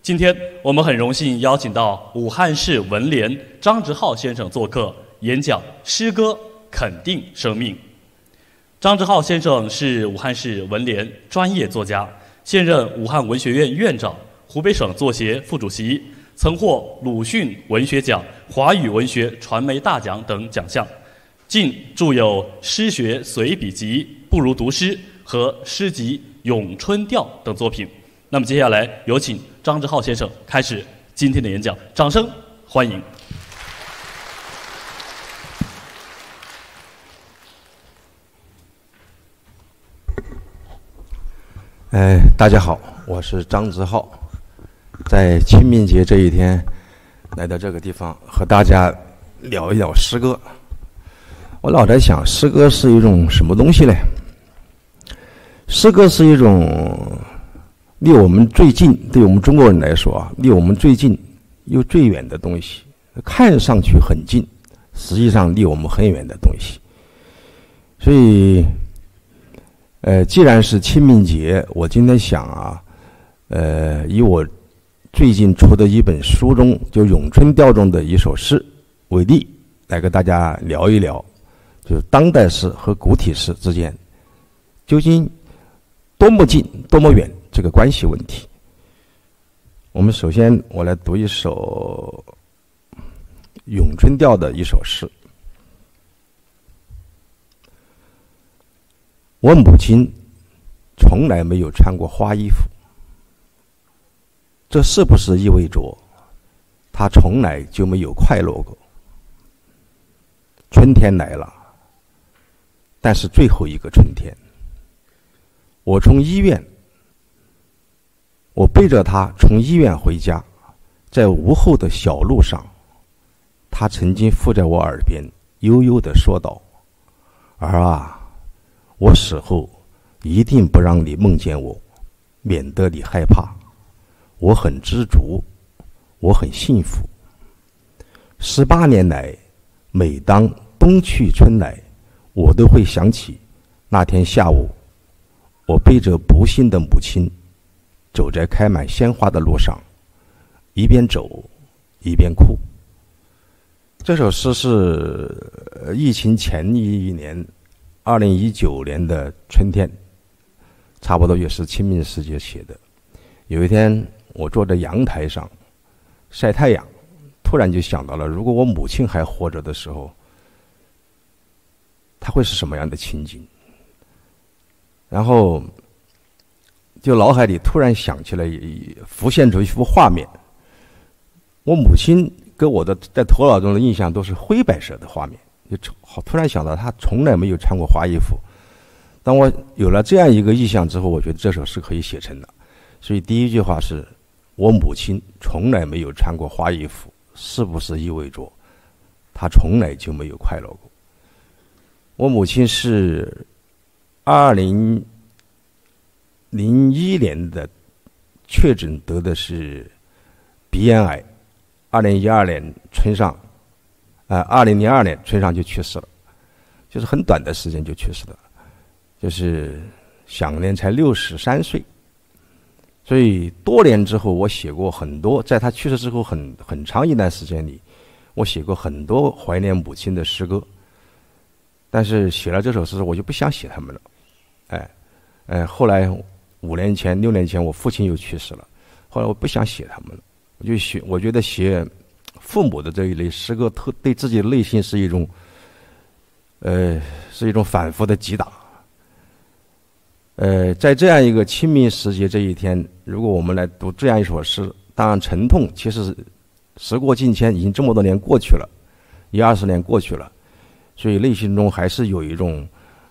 今天我们很荣幸邀请到武汉市文联张直浩先生做客，演讲诗歌肯定生命。张直浩先生是武汉市文联专业作家，现任武汉文学院院长、湖北省作协副主席，曾获鲁迅文学奖、华语文学传媒大奖等奖项。近著有《诗学随笔集》《不如读诗》和诗集《咏春调》等作品。那么接下来有请张直浩先生开始今天的演讲，掌声欢迎。 大家好，我是张直浩，在清明节这一天来到这个地方和大家聊一聊诗歌。我老在想，诗歌是一种什么东西呢？诗歌是一种离我们最近，对我们中国人来说啊，离我们最近又最远的东西，看上去很近，实际上离我们很远的东西。所以既然是清明节，我今天想啊，以我最近出的一本书中，就《咏春调》中的一首诗为例，来跟大家聊一聊，就是当代诗和古体诗之间究竟多么近、多么远这个关系问题。我们首先我来读一首《咏春调》的一首诗。我母亲从来没有穿过花衣服，这是不是意味着她从来就没有快乐过？春天来了，但是最后一个春天，我背着她从医院回家，在午后的小路上，她曾经附在我耳边悠悠地说道：“儿啊，我死后一定不让你梦见我，免得你害怕。我很知足，我很幸福。18年来，每当冬去春来，我都会想起那天下午，我背着不幸的母亲，走在开满鲜花的路上，一边走一边哭。”这首诗是疫情前一年2019年的春天，差不多也是清明时节写的。有一天我坐在阳台上晒太阳，突然就想到了，如果我母亲还活着的时候，她会是什么样的情景？然后就脑海里突然想起来，浮现出一幅画面。我母亲跟我的在头脑中的印象都是灰白色的画面，就突然想到她从来没有穿过花衣服。当我有了这样一个意象之后，我觉得这首诗可以写成的。所以第一句话是我母亲从来没有穿过花衣服，是不是意味着她从来就没有快乐过？我母亲是2001年的确诊得的是鼻咽癌，2002年春上就去世了，就是很短的时间就去世了，就是享年才63岁。所以多年之后，我写过很多，在他去世之后很长一段时间里，我写过很多怀念母亲的诗歌。但是写了这首诗，我就不想写他们了。后来6年前，我父亲又去世了，后来我不想写他们了，我觉得写父母的这一类诗歌，对自己的内心是一种反复的击打。在这样一个清明时节这一天，如果我们来读这样一首诗，当然沉痛，其实时过境迁，已经这么多年过去了，20年过去了，所以内心中还是有一种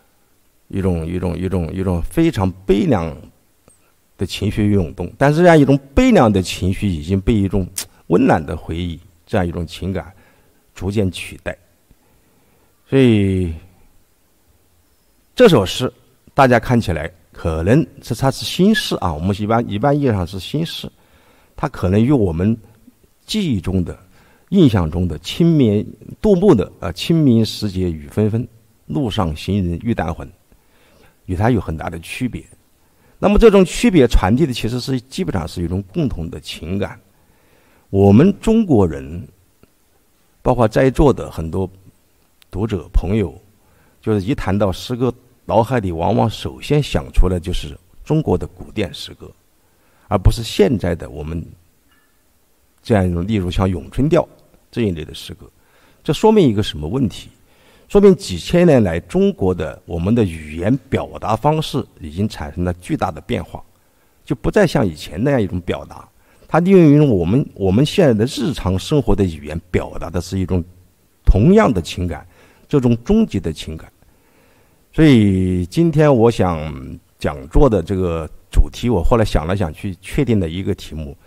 非常悲凉的情绪涌动。但是这样一种悲凉的情绪已经被一种温暖的回忆，这样一种情感逐渐取代。所以这首诗大家看起来可能它是新诗啊，我们一般意义上是新诗，它可能与我们记忆中的、印象中的杜牧的清明时节雨纷纷，路上行人欲断魂，与它有很大的区别。 那么这种区别传递的其实是基本上是一种共同的情感。我们中国人，包括在座的很多读者朋友，就是一谈到诗歌，脑海里往往首先想出来就是中国的古典诗歌，而不是现在的我们这样一种，例如像咏春调这一类的诗歌。这说明一个什么问题？说明几千年来中国的我们的语言表达方式已经产生了巨大的变化，就不再像以前那样一种表达，它利用我们现在的日常生活的语言表达的是一种同样的情感，这种终极的情感。所以今天我想讲座的这个主题，我后来想来想去确定的一个题目，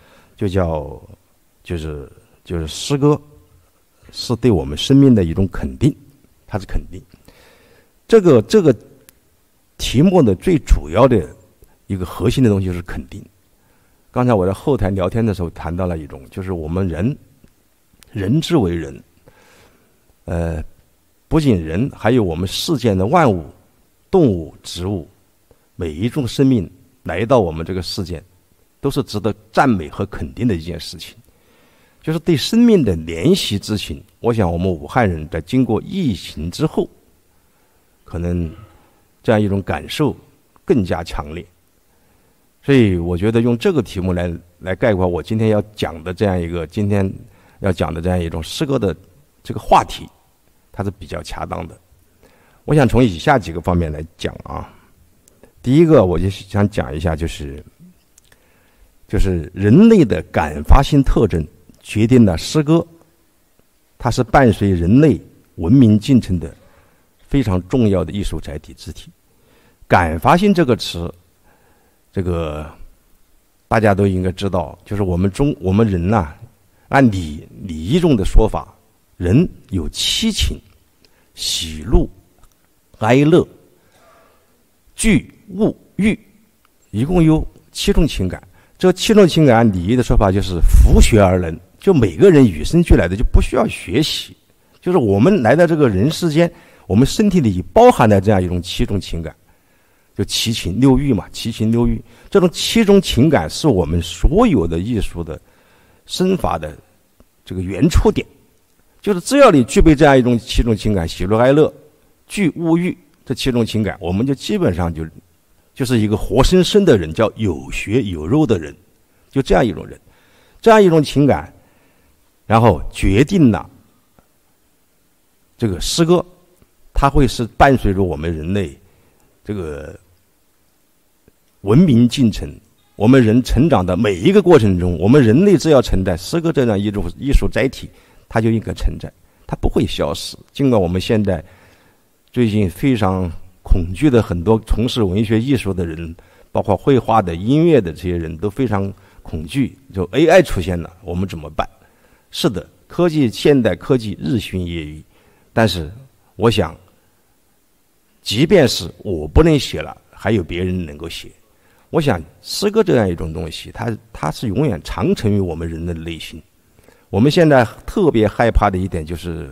就是诗歌是对我们生命的一种肯定，它是肯定。这个题目的最主要的一个核心的东西就是肯定。刚才我在后台聊天的时候谈到了一种，就是我们人之为人，不仅人，还有我们世间的万物、动物、植物，每一种生命来到我们这个世界，都是值得赞美和肯定的一件事情。就是对生命的怜惜之情，我想我们武汉人在经过疫情之后，可能这样一种感受更加强烈。所以我觉得用这个题目来概括我今天要讲的这样一种诗歌的这个话题，它是比较恰当的。我想从以下几个方面来讲啊。第一个，我就想讲一下，就是人类的感发性特征决定了诗歌，它是伴随人类文明进程的非常重要的艺术载体之体。感发性这个词，这个大家都应该知道，就是我们人呐，按礼仪中的说法，人有七情：喜怒哀乐惧恶欲，一共有7种情感。这7种情感按礼仪的说法就是弗学而能，就每个人与生俱来的，就不需要学习。就是我们来到这个人世间，我们身体里包含了这样一种7种情感，就七情六欲嘛，七情六欲。这种7种情感是我们所有的艺术的身法的这个原初点。就是只要你具备这样一种7种情感，喜怒哀乐惧恶欲这7种情感，我们就基本上就是一个活生生的人，叫有血有肉的人，就这样一种人，这样一种情感，然后决定了这个诗歌，它会是伴随着我们人类这个文明进程，我们人成长的每一个过程中，我们人类只要存在，诗歌这样一种艺术载体，它就应该存在，它不会消失。尽管我们现在最近非常恐惧的很多从事文学艺术的人，包括绘画的、音乐的这些人都非常恐惧，就 AI 出现了，我们怎么办？是的，现代科技日新月异，但是我想，即便是我不能写了，还有别人能够写。我想诗歌这样一种东西，它是永远长存于我们人的内心。我们现在特别害怕的一点就是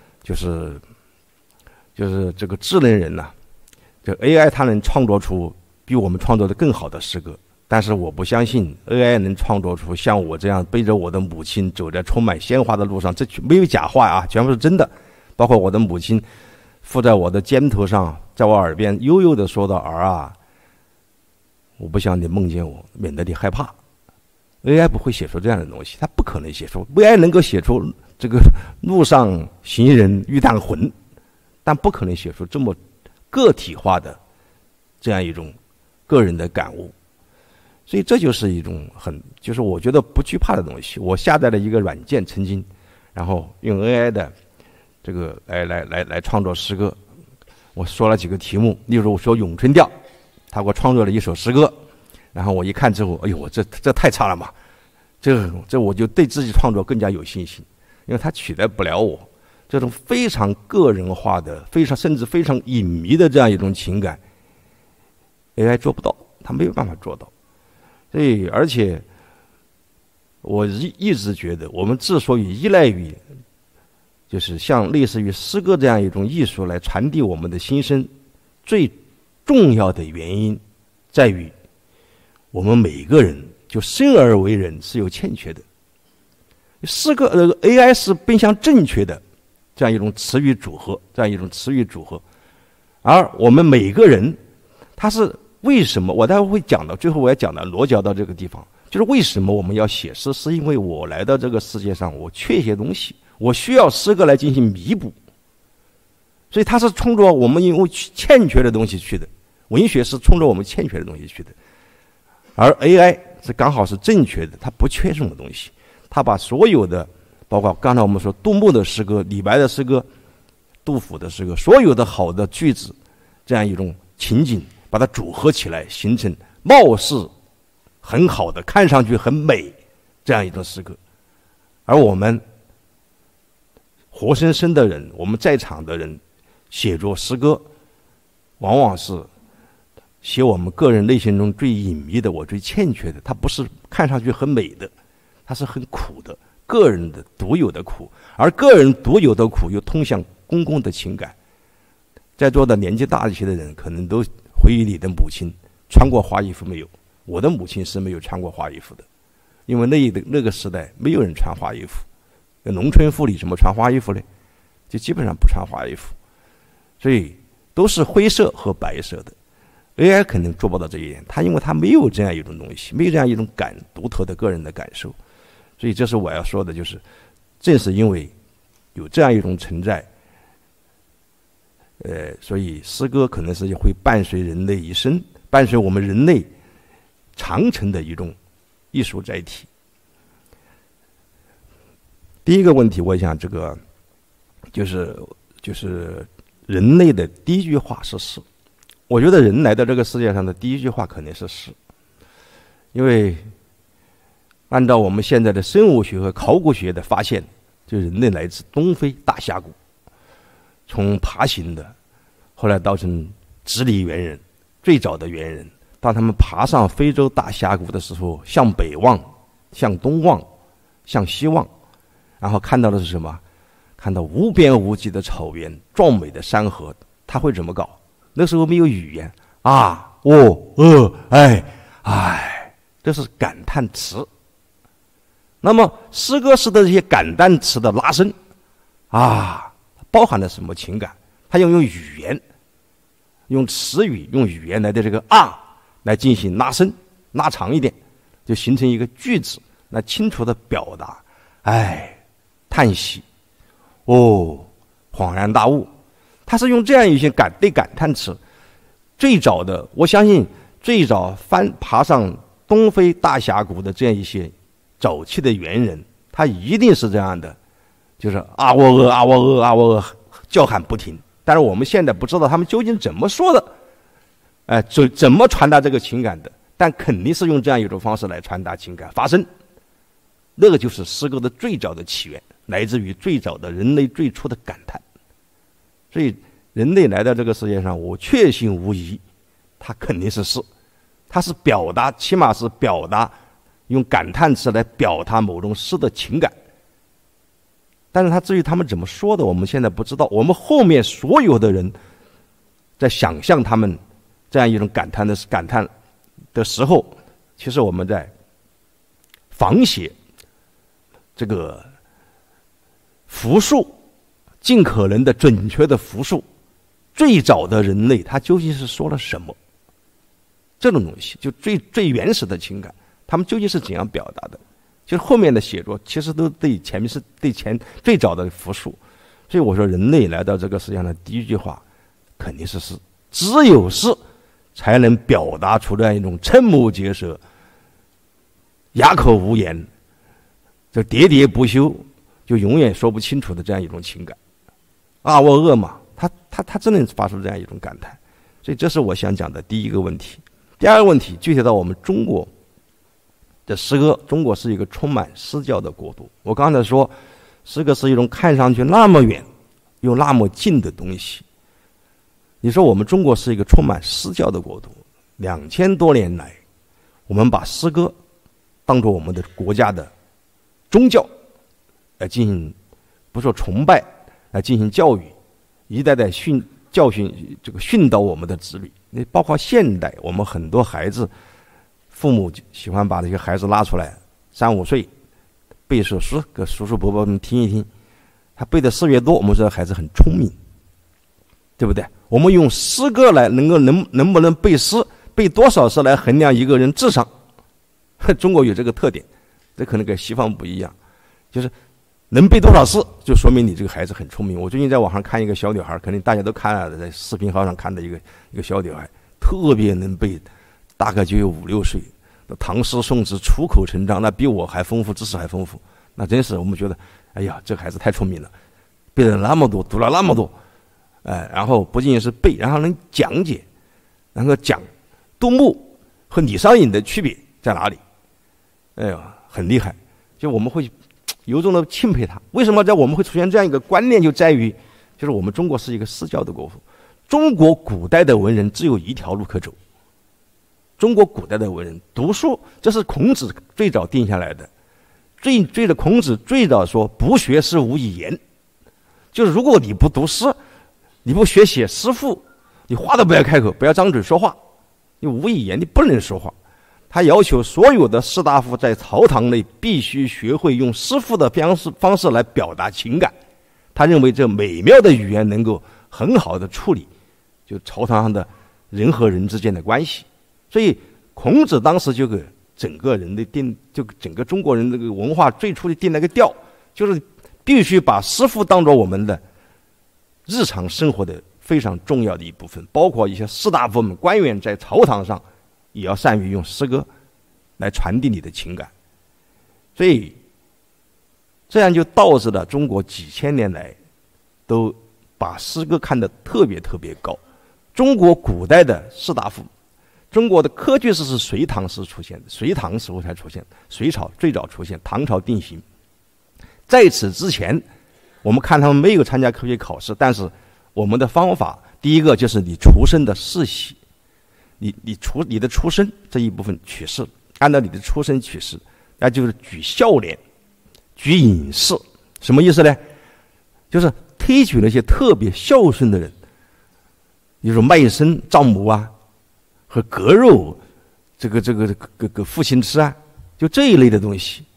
这个智能人呐，这 AI 它能创作出比我们创作的更好的诗歌，但是我不相信 AI 能创作出像我这样背着我的母亲走在充满鲜花的路上，这没有假话啊，全部是真的。包括我的母亲附在我的肩头上，在我耳边悠悠地说道：“儿啊，我不想你梦见我，免得你害怕。” AI 不会写出这样的东西，它不可能写出。AI 能够写出这个路上行人欲断魂，但不可能写出这么个体化的这样一种个人的感悟。所以这就是一种就是我觉得不惧怕的东西。我下载了一个软件，曾经，然后用 AI 的这个来创作诗歌。我说了几个题目，例如我说咏春调，他给我创作了一首诗歌，然后我一看之后，哎呦，这太差了嘛！这我就对自己创作更加有信心，因为它取代不了我这种非常个人化的、甚至非常隐秘的这样一种情感 ，AI 做不到，它没有办法做到。所以，而且我一直觉得，我们之所以依赖于就是像类似于诗歌这样一种艺术来传递我们的心声，最重要的原因在于我们每个人就生而为人是有欠缺的。诗歌AI 是奔向正确的这样一种词语组合，而我们每个人他是为什么？我待会会讲到，最后我要讲到落脚到这个地方，就是为什么我们要写诗，是因为我来到这个世界上，我缺一些东西，我需要诗歌来进行弥补，所以它是冲着我们因为欠缺的东西去的，文学是冲着我们欠缺的东西去的，而 AI 是刚好是正确的，它不缺什么东西，它把所有的，包括刚才我们说杜牧的诗歌、李白的诗歌、杜甫的诗歌，所有的好的句子，这样一种情景，把它组合起来，形成貌似很好的、看上去很美这样一种诗歌。而我们活生生的人，我们在场的人写作诗歌，往往是写我们个人内心中最隐秘的、我最欠缺的。它不是看上去很美的，它是很苦的，个人的独有的苦，而个人独有的苦又通向公共的情感。在座的年纪大一些的人可能都回忆你的母亲穿过花衣服没有？我的母亲是没有穿过花衣服的，因为那个时代没有人穿花衣服，农村妇女怎么穿花衣服呢？就基本上不穿花衣服，所以都是灰色和白色的。AI 肯定做不到这一点，因为它没有这样一种东西，没有这样一种独特的个人的感受，所以这是我要说的，就是正是因为有这样一种存在，所以诗歌可能是会伴随人类一生，伴随我们人类长程的一种艺术载体。第一个问题，我想这个就是人类的第一句话是诗。我觉得人来到这个世界上的第一句话肯定是诗，因为按照我们现在的生物学和考古学的发现，就人类来自东非大峡谷，从爬行的，后来到成直立猿人，最早的猿人，当他们爬上非洲大峡谷的时候，向北望，向东望，向西望，然后看到的是什么？看到无边无际的草原，壮美的山河，他会怎么搞？那时候没有语言啊，这是感叹词。那么诗歌诗的这些感叹词的拉伸啊，包含了什么情感？它要用语言，用词语，用语言来的这个来进行拉伸，拉长一点，就形成一个句子，来清楚的表达叹息，恍然大悟。他是用这样一些感叹词。最早的，我相信最早爬上东非大峡谷的这样一些早期的猿人，他一定是这样的，就是啊喔呃叫喊不停。但是我们现在不知道他们究竟怎么说的，怎么传达这个情感的，但肯定是用这样一种方式来传达情感发声。那个就是诗歌的最早的起源，来自于最早的人类最初的感叹。所以人类来到这个世界上，我确信无疑，它肯定是诗，它是表达，起码是表达，用感叹词来表达某种诗的情感。但是至于他们怎么说的，我们现在不知道。我们后面所有的人在想象他们这样一种感叹的时候，其实我们在仿写这个复述，尽可能的准确的复述最早的人类他究竟是说了什么，这种东西就最原始的情感，他们究竟是怎样表达的。就是后面的写作其实都对前面是对最早的复述。所以我说人类来到这个世界上的第一句话肯定是诗，只有诗才能表达出这样一种瞠目结舌、哑口无言、就喋喋不休，就永远说不清楚的这样一种情感。我嘛，他真能发出这样一种感叹。所以这是我想讲的第一个问题。第二个问题具体到我们中国的诗歌，中国是一个充满诗教的国度。我刚才说诗歌是一种看上去那么远又那么近的东西。你说我们中国是一个充满诗教的国度，2000多年来我们把诗歌当作我们的国家的宗教来进行，不说崇拜，来进行教育，一代代训导我们的子女。包括现代我们很多孩子父母喜欢把这些孩子拉出来，3、5岁背首诗给叔叔伯伯们听一听，他背的诗越多，我们说孩子很聪明，对不对？我们用诗歌来能不能背诗，背多少诗来衡量一个人智商。中国有这个特点，这可能跟西方不一样，就是能背多少诗，就说明你这个孩子很聪明。我最近在网上看一个小女孩，可能大家都看了，在视频号上看的一个小女孩，特别能背，大概就有5、6岁，唐诗宋词出口成章，那比我还丰富，知识还丰富。那真是我们觉得，哎呀，这个孩子太聪明了，背了那么多，读了那么多，然后不仅是背，然后能讲解，然后讲杜牧和李商隐的区别在哪里。哎呀，很厉害，就我们会由衷的钦佩他。为什么我们会出现这样一个观念，就在于，就是我们中国是一个私教的国度，中国古代的文人只有一条路可走。中国古代的文人读书，这是孔子最早定下来的。孔子最早说不学诗无以言，就是如果你不读诗，你不学写诗赋，你话都不要开口，不要张嘴说话，你无以言，你不能说话。他要求所有的士大夫在朝堂内必须学会用诗赋的方式来表达情感。他认为这美妙的语言能够很好的处理就朝堂上的人和人之间的关系。所以孔子当时就给整个人的整个中国人这个文化最初的定了个调，就是必须把诗赋当作我们的日常生活的非常重要的一部分，包括一些士大夫们、官员在朝堂上也要善于用诗歌来传递你的情感。所以这样就导致了中国几千年来都把诗歌看得特别特别高。中国古代的士大夫，中国的科举试是隋唐时出现的，隋唐时候才出现，隋朝最早出现，唐朝定型。在此之前，我们看他们没有参加科举考试，但是我们的方法，第一个就是你出生的世袭，你的出身这一部分取士，按照你的出身取士，那就是举孝廉，举隐士。什么意思呢？就是推举那些特别孝顺的人，比如说卖身丈母啊，和割肉这个父亲吃啊，就这一类的东西，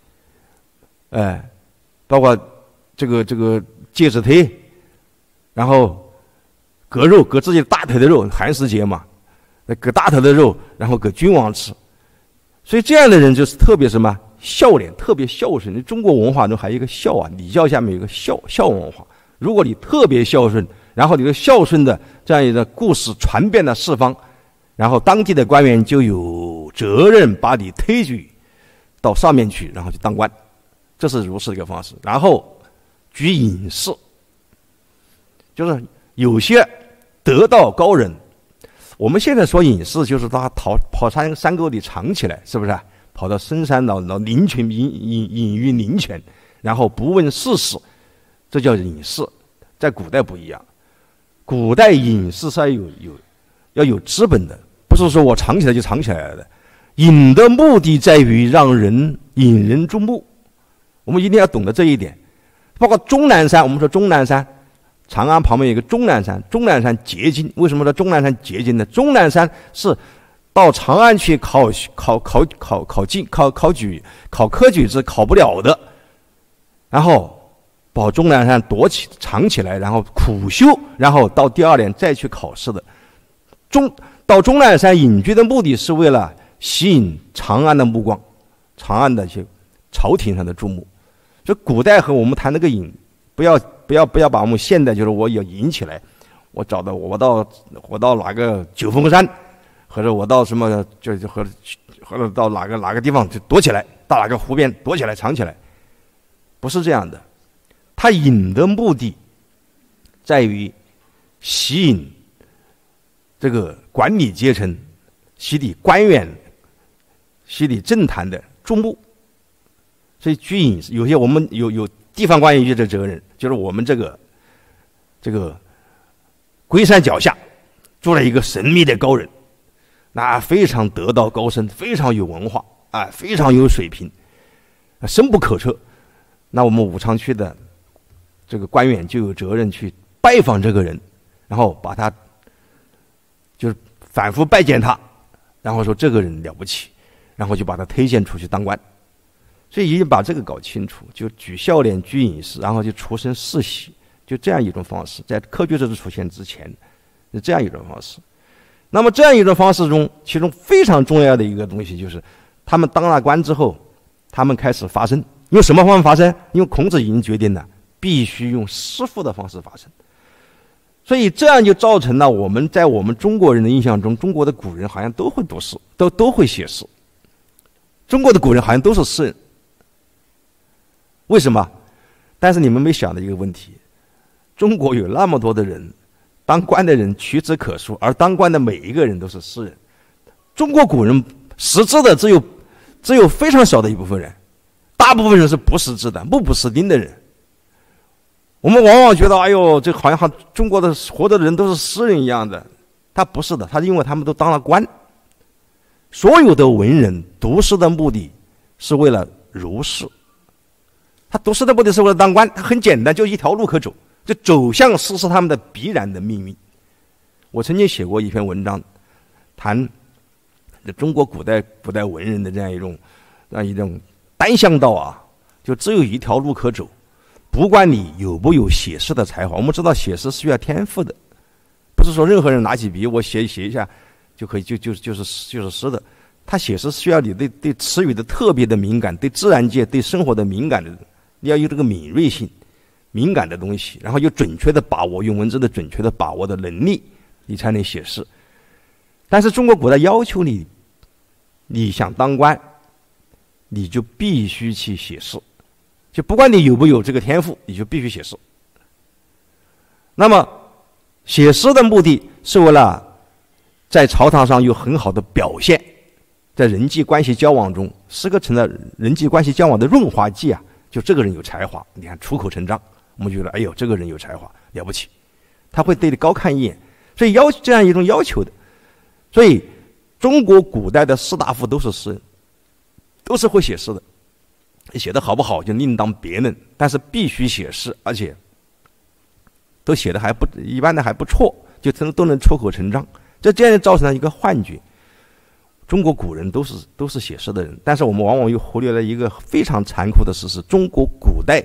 包括这个戒指腿，然后割肉，割自己大腿的肉，寒食节嘛，割大腿的肉，然后给君王吃。所以这样的人就是特别什么孝廉，特别孝顺。中国文化中还有一个孝啊，礼教下面有一个孝文化。如果你特别孝顺，然后你的孝顺的这样一个故事传遍了四方，然后当地的官员就有责任把你推举到上面去，然后去当官，这是如是一个方式。然后举隐士，就是有些得道高人，我们现在说隐士，就是他跑山沟里藏起来，是不是啊？跑到深山老林泉隐于林泉，然后不问世事，这叫隐士。在古代不一样，古代隐士是要有资本的，不是说我藏起来就藏起来的。隐的目的在于引人注目，我们一定要懂得这一点。包括终南山，我们说终南山，长安旁边有一个终南山，终南山结晶。为什么说终南山结晶呢？终南山是到长安去考科举是考不了的，然后把终南山藏起来，然后苦修，然后到第2年再去考试的。到终南山隐居的目的是为了吸引长安的目光，长安的一些朝廷上的注目。所以古代和我们谈那个隐，不要把我们现代就是我要隐起来，我到哪个九峰山，或者我到什么或者到哪个地方就躲起来，到哪个湖边躲起来藏起来，不是这样的。他隐的目的在于吸引这个管理阶层、吸引官员、吸引政坛的注目。所以举隐，有些我们有地方官员有这责任，就是我们这个龟山脚下住了一个神秘的高人，那非常得道高深，非常有文化啊，非常有水平，深不可测。那我们武昌区的这个官员就有责任去拜访这个人，然后把他就是反复拜见他，然后说这个人了不起， 然后就把他推荐出去当官。所以一定把这个搞清楚，就举孝廉居隐士，然后就出身世袭，就这样一种方式，在科举制度出现之前是这样一种方式。那么这样一种方式中，其中非常重要的一个东西就是他们当了官之后，他们开始发声。用什么方法发声？因为孔子已经决定了必须用诗赋的方式发声。所以这样就造成了我们在我们中国人的印象中，中国的古人好像都会读诗，都会写诗，中国的古人好像都是诗人。为什么？但是你们没想到一个问题，中国有那么多的人，当官的人屈指可数，而当官的每一个人都是诗人。中国古人识字的只有非常小的一部分人，大部分人是不识字的，目不识丁的人。我们往往觉得，哎呦，这好像中国的活着的人都是诗人一样的，他不是的，他因为他们都当了官。所有的文人读诗的目的是为了入仕。他读诗的目的是为了当官，他很简单，就一条路可走，就走向诗是他们的必然的命运。我曾经写过一篇文章，谈中国古代文人的这样一种单向道啊，就只有一条路可走，不管你有没有写诗的才华。我们知道写诗需要天赋的，不是说任何人拿起笔我写一下就可以就是诗的。他写诗需要你对词语的特别的敏感，对自然界对生活的敏感的。你要有这个敏锐性、敏感的东西，然后有准确的把握，用文字的准确的把握的能力，你才能写诗。但是中国古代要求你想当官，你就必须去写诗，就不管你有没有这个天赋，你就必须写诗。那么写诗的目的是为了在朝堂上有很好的表现，在人际关系交往中，诗歌成了人际关系交往的润滑剂啊。就这个人有才华，你看出口成章，我们觉得哎呦这个人有才华了不起，他会对你高看一眼，所以这样一种要求的。所以中国古代的士大夫都是诗人，都是会写诗的，写得好不好就另当别论，但是必须写诗，而且都写的一般的还不错，就都能出口成章。这样造成了一个幻觉，中国古人都是写诗的人，但是我们往往又忽略了一个非常残酷的事实：中国古代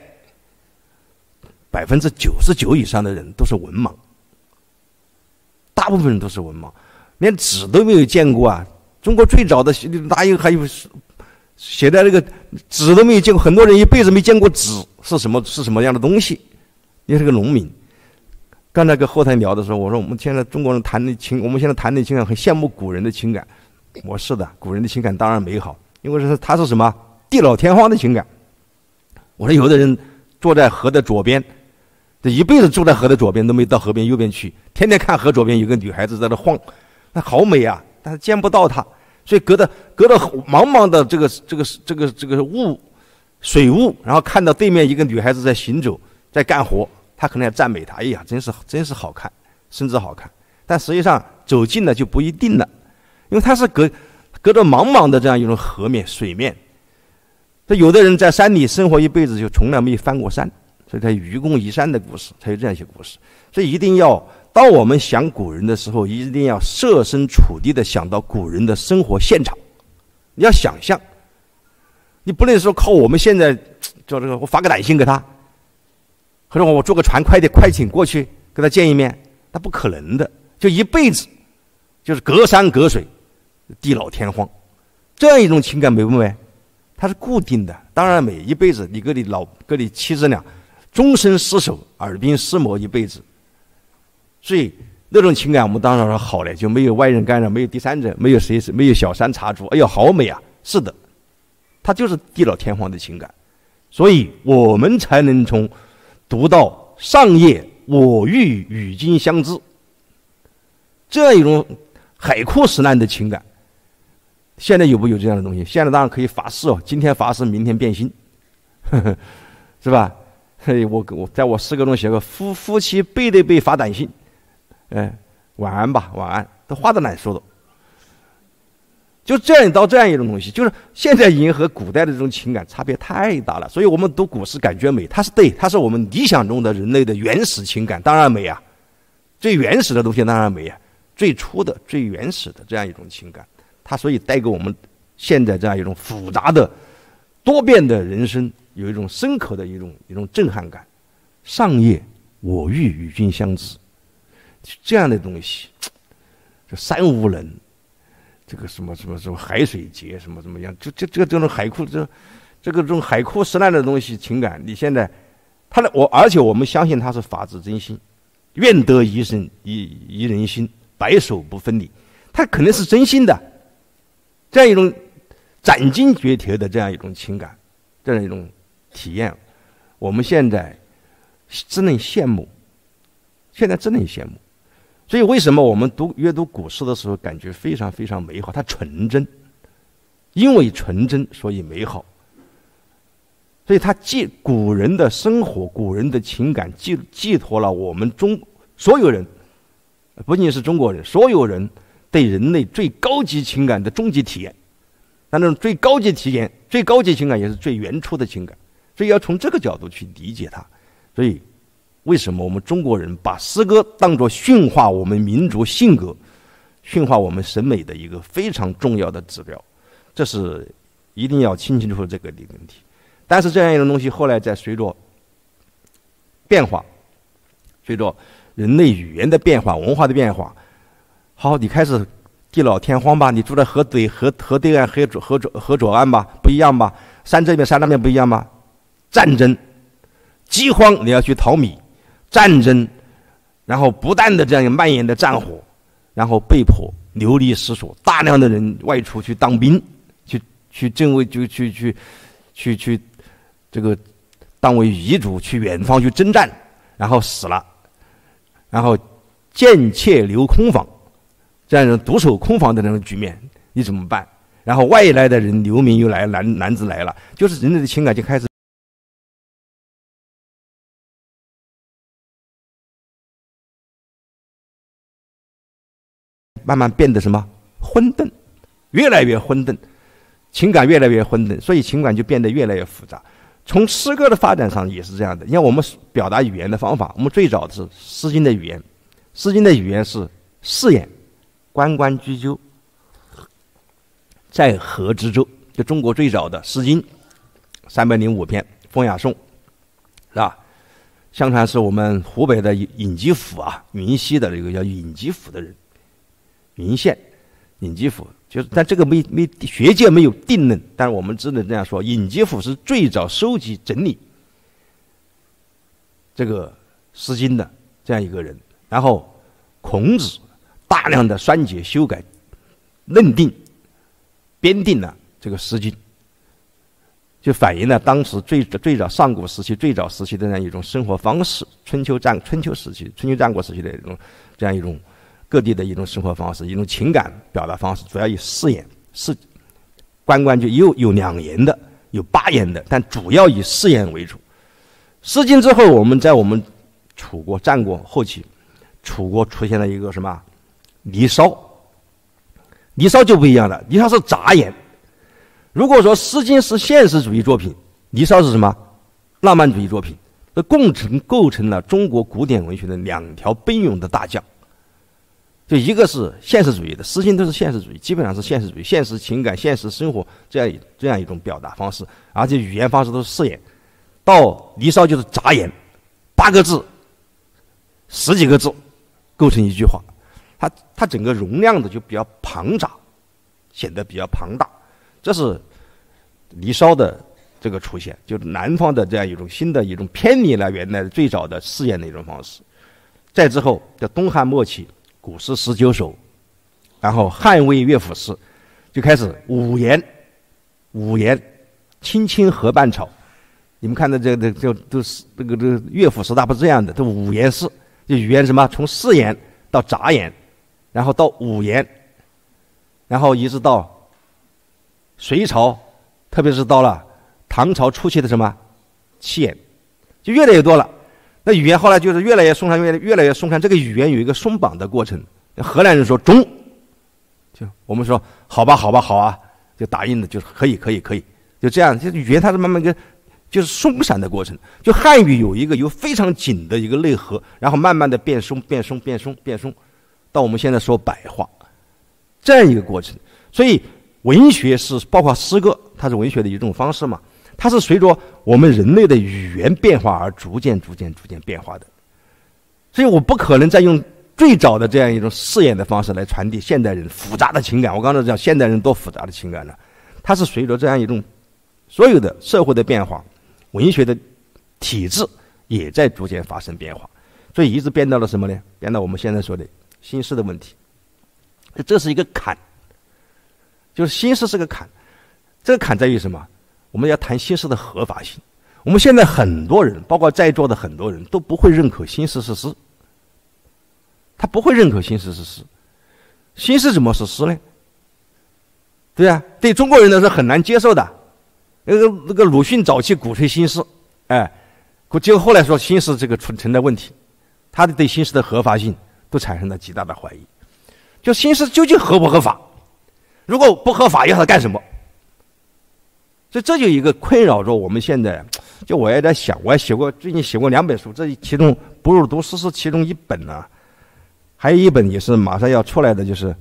99%以上的人都是文盲，大部分人都是文盲，连纸都没有见过啊！中国最早的哪有还有写的那个纸都没有见过，很多人一辈子没见过纸是什么样的东西。你是个农民，刚才跟后台聊的时候，我说我们现在中国人我们现在谈的情感很羡慕古人的情感。我是的，古人的情感当然美好，因为他是什么地老天荒的情感。我说有的人坐在河的左边，这一辈子坐在河的左边都没到河边右边去，天天看河左边有个女孩子在那晃，那好美啊，但是见不到她，所以隔着茫茫的这个水雾，然后看到对面一个女孩子在行走，在干活，他可能要赞美她，哎呀，真是好看，甚至好看。但实际上走近了就不一定了。因为它是隔着茫茫的这样一种河面水面，这有的人在山里生活一辈子就从来没翻过山，所以他愚公移山的故事，才有这样一些故事。所以一定要当我们想古人的时候，一定要设身处地的想到古人的生活现场，你要想象，你不能说靠我们现在叫这个我发个短信给他，或者我坐个船快艇过去跟他见一面，那不可能的，就一辈子就是隔山隔水，地老天荒，这样一种情感美不美？它是固定的，当然美，一辈子你跟你妻子俩终身厮守，耳鬓厮磨一辈子。所以那种情感我们当然说好嘞，就没有外人干扰，没有第三者，没有小三插足，哎呦好美啊！是的，它就是地老天荒的情感，所以我们才能从读到上叶我欲与君相知这样一种海枯石烂的情感。现在有没有这样的东西？现在当然可以发誓哦，今天发誓明天变心，是吧？我在我诗歌中写过夫妻背对背发短信，晚安吧，晚安，都话都难说的。就这样到这样一种东西，就是现在已经和古代的这种情感差别太大了。所以我们读古诗感觉美，它是我们理想中的人类的原始情感，当然美啊，最原始的东西当然美啊，最初的最原始的这样一种情感，它所以带给我们现在这样一种复杂的、多变的人生，有一种深刻的一种震撼感。上夜我欲与君相知，这样的东西，这山无人，这个什么海水结，什么样，这种海枯，这种海枯石烂的东西情感，你现在而且我们相信它是发自真心，愿得一人心，白首不分离，它肯定是真心的，这样一种斩钉截铁的这样一种情感，这样一种体验，我们现在真能羡慕，所以为什么我们阅读古诗的时候感觉非常非常美好？它纯真，因为纯真所以美好。所以它古人的生活、古人的情感寄托了我们所有人，不仅是中国人，所有人对人类最高级情感的终极体验。那种最高级体验、最高级情感也是最原初的情感，所以要从这个角度去理解它。所以为什么我们中国人把诗歌当作驯化我们民族性格、驯化我们审美的一个非常重要的指标？这是一定要清楚这个问题。但是这样一种东西后来在随着变化，随着人类语言的变化、文化的变化，好，你开始地老天荒吧，你住在河对岸、河左岸吧，不一样吧？山这边、山那边不一样吧？战争、饥荒，你要去淘米，战争，然后不断的这样蔓延的战火，然后被迫流离失所，大量的人外出去当兵，去政委就去这个当为遗嘱，去远方去征战，然后死了，然后贱妾留空房，这样一种独守空房的那种局面，你怎么办？然后外来的人流民又来，男子来了，就是人类的情感就开始慢慢变得什么混沌，越来越混沌，情感越来越混沌，所以情感就变得越来越复杂。从诗歌的发展上也是这样的。你看我们表达语言的方法，我们最早的是《诗经》的语言，《诗经》的语言是四言：关关雎鸠，在河之洲。就中国最早的《诗经》305篇，《风雅颂》，是吧？相传是我们湖北的尹吉甫啊，云溪的这个叫尹吉甫的人，云县尹吉甫。但这个学界没有定论，但是我们只能这样说：尹吉甫是最早收集整理这个《诗经》的这样一个人。然后孔子大量的删节、修改、认定、编定了这个《诗经》，就反映了当时最早上古时期、最早时期的这样一种生活方式。春秋战国时期的这样一种各地的一种生活方式，一种情感表达方式，主要以四言，关就有2言的，有8言的，但主要以4言为主。《诗经》之后，我们楚国战国后期，楚国出现了一个什么《离骚》，《离骚》就不一样了，《离骚》是杂言。如果说《诗经》是现实主义作品，《离骚》是什么？浪漫主义作品。这构成了中国古典文学的2条奔涌的大江。就一个是现实主义的，《诗经》都是现实主义，基本上是现实主义，现实情感、现实生活这样一种表达方式，而且语言方式都是4言。到《离骚》就是杂言，8个字、10几个字构成一句话，它整个容量的就比较庞杂，显得比较庞大。这是《离骚》的这个出现，就是南方的这样一种新的一种偏离了原来最早的4言的一种方式。再之后，在东汉末期，古诗19首，然后汉魏乐府诗就开始5言，青青河畔草。你们看的这都是这个乐府诗，大部分这样的，都5言诗，就语言什么从4言到杂言，然后到5言，然后一直到隋朝，特别是到了唐朝初期的什么7言，就越来越多了。那语言后来就是越来越松散，越来越松散。这个语言有一个松绑的过程。荷兰人说中，就我们说好吧，好啊，就答应的，就是可以，就这样。这语言它是慢慢就是松散的过程。就汉语有非常紧的一个内核，然后慢慢的变松，到我们现在说白话这样一个过程。所以文学是包括诗歌，它是文学的一种方式嘛，它是随着我们人类的语言变化而逐渐变化的。所以我不可能再用最早的这样一种试验的方式来传递现代人复杂的情感。我刚才讲现代人多复杂的情感呢，它是随着这样一种所有的社会的变化，文学的体制也在逐渐发生变化，所以一直变到了什么呢？变到我们现在说的新诗的问题。这是一个坎，就是新诗是个坎。这个坎在于什么？我们要谈新诗的合法性。我们现在很多人，包括在座的很多人都不会认可新诗是诗，他不会认可新诗是诗。新诗怎么是诗呢？对啊，对中国人呢是很难接受的。那个鲁迅早期鼓吹新诗，结果后来说新诗这个存在问题，他对新诗的合法性都产生了极大的怀疑。就新诗究竟合不合法？如果不合法，要它干什么？所以这就一个困扰着我们现在。就我也在想，我也最近写过2本书，这其中《不入读诗》是其中1本呢，还有一本也是马上要出来的，就是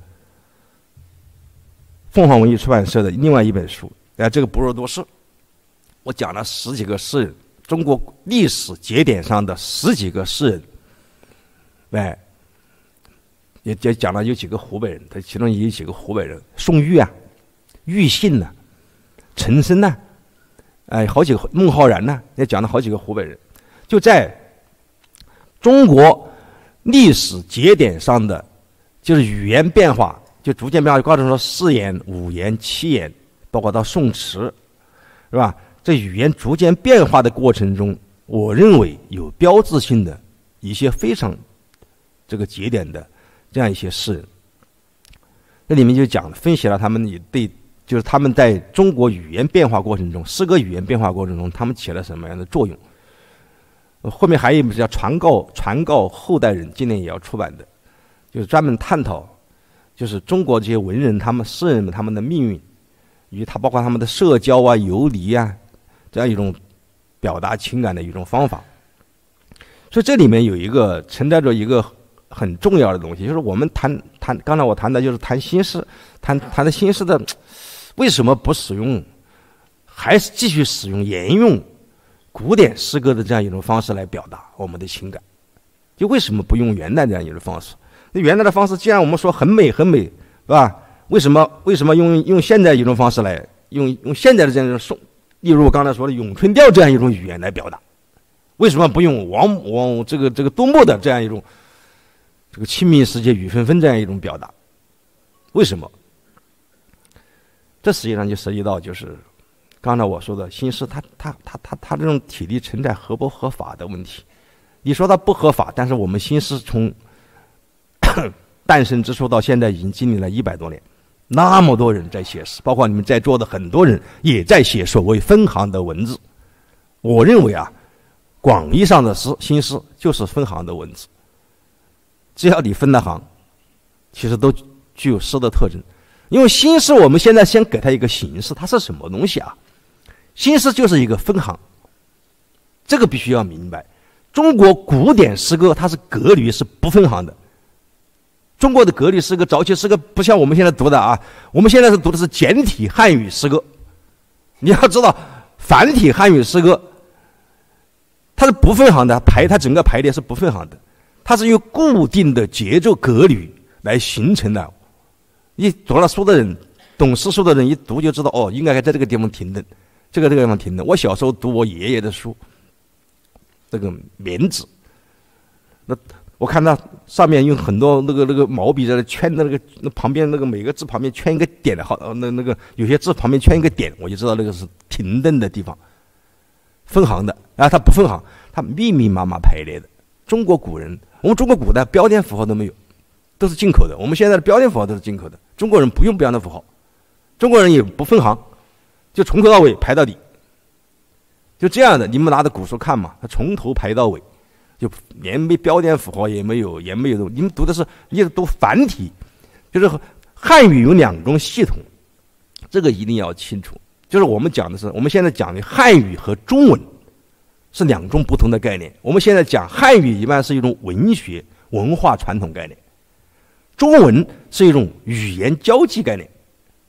凤凰文艺出版社的另外一本书。这个《不入读诗》，我讲了10几个诗人，中国历史节点上的10几个诗人，也讲了有几个湖北人，他其中也有几个湖北人，宋玉啊、庾信呐、陈升呐，好几个孟浩然呐，也讲了好几个湖北人，就在中国历史节点上的，就是语言变化，就逐渐变化，就告诉说4言、5言、7言，包括到宋词，是吧？这语言逐渐变化的过程中，我认为有标志性的一些非常这个节点的这样一些诗人。这里面就讲分析了他们就是他们在中国语言变化过程中，诗歌语言变化过程中，他们起了什么样的作用？后面还有一本叫传告后代人，今年也要出版的，就是专门探讨，就是中国这些文人他们诗人们他们的命运，以及包括他们的社交啊、游离啊，这样一种表达情感的一种方法。所以这里面有一个存在着一个很重要的东西，就是我们谈刚才我谈的就是谈新诗，谈的新诗的为什么不使用，还是继续使用沿用古典诗歌的这样一种方式来表达我们的情感？就为什么不用元代这样一种方式？那元代的方式，既然我们说很美很美，是吧？为什么用现在一种方式来用现在的这样一种例如我刚才说的《咏春调》这样一种语言来表达？为什么不用王这个杜牧的这样一种这个清明时节雨纷纷这样一种表达？为什么？这实际上就涉及到就是刚才我说的新诗，它这种体力存在合不合法的问题。你说它不合法，但是我们新诗从诞生之初到现在已经经历了100多年，那么多人在写诗，包括你们在座的很多人也在写所谓分行的文字。我认为广义上的新诗就是分行的文字，只要你分了行，其实都具有诗的特征。因为新诗我们现在先给它一个形式，它是什么东西啊？新诗就是一个分行，这个必须要明白。中国古典诗歌它是格律是不分行的，中国的格律诗歌早期诗歌不像我们现在读的我们现在读的是简体汉语诗歌。你要知道繁体汉语诗歌它是不分行的，它整个排列是不分行的，它是用固定的节奏格律来形成的。一读了书的人，懂诗书的人一读就知道，应该在这个地方停顿，这个地方停顿。我小时候读我爷爷的书，这个棉纸，那我看他上面用很多那个毛笔在那圈的那旁边那个每个字旁边圈一个点的，那个有些字旁边圈一个点，我就知道那个是停顿的地方，分行的。它不分行，它密密麻麻排列的。中国古人，我们中国古代标点符号都没有，都是进口的。我们现在的标点符号都是进口的，中国人不用标点符号，中国人也不分行，就从头到尾排到底，就这样的。你们拿着古书看嘛，它从头排到尾，就连没标点符号也没有。你们读的是也读繁体，就是汉语有2种系统，这个一定要清楚。就是我们现在讲的汉语和中文是2种不同的概念。我们现在讲汉语一般是一种文学文化传统概念，中文是一种语言交际概念。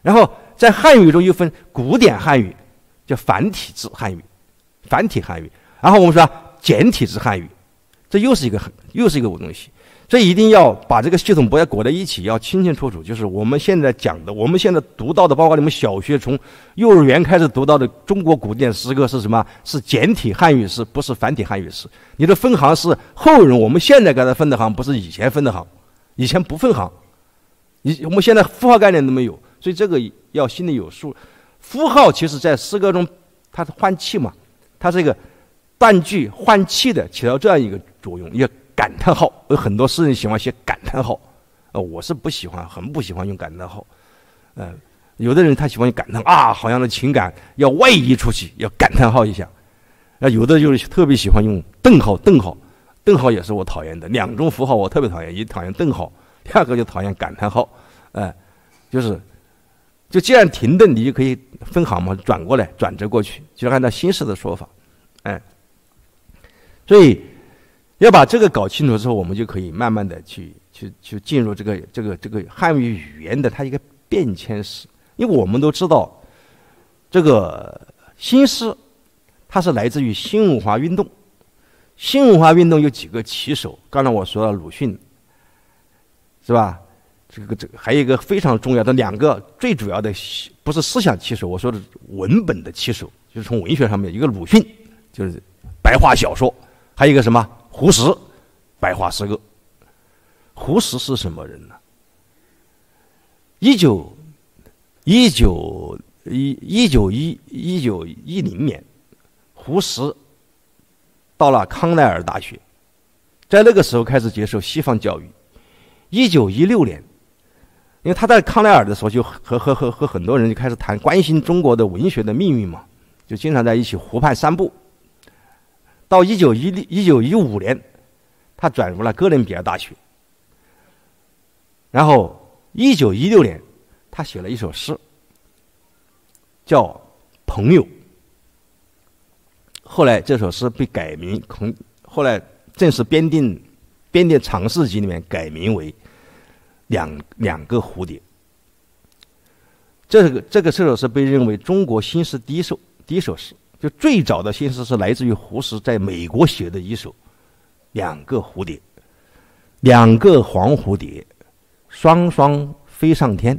然后在汉语中又分古典汉语，叫繁体字汉语，繁体汉语。然后我们说简体字汉语，这又是一个东西。所以一定要把这个系统不要裹在一起，要清清楚楚。就是我们现在讲的，我们现在读到的，包括你们小学从幼儿园开始读到的中国古典诗歌是什么？是简体汉语诗，不是繁体汉语诗。你的分行是后人，我们现在给它分的行，不是以前分的行，以前不分行。我们现在符号概念都没有，所以这个要心里有数。符号其实在诗歌中，它是换气嘛，它这个断句换气的，起到这样一个作用，也。感叹号，有很多诗人喜欢写感叹号，我是不喜欢，很不喜欢用感叹号。有的人他喜欢用感叹啊，好像的情感要外溢出去，要感叹号一下。有的就是特别喜欢用顿号，顿号也是我讨厌的。两种符号我特别讨厌，一讨厌顿号，第二个就讨厌感叹号。就既然停顿，你就可以分行嘛，转过来，转折过去，就按照新式的说法。所以。要把这个搞清楚之后，我们就可以慢慢的去进入这个汉语语言的它一个变迁史。因为我们都知道，这个新诗它是来自于新文化运动。新文化运动有几个旗手，刚才我说了鲁迅，是吧？这个还有一个非常重要的两个最主要的不是思想旗手，我说的文本的旗手，就是从文学上面，一个鲁迅就是白话小说，还有一个什么？胡适，白话诗歌。胡适是什么人呢？1910年，胡适到了康奈尔大学，在那个时候开始接受西方教育。1916年，因为他在康奈尔的时候，就和很多人就开始谈关心中国的文学的命运嘛，就经常在一起湖畔散步。到1915年，他转入了哥伦比亚大学。然后1916年，他写了一首诗，叫《朋友》。后来这首诗被改名，后来正式编订长诗集里面改名为两个蝴蝶。这首诗被认为中国新诗第一首诗。就最早的新诗是来自于胡适在美国写的一首两个蝴蝶，两个黄蝴蝶，双双飞上天，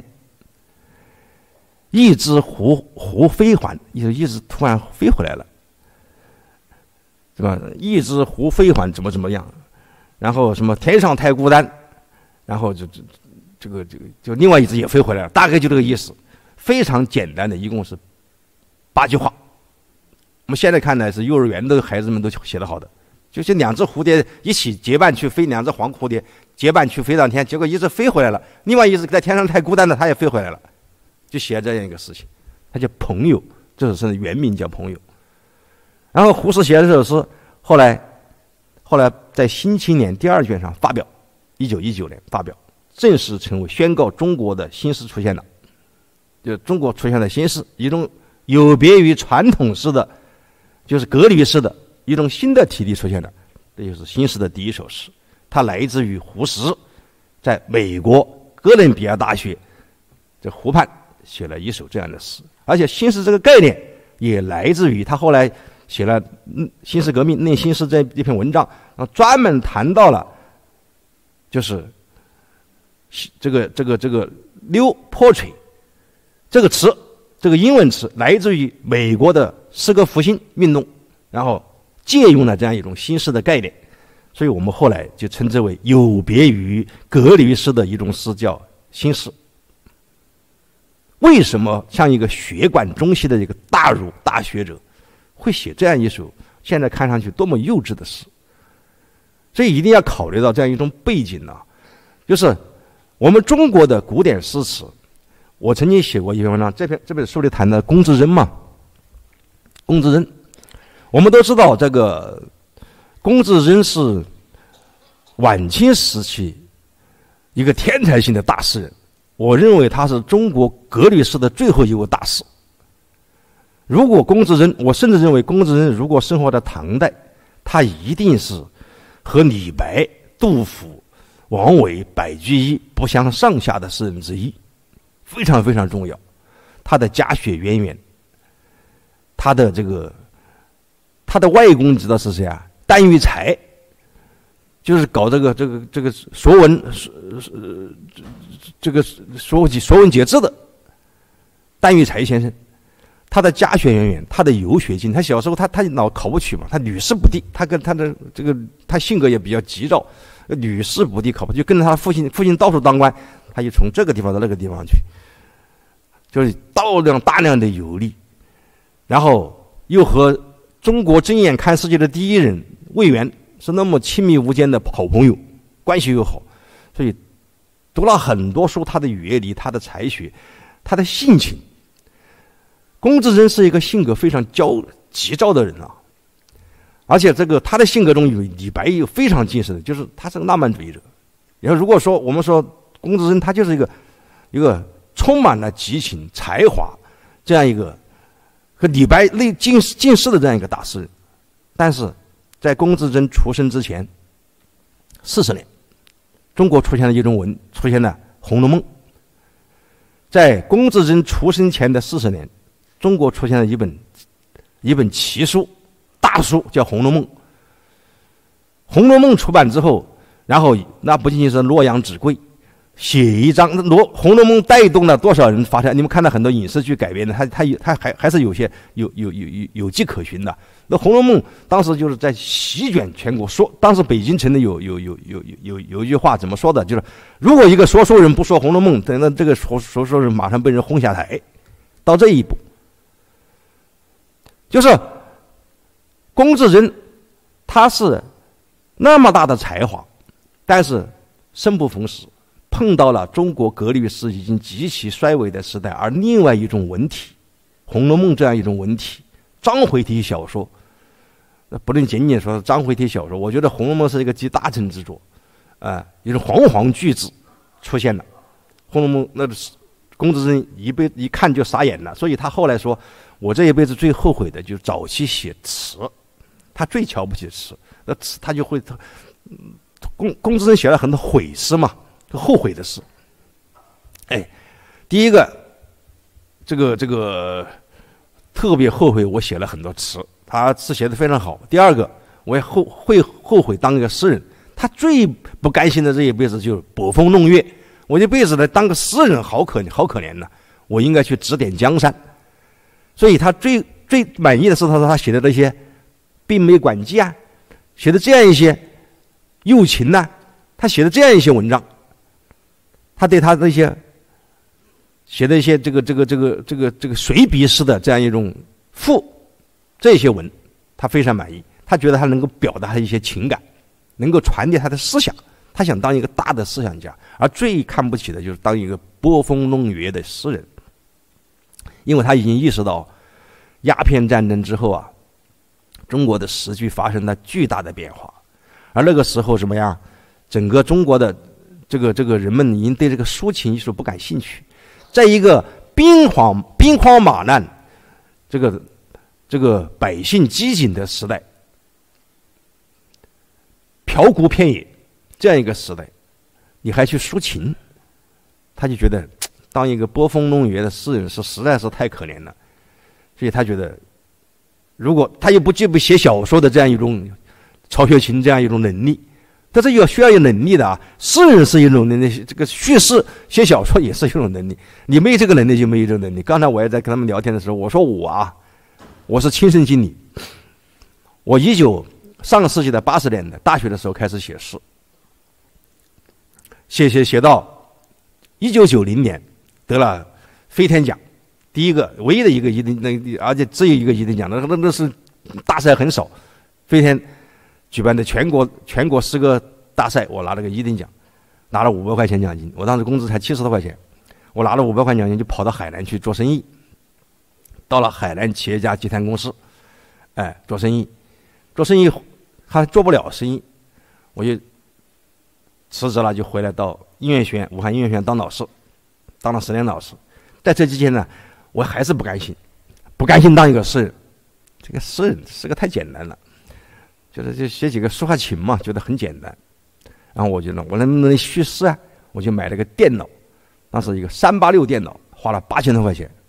一只忽飞还，一只突然飞回来了，是吧？一只忽飞还怎么样？然后什么天上太孤单，然后就另外一只也飞回来了，大概就这个意思，非常简单的，一共是8句话。我们现在看来是幼儿园的孩子们都写得好的，就是两只蝴蝶一起结伴去飞，两只黄蝴蝶结伴去飞上天，结果一只飞回来了，另外一只在天上太孤单了，它也飞回来了，就写这样一个事情，它叫《朋友》，这首诗的原名叫《朋友》。然后胡适写的这首诗，后来在《新青年》第2卷上发表，1919年发表，正式成为宣告中国的新诗出现了，就中国出现了新诗，一种有别于传统诗的。就是格律诗的一种新的体例出现了，这就是新诗的第一首诗。它来自于胡适在美国哥伦比亚大学这湖畔写了一首这样的诗，而且新诗这个概念也来自于他后来写了新诗革命论新诗这一篇文章，专门谈到了就是这个 new poetry 这个词，这个英文词来自于美国的诗歌复兴运动，然后借用了这样一种新诗的概念，所以我们后来就称之为有别于格律诗的一种诗叫新诗。为什么像一个学贯中西的一个大学者会写这样一首现在看上去多么幼稚的诗？所以一定要考虑到这样一种背景啊，就是我们中国的古典诗词。我曾经写过一篇文章，这本书里谈的龚自珍嘛，龚自珍，我们都知道这个龚自珍是晚清时期一个天才性的大诗人，我认为他是中国格律诗的最后一位大师。如果龚自珍，我甚至认为龚自珍如果生活在唐代，他一定是和李白、杜甫、王维、白居易不相上下的诗人之一，非常非常重要。 他的家学渊源，他的外公知道是谁啊？段玉裁，就是搞这个说文说文解字的段玉裁先生。他的家学渊源，他的游学经，他小时候他老考不取嘛，他屡试不第，他跟他的他性格也比较急躁，屡试不第考不就跟着他父亲到处当官，他就从这个地方到那个地方去，就是大量的游历，然后又和中国睁眼看世界的第一人魏源是那么亲密无间的好朋友，关系又好，所以读了很多书，他的阅历，他的才学，他的性情。龚自珍是一个性格非常急躁的人啊，而且他的性格中有李白有非常近似的，就是他是个浪漫主义者。然后如果说我们说龚自珍，他就是一个充满了激情、才华这样一个和李白近似的这样一个大诗人。但是在龚自珍出生之前40年，中国出现了一种文，出现了《红楼梦》。在龚自珍出生前的40年，中国出现了一本奇书，大书叫《红楼梦》。《红楼梦》出版之后，然后那不仅仅是洛阳纸贵，写一张《红楼梦》带动了多少人发展？你们看到很多影视剧改编的，它还是有些有迹可循的。那《红楼梦》当时就是在席卷全国，当时北京城的有一句话怎么说的？就是如果一个说书人不说《红楼梦》，那这个说书人马上被人轰下台，到这一步。就是龚自珍，他是那么大的才华，但是生不逢时，碰到了中国格律诗已经极其衰微的时代，而另外一种文体，《红楼梦》这样一种文体，章回体小说，不能仅仅说章回体小说，我觉得《红楼梦》是一个集大成之作，一种煌煌巨制出现了，《红楼梦》那龚自珍一看就傻眼了，所以他后来说，我这一辈子最后悔的就是早期写词，他最瞧不起词，那词他就会，龚自珍写了很多悔诗嘛，后悔的诗。第一个，这个特别后悔我写了很多词，他词写的非常好。第二个，我也后悔当一个诗人，他最不甘心的这一辈子就是捕风弄月。我这辈子来当个诗人，好可怜呐！我应该去指点江山。所以他最满意的是，他说他写的这些并没管记啊，写的这样一些诱情呐，他写的这样一些文章，他对他这些写的一些这个随笔式的这样一种这些文，他非常满意。他觉得他能够表达他一些情感，能够传递他的思想。他想当一个大的思想家，而最看不起的就是当一个波风弄月的诗人，因为他已经意识到鸦片战争之后啊，中国的时局发生了巨大的变化，而那个时候怎么样？整个中国的这个人们已经对这个抒情艺术不感兴趣，在一个兵荒马乱、这个百姓饥馑的时代，嫖沽骗野。这样一个时代，你还去抒情，他就觉得当一个波风弄月的诗人实在是太可怜了，所以他觉得，如果他又不具备写小说的这样一种曹雪芹这样一种能力，但是需要有能力的啊，诗人是一种能力，这个叙事写小说也是一种能力，你没有这个能力就没有这个能力。刚才我也在跟他们聊天的时候，我说我是亲身经历，我上个世纪的80年代大学的时候开始写诗。写到1990年得了飞天奖，唯一的一个一等，而且只有一个一等奖，那是大赛很少。飞天举办的全国诗歌大赛，我拿了个一等奖，拿了500块钱奖金。我当时工资才70多块钱，我拿了500块奖金就跑到海南去做生意，到了海南企业家集团公司，做生意还做不了生意，我就辞职了，就回来到音乐学院，武汉音乐学院当老师，当了10年老师。在这期间呢，我还是不甘心当一个诗人。这个诗人是个太简单了，就写几个抒发情嘛，觉得很简单。然后我觉得我能不能叙事啊？我就买了个电脑，当时一个386电脑，花了8000多块钱，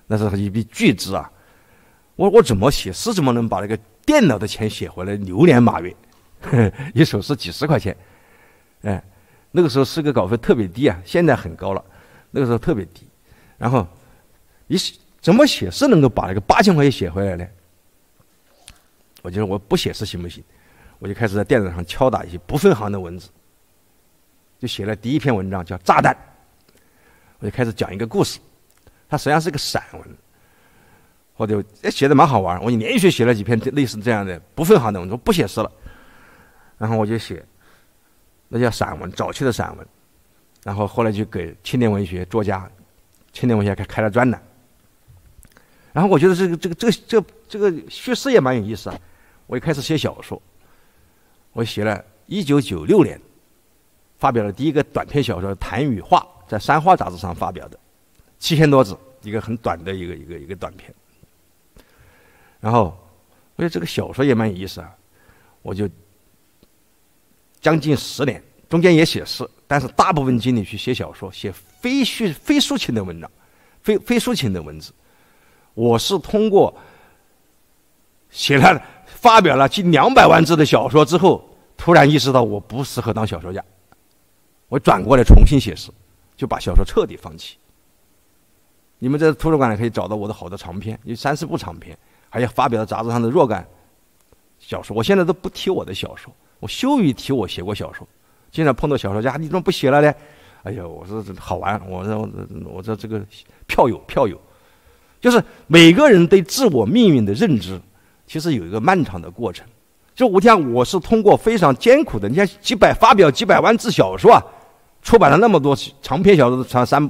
那是一笔巨资啊！我怎么写诗，怎么能把这个电脑的钱写回来？流年马月，一首诗几十块钱，哎，那个时候诗歌稿费特别低啊，现在很高了，那个时候特别低。然后怎么写诗能够把这个8000块钱写回来呢？我觉得我不写诗行不行？我就开始在电脑上敲打一些不分行的文字，就写了第一篇文章叫《炸弹》。我就开始讲一个故事，它实际上是个散文，我就写的蛮好玩，我就连续写了几篇类似这样的不分行的文章，不写诗了，然后我就写，那叫散文，早期的散文，然后后来就给青年文学作家、青年文学开了专栏，然后我觉得这个叙事也蛮有意思啊，我就开始写小说，我写了1996年发表了第一个短篇小说《谈与画》，在《三花》杂志上发表的，7000多字，一个很短的一个短篇。然后我觉得这个小说也蛮有意思啊，我就将近10年，中间也写诗，但是大部分精力去写小说，写非抒情的文章，非抒情的文字。我是通过发表了近200万字的小说之后，突然意识到我不适合当小说家，我转过来重新写诗，就把小说彻底放弃。你们在图书馆里可以找到我的好多长篇，有30部长篇，还有发表在杂志上的若干小说。我现在都不提我的小说，我羞于提我写过小说。经常碰到小说家，你怎么不写了呢？哎呀，我说好玩，我说这个票友，就是每个人对自我命运的认知，其实有一个漫长的过程。就我是通过非常艰苦的，你看发表几百万字小说啊，出版了那么多长篇小说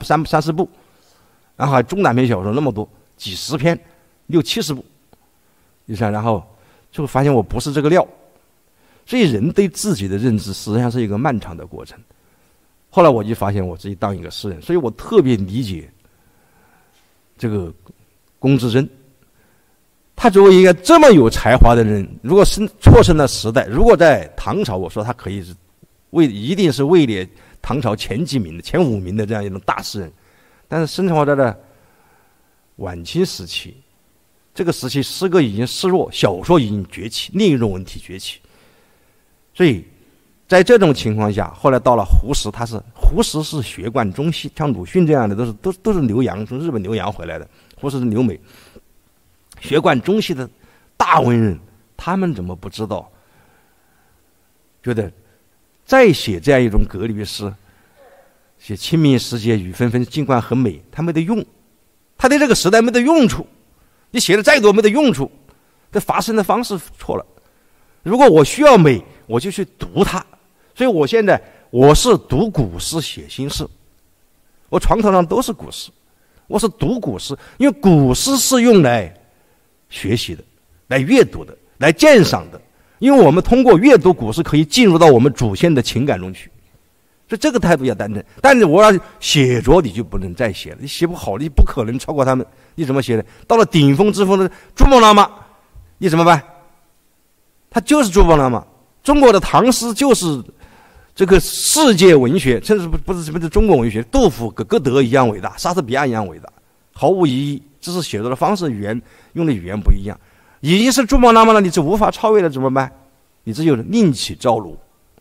30部，然后还中短篇小说那么多，几十篇，60-70部，你看，然后就发现我不是这个料。所以人对自己的认知实际上是一个漫长的过程。后来我就发现我自己当一个诗人，所以我特别理解这个龚自珍。他作为一个这么有才华的人，如果错身了时代，如果在唐朝，我说他可以一定是位列唐朝前几名的、前5名的这样一种大诗人。但是生活在了晚清时期，这个时期诗歌已经失落，小说已经崛起，另一种文体崛起。所以在这种情况下，后来到了胡适，胡适是学贯中西，像鲁迅这样的都是留洋，从日本留洋回来的，胡适是留美，学贯中西的大文人，他们怎么不知道？觉得再写这样一种格律诗，写清明时节雨纷纷，尽管很美，他没得用，他对这个时代没得用处，你写的再多没得用处，这发声的方式错了。如果我需要美，我就去读它。所以我现在是读古诗写新诗，我床头上都是古诗，我是读古诗，因为古诗是用来学习的，来阅读的，来鉴赏的。因为我们通过阅读古诗可以进入到我们祖先的情感中去，所以这个态度要端正。但是我要写作，你就不能再写了，你写不好，你不可能超过他们。你怎么写的？到了顶峰之峰的珠穆朗玛，你怎么办？他就是珠穆朗玛。中国的唐诗就是这个世界文学，甚至不是中国文学，杜甫、歌德一样伟大，莎士比亚一样伟大，毫无疑义。只是写作的方式、用的语言不一样。已经是珠穆朗玛了，你是无法超越了，怎么办？你只有另起灶炉。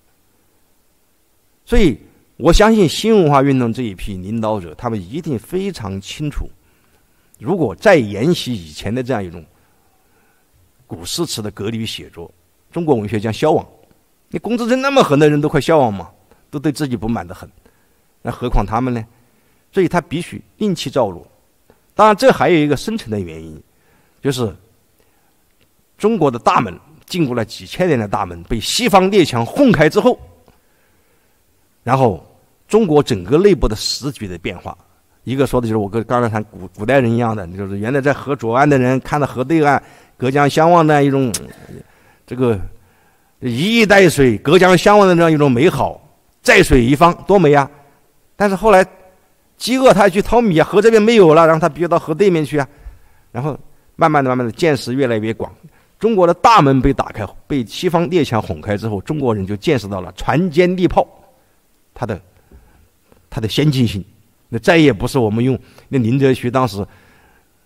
所以我相信新文化运动这一批领导者，他们一定非常清楚，如果再沿袭以前的这样一种古诗词的格律写作，中国文学将消亡。你龚自珍那么狠的人都快消亡嘛，都对自己不满得很，那何况他们呢？所以他必须另起灶炉。当然这还有一个深层的原因，就是中国的大门经过了几千年的大门被西方列强轰开之后，然后中国整个内部的时局的变化，一个说的就是我跟刚才谈古代人一样的，就是原来在河左岸的人看到河对岸隔江相望的一种这个一衣带水隔江相望的这样一种美好，在水一方多美啊！但是后来饥饿他去淘米啊，河这边没有了，让他必须到河对面去啊。然后慢慢的见识越来越广，中国的大门被打开，被西方列强哄开之后，中国人就见识到了船坚利炮它的先进性。那再也不是我们用那林则徐当时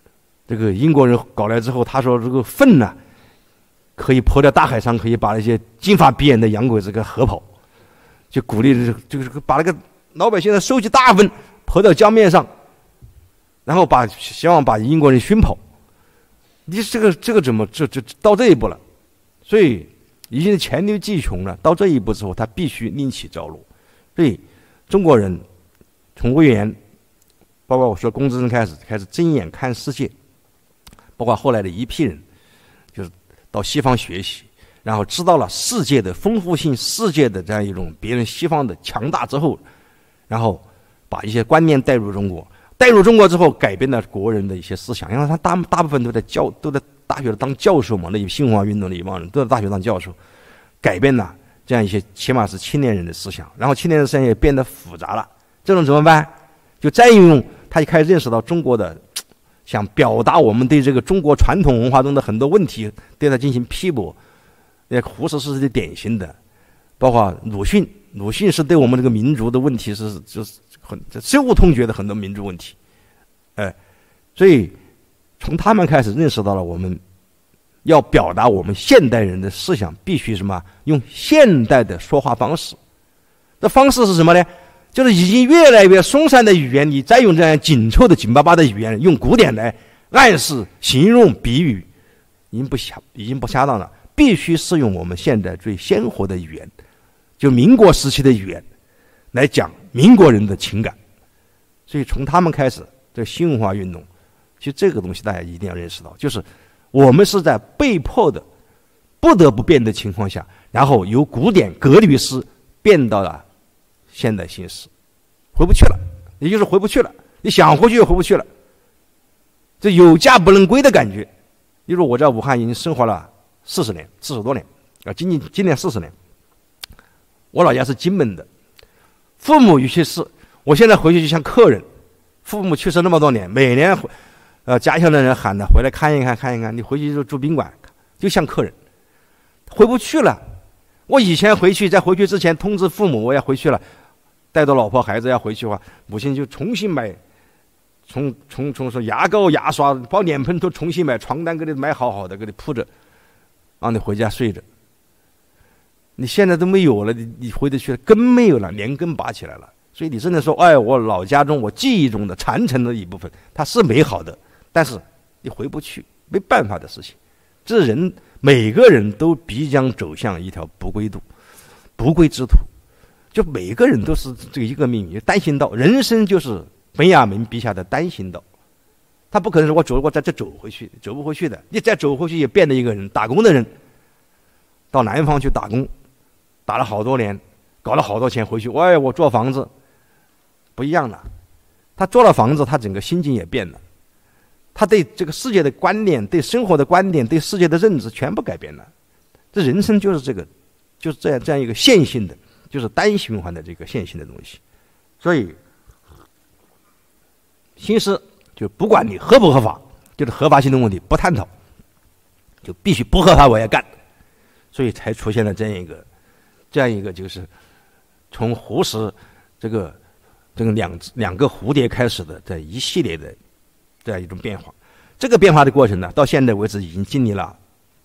这个英国人搞来之后，他说这个粪呢，可以泼到大海上，可以把那些金发碧眼的洋鬼子给喝跑，就鼓励就是把那个老百姓的收集大粪泼到江面上，然后希望把英国人熏跑。你这个怎么就到这一步了？所以已经黔驴技穷了。到这一步之后，他必须另起灶炉。所以中国人从魏源，包括我说龚自珍开始睁眼看世界，包括后来的一批人，就是到西方学习，然后知道了世界的丰富性，世界的这样一种别人西方的强大之后，然后把一些观念带入中国。带入中国之后，改变了国人的一些思想，因为他大部分都在大学当教授嘛，那些新文化运动的一帮人都在大学当教授，改变了这样一些起码是青年人的思想，然后青年人的思想也变得复杂了。这种怎么办？就再运用，他就开始认识到中国的，想表达我们对这个中国传统文化中的很多问题，对他进行批驳。胡适是典型的，包括鲁迅是对我们这个民族的问题就是深恶痛绝的很多民族问题，所以从他们开始认识到了我们要表达我们现代人的思想，必须什么？用现代的说话方式。这方式是什么呢？就是已经越来越松散的语言，你再用这样紧凑的紧巴巴的语言，用古典来暗示、形容、比喻，已经不恰当了。必须是用我们现在最鲜活的语言，就民国时期的语言来讲民国人的情感。所以从他们开始，这新文化运动，其实这个东西大家一定要认识到，就是我们是在被迫的不得不变的情况下，然后由古典格律诗变到了现代新诗，回不去了，也就是回不去了，你想回去又回不去了，这有家不能归的感觉。例如我在武汉已经生活了40多年啊，今年40年。我老家是金门的，父母有些事，我现在回去就像客人。父母去世那么多年，每年家乡的人喊他回来看一看，你回去就住宾馆，就像客人，回不去了。我以前回去，在回去之前通知父母我要回去了，带着老婆孩子要回去的话，母亲就重新买，从说牙膏牙刷包脸盆都重新买，床单给你买好的给你铺着，让你回家睡着。你现在都没有了，你回得去了，根没有了，连根拔起来了。所以你真的说，我老家中我记忆中的传承的一部分，它是美好的，但是你回不去，没办法的事情。这人每个人都必将走向一条不归之途，就每个人都是这一个命运，单行道。人生就是本雅明笔下的单行道，他不可能说我在这走回去，走不回去的。你再走回去也变了一个人，打工的人到南方去打工，打了好多年，搞了好多钱回去，我做房子。不一样了，他做了房子，他整个心境也变了，他对这个世界的观念、对生活的观念、对世界的认知全部改变了。这人生就是就是这样一个线性的，就是单循环的这个线性的东西。所以新诗就不管你合不合法，就是合法性的问题不探讨，就必须不合法我也干。所以才出现了这样一个就是从胡适这个两个蝴蝶开始的这一系列的这样一种变化。这个变化的过程呢，到现在为止已经经历了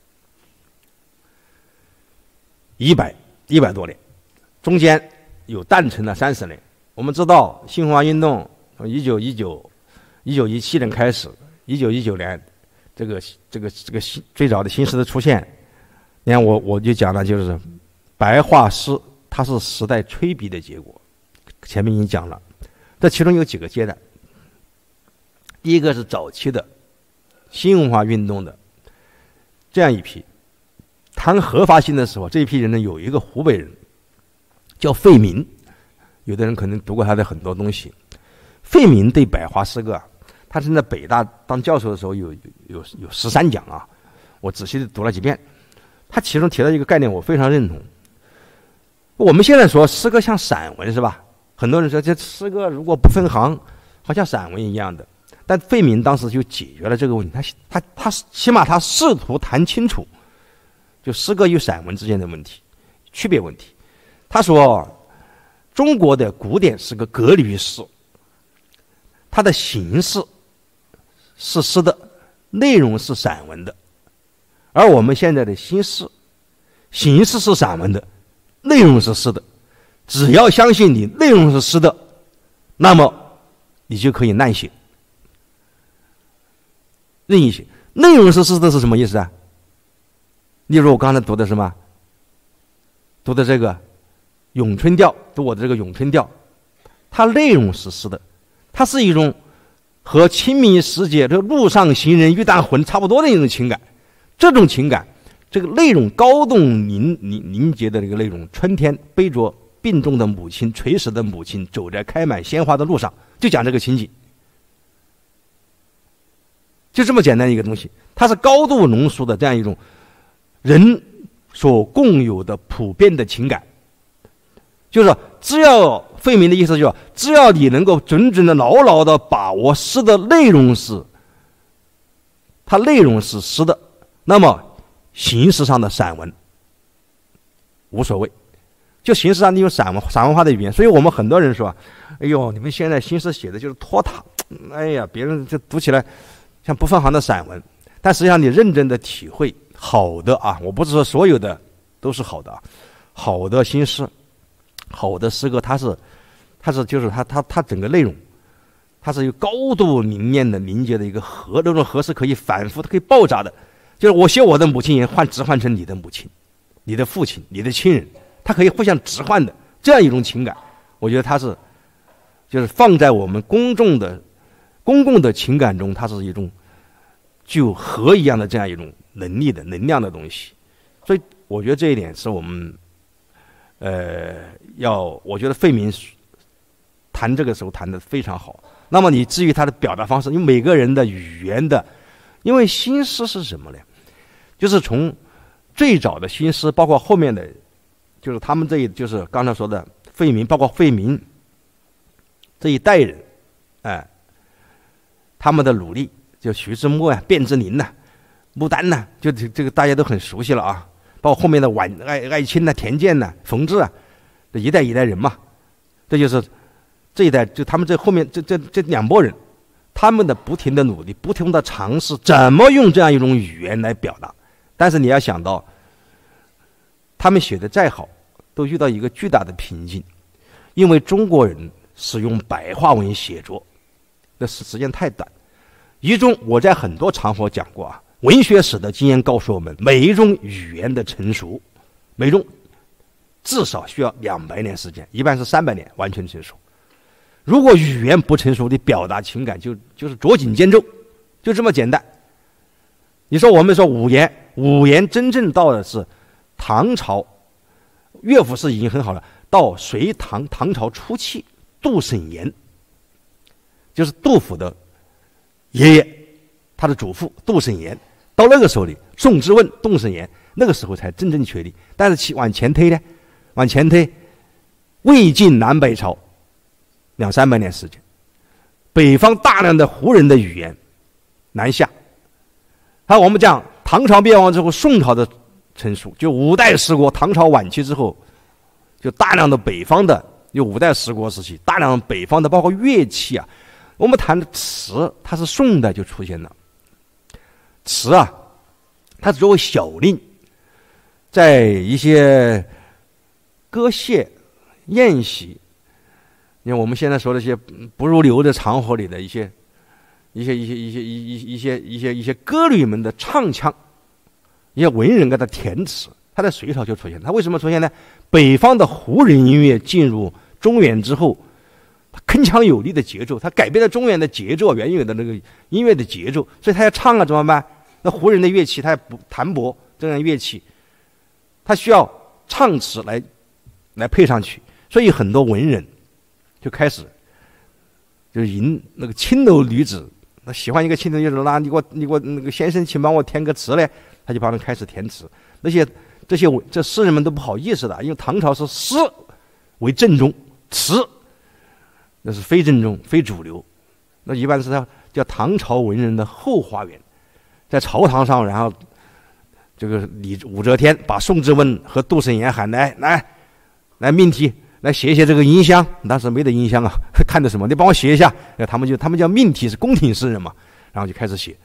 100多年，中间有断层了30年。我们知道新文化运动从1917年开始，1919年这个最早的新诗的出现，你看我就讲了，就是白话诗它是时代催逼的结果。前面已经讲了，这其中有几个阶段。第一个是早期的新文化运动的这样一批，谈合法性的时候，这一批人呢，有一个湖北人叫费民，有的人可能读过他的很多东西。费民对白话诗歌他是在北大当教授的时候有13讲啊，我仔细的读了几遍。他其中提到一个概念，我非常认同。我们现在说诗歌像散文是吧？很多人说这诗歌如果不分行，好像散文一样的。但费民当时就解决了这个问题，他起码他试图谈清楚，就诗歌与散文之间的问题、区别问题。他说，中国的古典诗歌格律诗，它的形式是诗的内容是散文的，而我们现在的新诗，形式是散文的，内容是诗的。只要相信你内容是诗的，那么你就可以滥写、任意写。内容是诗的是什么意思啊？例如我刚才读的什么？读的这个咏春调，读我的这个咏春调，它内容是诗的，它是一种和清明时节这路上行人欲断魂差不多的一种情感。这种情感，这个内容高度凝结的这个内容，春天背着病重的母亲，垂死的母亲走在开满鲜花的路上，就讲这个情景，就这么简单一个东西。它是高度浓缩的这样一种人所共有的普遍的情感。就是只要费明的意思就是，只要你能够准准的牢牢的把握诗的内容是，它内容是诗的，那么形式上的散文无所谓。就形式上你用散文化的语言，所以我们很多人说，哎呦，你们现在新诗写的就是拖沓，哎呀，别人就读起来像不分行的散文。但实际上你认真的体会好的啊，我不是说所有的都是好的啊，好的新诗，好的诗歌，它整个内容，它是有高度凝练的凝结的一个核，这种核是可以反复的，可以爆炸的。就是我写我的母亲也置换成你的母亲、你的父亲、你的亲人，它可以互相置换的这样一种情感。我觉得它是就是放在我们公共的情感中，它是一种具有核一样的这样一种能力的能量的东西。所以我觉得这一点是我们我觉得费明谈这个时候谈得非常好。那么你至于他的表达方式，因为每个人的语言的，因为新诗是什么呢？就是从最早的新诗，包括后面的，就是他们就是刚才说的费明，包括费明这一代人，他们的努力，就徐志摩啊、卞之琳呐、牡丹呐，就这个大家都很熟悉了啊。包括后面的艾青呐、田健呐、冯至啊，这一代一代人嘛，这就是这一代，就他们这后面这两拨人，他们的不停的努力，不停的尝试怎么用这样一种语言来表达。但是你要想到，他们写的再好，都遇到一个巨大的瓶颈，因为中国人使用白话文写作的时间太短。我在很多场合讲过啊，文学史的经验告诉我们，每一种语言的成熟，每种至少需要200年时间，一般是300年完全成熟。如果语言不成熟，你表达情感就是捉襟见肘，就这么简单。你说我们说五言真正到的是唐朝，乐府是已经很好了，到隋唐朝初期，杜审言，就是杜甫的爷爷，他的祖父杜审言，到那个时候里，宋之问、杜审言，那个时候才真正确立。但是往前推，魏晋南北朝200-300年时间，北方大量的胡人的语言南下。我们讲唐朝灭亡之后，宋朝的成熟，就5代十国，唐朝晚期之后，就大量的北方的，有5代十国时期，大量北方的包括乐器啊。我们谈的词，它是宋代就出现了。词啊，它作为小令，在一些歌谢、宴席，因为我们现在说的一些不入流的场合里的一些歌女们的唱腔，一些文人给他填词，他在隋朝就出现了。他为什么出现呢？北方的胡人音乐进入中原之后，铿锵有力的节奏，它改变了中原的节奏，原有的那个音乐的节奏，所以他要唱啊，怎么办？那胡人的乐器，他不弹拨这样乐器，他需要唱词来配上去，所以很多文人就开始就迎那个青楼女子，那喜欢一个青楼女子，那你给我那个先生，请帮我填个词嘞，他就帮人开始填词。这诗人们都不好意思的，因为唐朝是诗为正宗，词那是非正宗、非主流，那一般是叫唐朝文人的后花园，在朝堂上，然后这个武则天把宋之问和杜审言喊来命题，来写一写这个吟香，当时没得吟香啊，看的什么？你帮我写一下。他们叫命题，是宫廷诗人嘛，然后就开始写，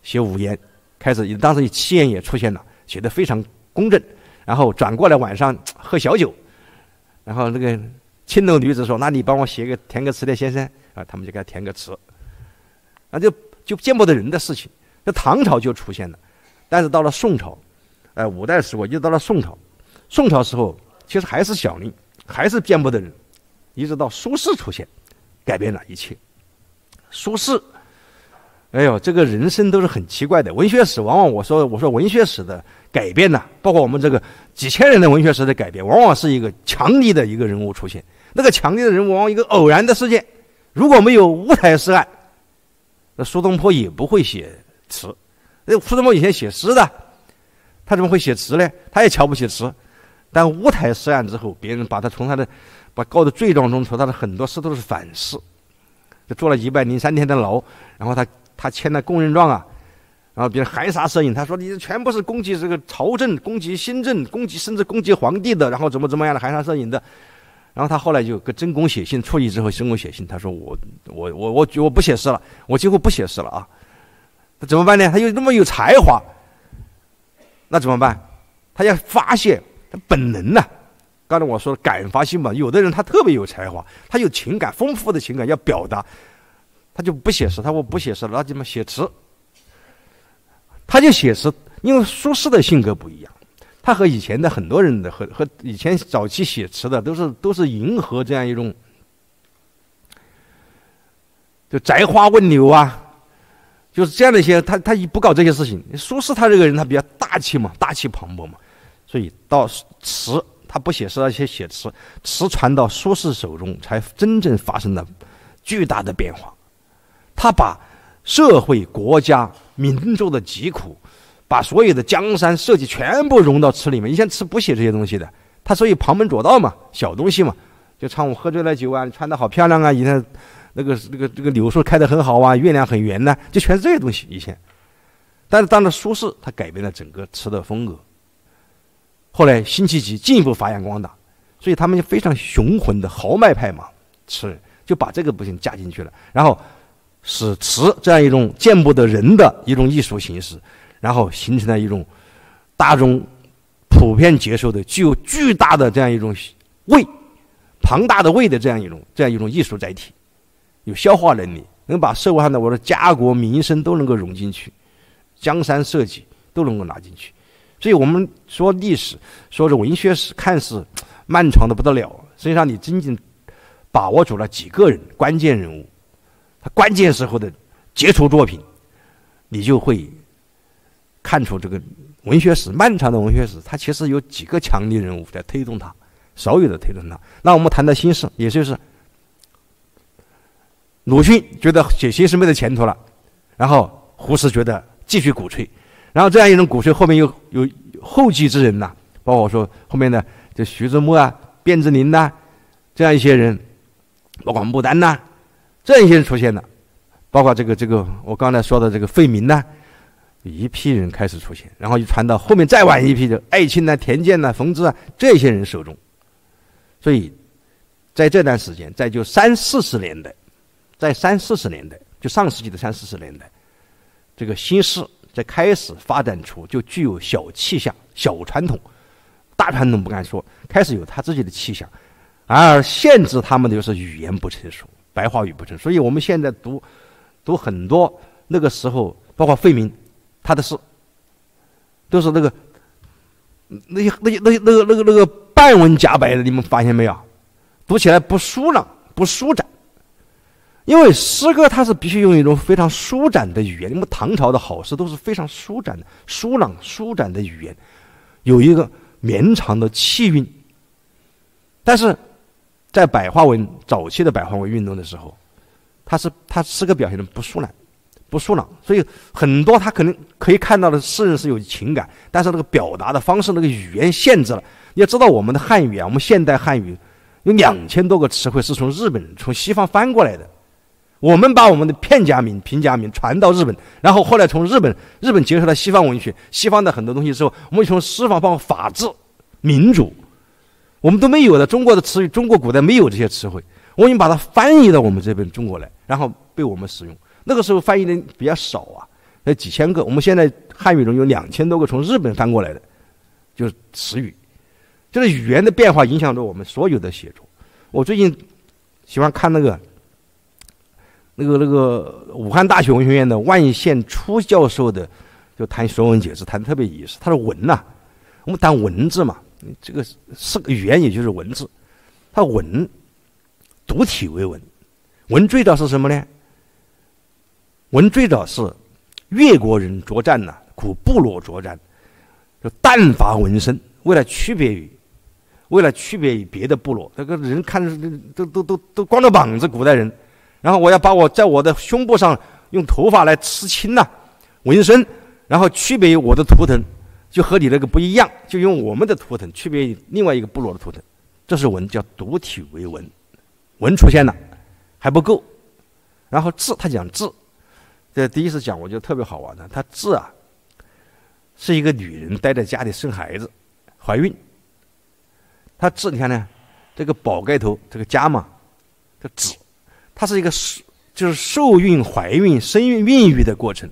写五言，开始当时七言也出现了，写得非常工整。然后转过来晚上喝小酒，然后那个青楼女子说：“那你帮我填个词的先生啊。”他们就给他填个词，那就见不得人的事情。那唐朝就出现了，但是到了宋朝，五代十国就到了宋朝，宋朝时候其实还是小令，还是见不得人，一直到苏轼出现，改变了一切。苏轼，哎呦，这个人生都是很奇怪的。文学史往往我说文学史的改变呢，包括我们这个几千人的文学史的改变，往往是一个强力的一个人物出现。那个强力的人物往往一个偶然的事件，如果没有乌台诗案，那苏东坡也不会写词。苏东坡以前写诗的，他怎么会写词呢？他也瞧不起词。但乌台诗案之后，别人把告的罪状中，说他的很多诗都是反诗，就坐了103天的牢，然后他签了供认状啊，然后别人含沙射影，他说你全部是攻击这个朝政、攻击新政、甚至攻击皇帝的，然后怎么样的含沙射影的。然后他后来就跟真公写信，处理之后，真公写信，他说我不写诗了，我几乎不写诗了啊。那怎么办呢？他又那么有才华，那怎么办？他要发泄他本能呢。刚才我说感发性嘛，有的人他特别有才华，他有情感，丰富的情感要表达，他就不写诗，他说我不写诗了，那怎么写词？他就写诗，因为苏轼的性格不一样，他和以前的很多人的和以前早期写词的都是迎合这样一种就摘花问柳啊，就是这样的一些，他不搞这些事情。苏轼他这个人他比较大气嘛，大气磅礴嘛，所以到词他不写诗，而且写词，词传到苏轼手中，才真正发生了巨大的变化。他把社会、国家、民族的疾苦，把所有的江山社稷全部融到词里面。以前词不写这些东西的，他所以旁门左道嘛，小东西嘛，就唱我喝醉了酒啊，穿得好漂亮啊，以前这个柳树开得很好啊，月亮很圆呢，就全是这些东西以前。但是当了苏轼，他改变了整个词的风格。后来辛弃疾进一步发扬光大，所以他们就非常雄浑的豪迈派嘛，词人就把这个部分加进去了，然后使词这样一种见不得人的一种艺术形式，然后形成了一种大众普遍接受的具有巨大的这样一种庞大的胃的这样一种艺术载体，有消化能力，能把社会上的我的家国民生都能够融进去，江山社稷都能够拿进去。所以我们说历史，说这文学史，看似漫长的不得了，实际上你真正把握住了几个人关键人物，他关键时候的杰出作品，你就会看出这个文学史，漫长的文学史，它其实有几个强力人物在推动它，少有的推动它。那我们谈到新诗，也就是鲁迅觉得写新诗没得前途了，然后胡适觉得继续鼓吹，然后这样一种鼓吹，后面有后继之人呐，包括我说后面的就徐志摩啊、卞之琳呐，这样一些人，包括牡丹呐，这样一些人出现了，包括这个我刚才说的这个费明呐，一批人开始出现，然后就传到后面再晚一批的艾青呐、田健呐、冯至啊这些人手中。所以在这段时间，在就30-40年代，在30-40年代，就上世纪的30-40年代，这个新诗在开始发展出就具有小气象、小传统，大传统不敢说，开始有他自己的气象，而限制他们的就是语言不成熟，白话语不成熟。所以我们现在读很多那个时候，包括费明他的诗，都是那个半文夹白的，你们发现没有？读起来不舒朗、不舒展。因为诗歌它是必须用一种非常舒展的语言，因为唐朝的好诗都是非常舒展的、舒朗、舒展的语言，有一个绵长的气韵。但是在白话文早期的白话文运动的时候，它诗歌表现的不舒朗，所以很多他可能可以看到的诗人是有情感，但是那个表达的方式、那个语言限制了。你要知道我们的汉语啊，我们现代汉语有2000多个词汇是从日本、从西方翻过来的。我们把我们的片假名、平假名传到日本，然后后来从日本接受了西方文学、西方的很多东西之后，我们从西方包括法治、民主，我们都没有的。中国的词语，中国古代没有这些词汇，我已经把它翻译到我们这边中国来，然后被我们使用。那个时候翻译的比较少啊， 有几千个。我们现在汉语中有2000多个从日本翻过来的，就是词语。这个语言的变化影响着我们所有的写作。我最近喜欢看那个武汉大学文学院的万宪初教授的，就谈说文解字，谈得特别有意思。他说文呐，我们谈文字嘛，这个是语言，也就是文字。他文独体为文，文最早是什么呢？文最早是越国人作战呐，古部落作战，就弹伐文身，为了区别于别的部落，这个人看着都光着膀子，古代人，然后我要把我在我的胸部上用头发来刺青呐，纹身，然后区别于我的图腾，就和你那个不一样，就用我们的图腾区别于另外一个部落的图腾，这是文，叫独体为文。文出现了还不够，然后字，他讲字，这第一次讲我觉得特别好玩的，他字啊是一个女人待在家里生孩子怀孕，他字你看呢，这个宝盖头这个家嘛，这子，它是一个就是受孕怀孕生孕育的过程，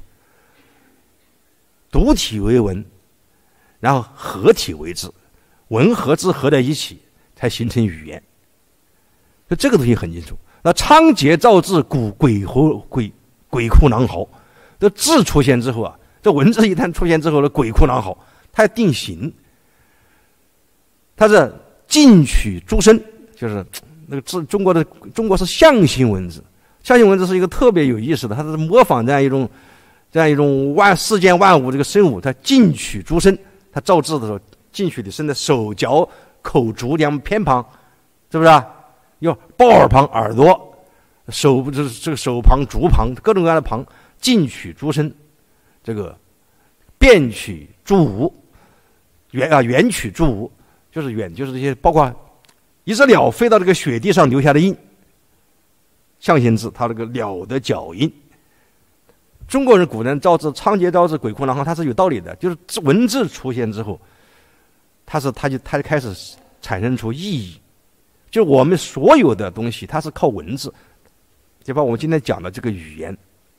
独体为文，然后合体为字，文和字合在一起才形成语言。就这个东西很清楚。那仓颉造字，鬼哭狼嚎。这字出现之后啊，这文字一旦出现之后呢，鬼哭狼嚎，它要定型。它是进取诸身，就是那个字，中国是象形文字。象形文字是一个特别有意思的，它是模仿这样一种世间万物这个生物，它进取诸身。它造字的时候，进取的身的手脚口足两偏旁，是不是啊？有抱耳旁耳朵，手这个手旁足旁各种各样的旁，进取诸身，这个变取诸无，远取诸无，就是远就是这些，包括一只鸟飞到这个雪地上留下的印，象形字它这个鸟的脚印。中国人古人造字，仓颉造字，鬼哭狼嚎，它是有道理的，就是文字出现之后，它就开始产生出意义。就我们所有的东西，它是靠文字，就把我们今天讲的这个语言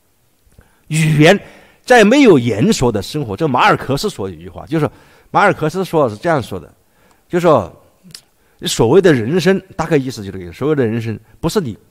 在没有言说的生活。这马尔克斯说的一句话，就是马尔克斯说是这样说的，就是说所谓的人生，大概意思就是这个，所谓的人生不是你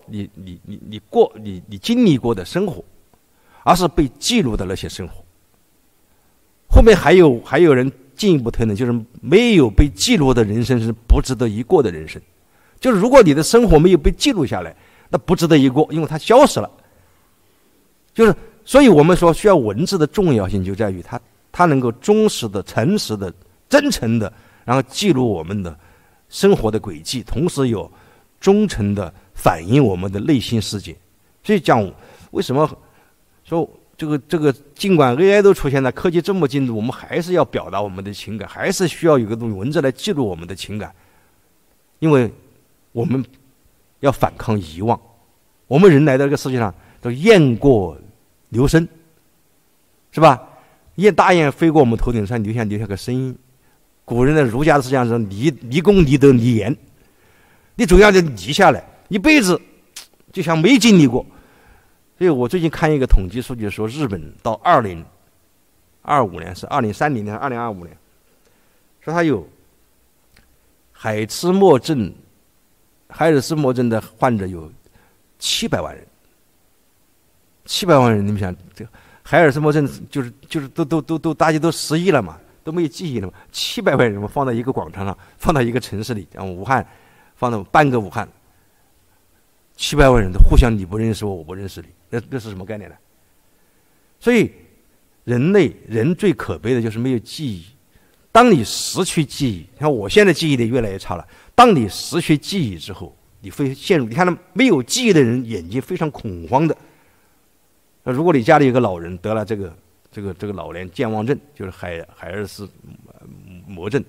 经历过的生活，而是被记录的那些生活。后面还有人进一步推论，就是没有被记录的人生是不值得一过的人生。就是如果你的生活没有被记录下来，那不值得一过，因为它消失了。就是所以我们说需要文字的重要性就在于它能够忠实的、诚实的、真诚的，然后记录我们的生活的轨迹，同时有忠诚的反映我们的内心世界。所以讲为什么说这个尽管 AI 都出现了，科技这么进步，我们还是要表达我们的情感，还是需要有个东西文字来记录我们的情感，因为我们要反抗遗忘。我们人来到这个世界上都雁过留声，是吧？大雁飞过我们头顶上，留下个声音。古人的儒家的思想是立功立德立言，你总要立下来，一辈子就像没经历过。所以我最近看一个统计数据说，日本到2025年是2030年2025年，说它有海尔斯莫症的患者有700万人，700万人，你们想，这个海尔斯莫症就是都大家都失忆了嘛，都没有记忆了嘛，700万人我放到一个广场上，放到一个城市里，像武汉，放到半个武汉，700万人都互相你不认识我，我不认识你，那是什么概念呢？所以人最可悲的就是没有记忆。当你失去记忆，像我现在记忆力越来越差了。当你失去记忆之后，你会陷入，你看没有记忆的人眼睛非常恐慌的。如果你家里有个老人得了这个老年健忘症，就是海尔斯魔症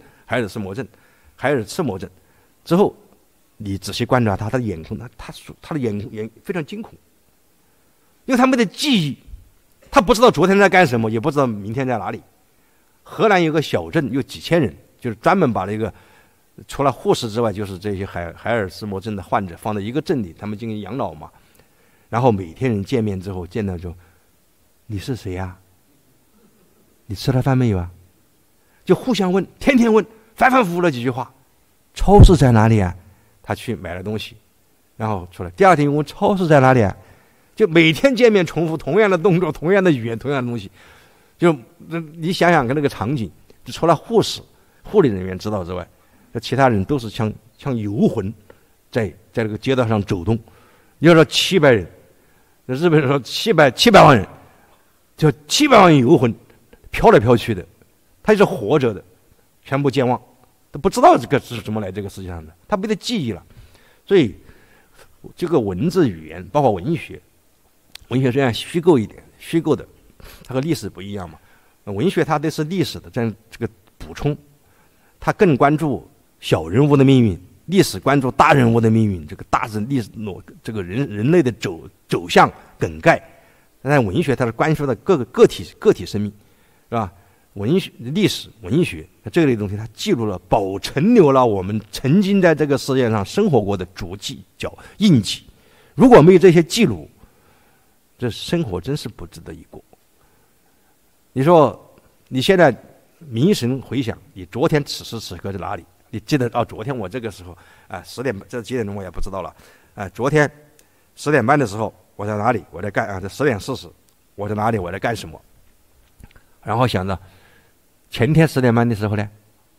之后，你仔细观察他的眼孔，他的眼非常惊恐，因为他没得记忆，他不知道昨天在干什么，也不知道明天在哪里。荷兰有个小镇，有几千人，就是专门把那个除了护士之外，就是这些海尔斯魔症的患者放在一个镇里，他们进行养老嘛。然后每天人见面之后，见到就你是谁呀？你吃了饭没有啊？就互相问，天天问，反反复复了几句话。超市在哪里啊？他去买了东西，然后出来。第二天问超市在哪里啊？就每天见面重复同样的动作、同样的语言、同样的东西。就你想想看那个场景，就除了护理人员知道之外，其他人都是像游魂，在这个街道上走动。要说700人，日本人说700万人，就700万游魂飘来飘去的，他就是活着的，全部健忘，都不知道这个是怎么来这个世界上的，他没得记忆了。所以这个文字语言，包括文学虽然虚构一点，虚构的，它和历史不一样嘛。文学它都是历史的这个补充，它更关注小人物的命运，历史关注大人物的命运，这个大人历史这个人类的走向梗概。但文学它是关注的各个个体生命，是吧？历史文学这类东西，它记录了、保存留了我们曾经在这个世界上生活过的足迹、印记。如果没有这些记录，这生活真是不值得一过。你说你现在冥神回想，你昨天此时此刻在哪里？你记得昨天我这个时候10点，这几点钟我也不知道了。昨天10点半的时候我在哪里？我在干这10点40，我在哪里？我在干什么？然后想着前天10点半的时候呢，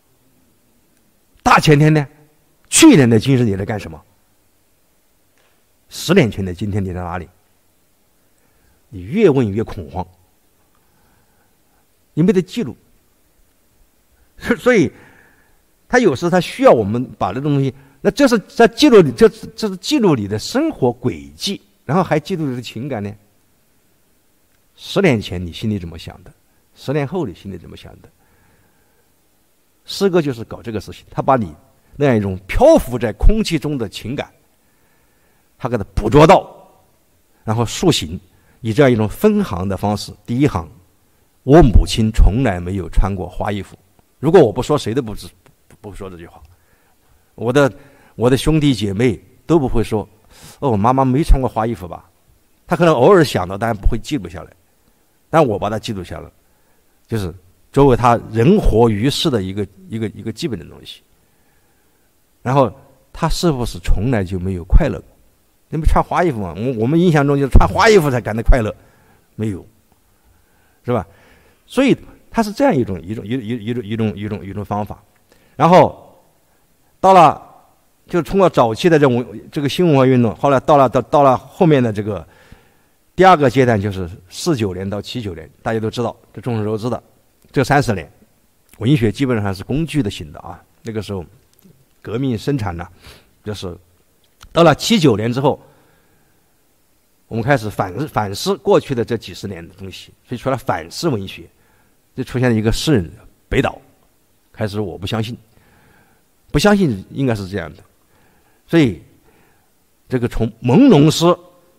大前天呢，去年的今日你在干什么？10年前的今天你在哪里？你越问越恐慌，你没得记录。所以他有时他需要我们把这东西，那这是在记录你，这是记录你的生活轨迹，然后还记录你的情感呢。10年前你心里怎么想的？10年后你心里怎么想的？诗歌就是搞这个事情，他把你那样一种漂浮在空气中的情感，他给它捕捉到，然后塑形，以这样一种分行的方式。第一行，我母亲从来没有穿过花衣服。如果我不说，谁都不说这句话。我的兄弟姐妹都不会说，妈妈没穿过花衣服吧？他可能偶尔想到，但不会记录下来。但我把它记录下来，就是作为他人活于世的一个基本的东西。然后他是不是从来就没有快乐？你们穿花衣服嘛？我们印象中就是穿花衣服才感到快乐，没有，是吧？所以它是这样一种方法。然后到了，就通过早期的这个新文化运动，后来到了后面的这个第二个阶段，就是49年到79年，大家都知道，这众所周知的，这30年，文学基本上是工具的型的啊。那个时候革命生产呢，就是到了79年之后，我们开始反思过去的这几十年的东西，所以出来反思文学，就出现了一个诗人北岛，开始我不相信应该是这样的，所以这个从朦胧诗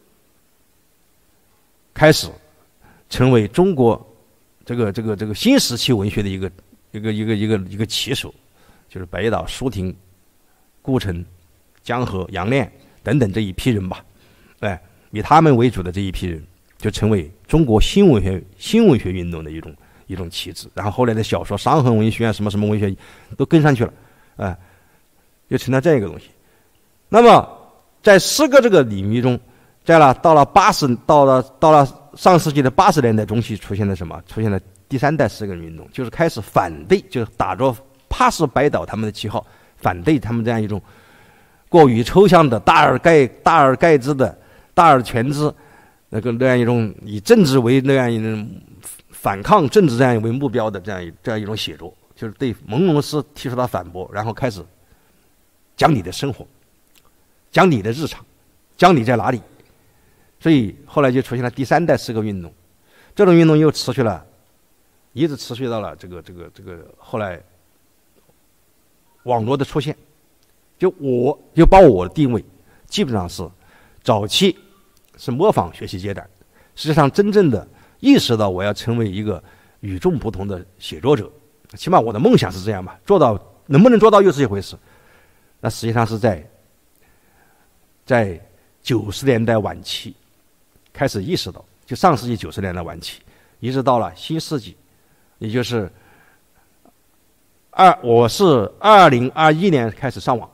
开始成为中国这个新时期文学的一个旗手，就是北岛、舒婷、顾城、江河、杨炼等等这一批人吧，以他们为主的这一批人，就成为中国新文学运动的一种旗帜。然后后来的小说、伤痕文学啊，什么什么文学都跟上去了，就成了这样一个东西。那么在诗歌这个领域中，到了上世纪的80年代中期，出现了什么？出现了第三代诗歌运动，就是开始反对，就是打着帕斯白岛他们的旗号，反对他们这样一种过于抽象的大而概之的大而全之那样一种以政治为那样一种反抗政治这样为目标的这样一种写作，就是对朦胧诗提出了反驳，然后开始讲你的生活，讲你的日常，讲你在哪里。所以后来就出现了第三代诗歌运动，这种运动又一直持续到了这个后来网络的出现，就把我的定位基本上是早期是模仿学习阶段，实际上真正的意识到我要成为一个与众不同的写作者，起码我的梦想是这样吧，做到能不能做到又是一回事。那实际上是在90年代晚期开始意识到， 就上世纪90年代晚期，一直到了新世纪，也就是我是2021年开始上网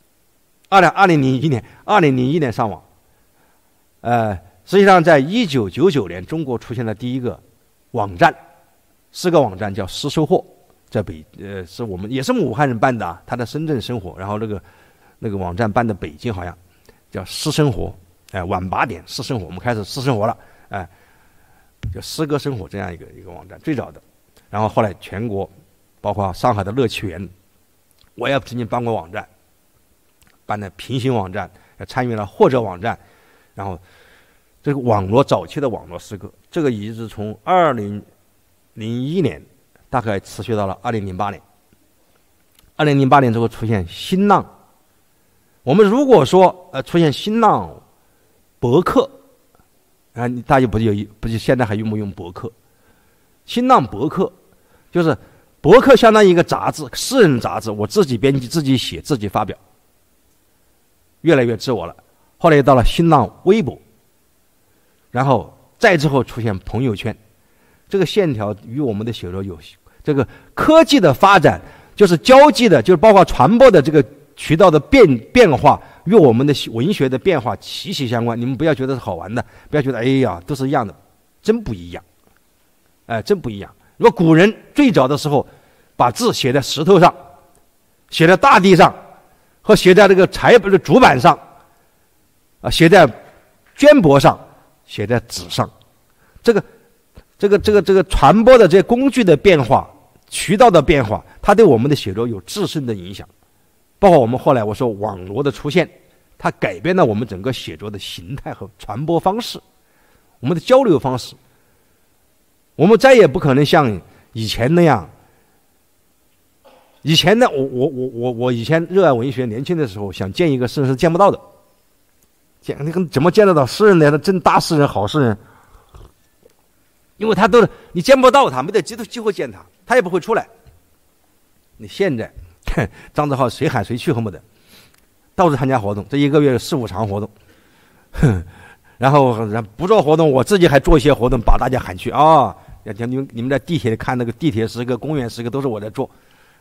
，2001年上网，实际上在1999年，中国出现了第一个网站，是个网站叫私收货，在是我们也是武汉人办的啊，他在深圳生活，然后那个网站搬到北京，好像叫私生活，晚8点私生活，我们开始私生活了，叫诗歌生活这样一个网站，最早的，然后后来全国，包括上海的乐趣园，我也曾经办过网站，办的平行网站，参与了或者网站，然后这个网络早期的网络诗歌，这个一直从2001年大概持续到了2008年。2008年之后出现新浪，我们如果说出现新浪博客大家不就现在还用不用博客？新浪博客就是博客相当于一个杂志，私人杂志，我自己编辑、自己写、自己发表，越来越自我了。后来到了新浪微博，然后再之后出现朋友圈，这个线条与我们的写作有这个科技的发展，就是交际的，就是包括传播的这个渠道的变化，与我们的文学的变化息息相关。你们不要觉得是好玩的，不要觉得哎呀都是一样的，真不一样，真不一样。如果古人最早的时候把字写在石头上，写在大地上，和写在这个竹板上，写在绢帛上，写在纸上，这个传播的这些工具的变化、渠道的变化，它对我们的写作有自身的影响。包括我们后来我说网络的出现，它改变了我们整个写作的形态和传播方式，我们的交流方式。我们再也不可能像以前那样。以前呢，我以前热爱文学，年轻的时候想见一个诗人是见不到的，那个怎么见得到诗人呢？他真大诗人、好诗人，因为他都是你见不到他，没得机会见他，他也不会出来。你现在张志浩谁喊谁去，恨不得到处参加活动，这一个月4-5场活动，然后不做活动，我自己还做一些活动，把大家喊去啊！你们在地铁里看那个地铁诗歌、公园诗歌，都是我在做，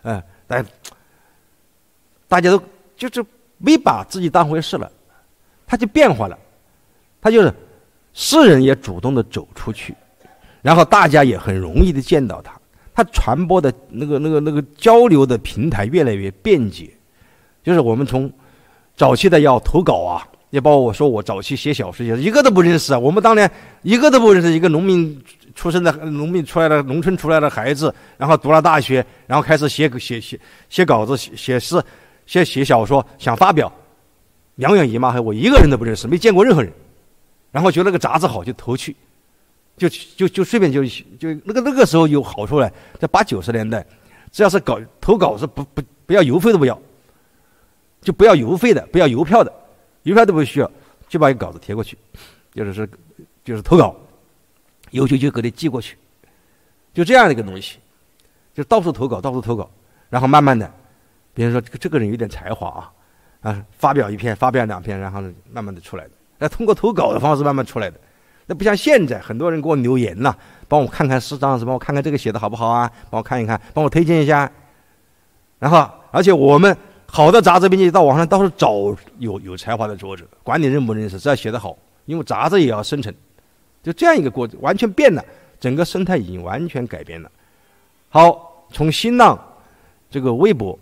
大家都就是没把自己当回事了，他就变化了，他就是诗人也主动的走出去，然后大家也很容易的见到他，他传播的那个交流的平台越来越便捷，就是我们从早期的要投稿啊，也包括我说我早期写小说一个都不认识啊，我们当年一个都不认识，一个农民出来的农村出来的孩子，然后读了大学，然后开始写稿子、写诗、写小说，想发表，洋洋姨妈我一个人都不认识，没见过任何人，然后觉得那个杂志好就投去，就随便就那个时候有好处了，在80、90年代，只要是投稿是不要邮费都不要，就不要邮费的，不要邮票的，邮票都不需要，就把一个稿子贴过去，就是投稿。邮局就给你寄过去，就这样的一个东西，就到处投稿，然后慢慢的，比如说这个人有点才华发表一篇，发表2篇，然后慢慢的出来的，那通过投稿的方式慢慢出来的，那不像现在很多人给我留言帮我看看诗章，帮我看看这个写的好不好啊，帮我看一看，帮我推荐一下，然后而且我们好的杂志编辑到网上到处找有才华的作者，管你认不认识，只要写得好，因为杂志也要生存。就这样一个过程，完全变了，整个生态已经完全改变了。好，从新浪这个微博，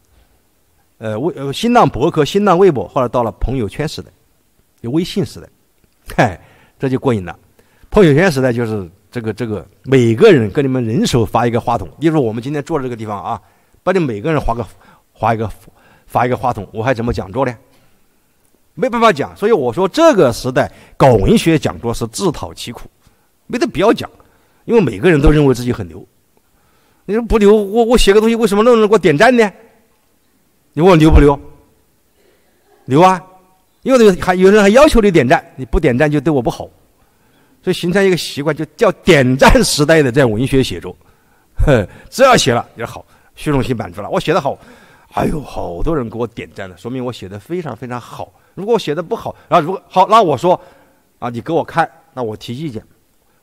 新浪博客、新浪微博，后来到了朋友圈时代，有微信时代，这就过瘾了。朋友圈时代就是这个每个人跟你们人手发一个话筒，例如我们今天坐的这个地方啊，把你每个人发一个话筒，我还怎么讲座呢？没办法讲，所以我说这个时代搞文学讲座是自讨其苦，没得必要讲，因为每个人都认为自己很牛。你说不牛，我写个东西为什么能给我点赞呢？你问我牛不牛？牛啊，因为有人还要求你点赞，你不点赞就对我不好，所以形成一个习惯，就叫点赞时代的在文学写作。只要写了也好，虚荣心满足了，我写得好，哎呦，好多人给我点赞了，说明我写得非常非常好。如果我写的不好，然后如果好，那我说你给我看，那我提意见，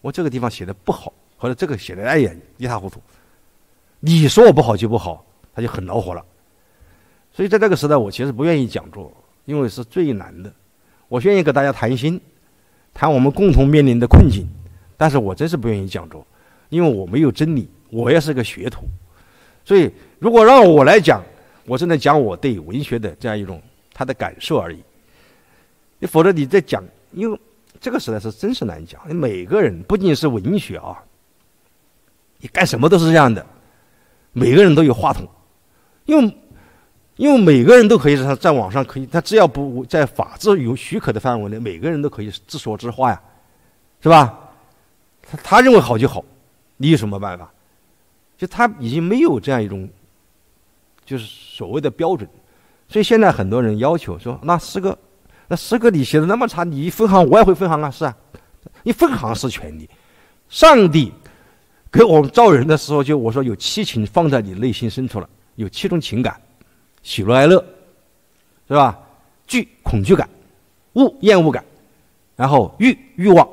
我这个地方写的不好，或者这个写的哎呀一塌糊涂，你说我不好就不好，他就很恼火了。所以在这个时代，我其实不愿意讲座，因为是最难的。我愿意跟大家谈心，谈我们共同面临的困境，但是我真是不愿意讲座，因为我没有真理，我也是个学徒。所以如果让我来讲，我只能讲我对文学的这样一种他的感受而已。你否则你在讲，因为这个时代是真是难讲。每个人不仅是文学啊，你干什么都是这样的，每个人都有话筒，因为每个人都可以在网上可以，他只要不在法治有许可的范围内，每个人都可以自说自话呀，是吧？他认为好就好，你有什么办法？就他已经没有这样一种就是所谓的标准，所以现在很多人要求说，那诗歌你写的那么差，你分行我也会分行啊，是啊，你分行是权利。上帝给我们造人的时候，就我说有7情放在你内心深处了，有7种情感，喜怒哀乐，是吧？惧恐惧感，恶厌恶感，然后欲望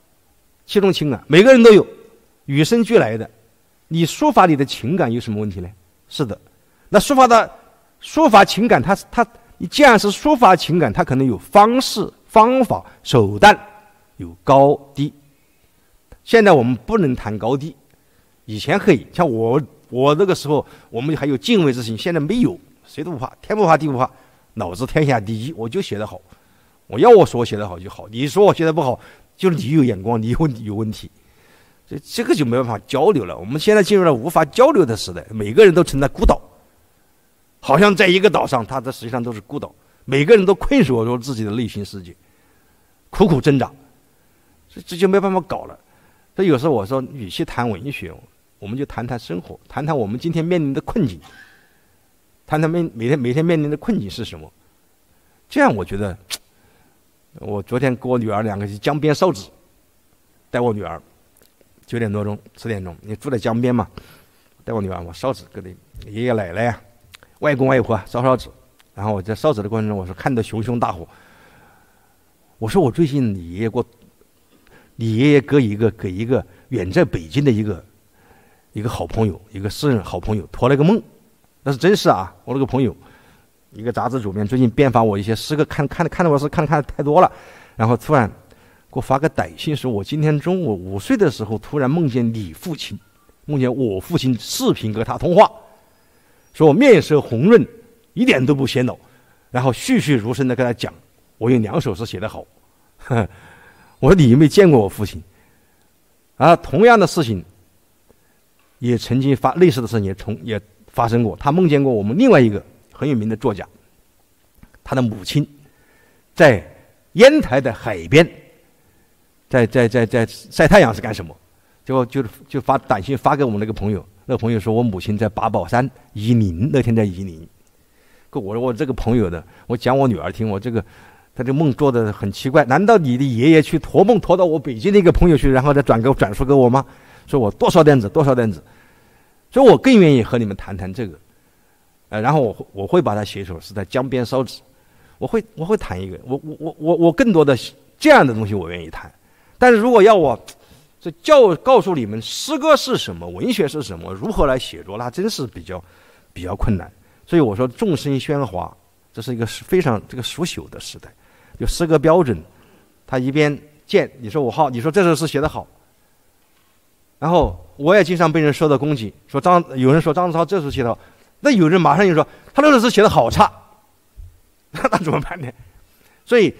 ，7种情感，每个人都有，与生俱来的。你抒发你的情感有什么问题呢？是的，那抒发情感，你既然是抒发情感，它可能有方式、方法、手段，有高低。现在我们不能谈高低，以前可以，像我那个时候，我们还有敬畏之心，现在没有，谁都不怕，天不怕地不怕，老子天下第一，我就写得好，我说我写得好就好，你说我写得不好，就是你有眼光，你有问题。所以这个就没办法交流了。我们现在进入了无法交流的时代，每个人都成了孤岛，好像在一个岛上，他实际上都是孤岛，每个人都困锁住自己的内心世界，苦苦挣扎，所以这就没办法搞了。所以有时候我说，与其谈文学，我们就谈谈生活，谈谈我们今天面临的困境，谈谈每天面临的困境是什么。这样我觉得，我昨天跟我女儿2个去江边烧纸，带我女儿。9点多钟10点钟，你住在江边嘛，带我女儿我烧纸，给你爷爷奶奶呀、外公外婆烧纸。然后我在烧纸的过程中，我说看到熊熊大火，我说我最近你爷爷给一个远在北京的一个好朋友，一个诗人好朋友托了个梦，那是真事啊。我那个朋友，一个杂志主编，最近编发我一些诗歌，看的我是看太多了，然后突然给我发个短信说，我今天中午5岁的时候突然梦见我父亲视频跟他通话，说我面色红润，一点都不显老，然后栩栩如生的跟他讲，我有2首诗写得好。我说你有没有见过我父亲？啊，同样的事情也曾经类似的事情也发生过。他梦见过我们另外一个很有名的作家，他的母亲在烟台的海边在晒太阳是干什么？结果就发短信发给我们那个朋友，那个朋友说我母亲在八宝山夷陵，那天在夷陵。我说我这个朋友的，我讲我女儿听，他这梦做的很奇怪，难道你的爷爷去托梦托到我北京的一个朋友去，然后再转述给我吗？说我多少点子，所以我更愿意和你们谈谈这个，然后我会把它写首诗，在江边烧纸，我会谈一个，我更多的这样的东西我愿意谈。但是如果要我告诉你们诗歌是什么，文学是什么，如何来写作，那真是比较困难。所以我说众声喧哗，这是一个非常这个腐朽的时代。就诗歌标准，他一边见你说我好，你说这首诗写得好，然后我也经常被人受到攻击，说有人说张子韬这首写得好，那有人马上就说他那首诗写得好差，那怎么办呢？所以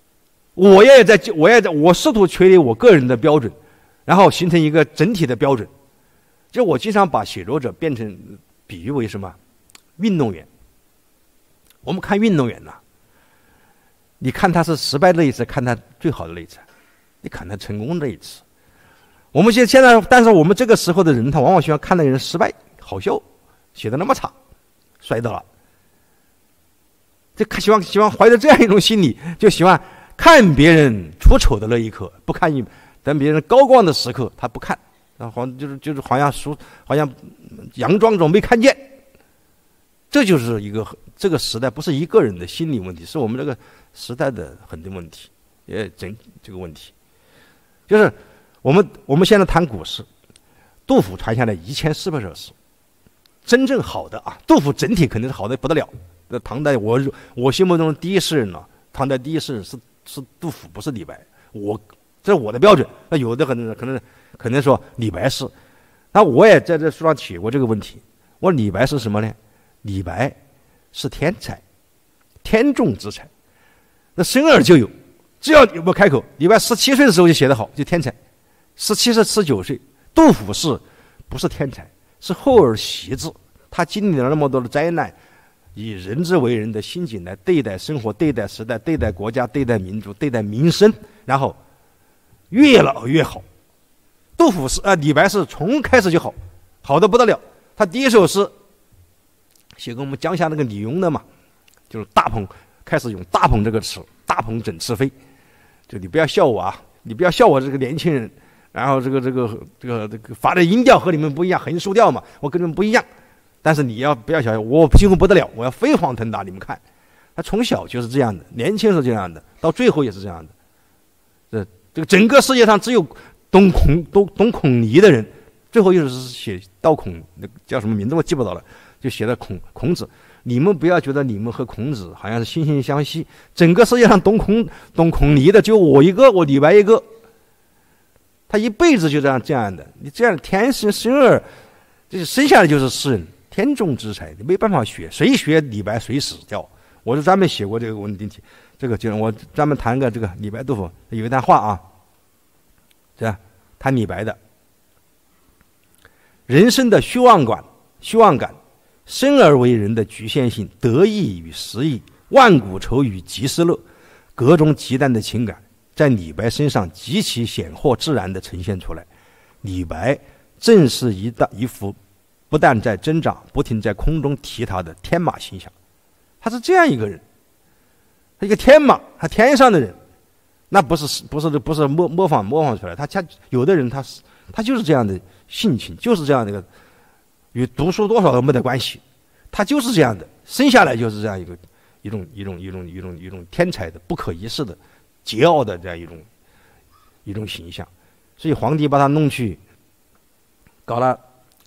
我试图确立我个人的标准，然后形成一个整体的标准。就我经常把写作者比喻为什么？运动员。我们看运动员你看他是失败的一次，看他最好的那一次，你看他成功的一次。我们现在，但是我们这个时候的人，他往往喜欢看那个人失败，好笑，写的那么差，摔倒了，就喜欢怀着这样一种心理，就喜欢看别人出丑的那一刻，不看等别人高光的时刻，他不看，然后就是好像佯装中没看见。这就是这个时代不是一个人的心理问题，是我们这个时代的很多问题，这个问题，就是我们现在谈古诗，杜甫传下来1400首诗，真正好的啊，杜甫整体肯定是好的不得了。那唐代我心目中的第一诗人呢，唐代第一诗人是杜甫，不是李白。这是我的标准。那有的可能说李白是，那我也在这书上写过这个问题。我说李白是什么呢？李白是天才，天纵之才。那生而就有，只要有没有开口。李白17岁的时候就写得好，就天才。17岁、19岁，杜甫不是天才，是后而习之。他经历了那么多的灾难，以人之为人的心境来对待生活、对待时代、对待国家、对待民族、对待民生，然后越老越好。杜甫李白是从开始就好，好的不得了。他第一首诗写给我们江夏那个李颉的嘛，就是大鹏，开始用大鹏这个词，大鹏展翅飞。就你不要笑我啊，你不要笑我这个年轻人，然后这个发的音调和你们不一样，横竖调嘛，我跟你们不一样。但是你不要小瞧我，几乎不得了，我要飞黄腾达，你们看。他从小就是这样的，年轻时候这样的，到最后也是这样的。这个整个世界上只有懂孔鲤的人，最后又是写到孔，那叫什么名字我记不到了，就写的孔子。你们不要觉得你们和孔子好像是惺惺相惜，整个世界上懂孔鲤的就我一个，我李白一个。他一辈子就这样的，你这样天生而就是生下来就是诗人，天纵之才，你没办法学，谁学李白谁死掉。我就专门写过这个问题，这个就是我专门谈个这个李白杜甫有一段话啊，这样谈李白的人生的虚妄感，生而为人的局限性，得意与失意，万古愁与及时乐，各种极淡的情感，在李白身上极其显豁自然地呈现出来。李白正是一幅不但在挣扎，不停在空中踢踏的天马形象。他是这样一个人，他一个天马，他天上的人，那不是模仿出来。他有的人他就是这样的性情，就是这样的一个，与读书多少都没得关系，他就是这样的，生下来就是这样一种天才的、不可一世的、桀骜的这样一种形象。所以皇帝把他弄去搞了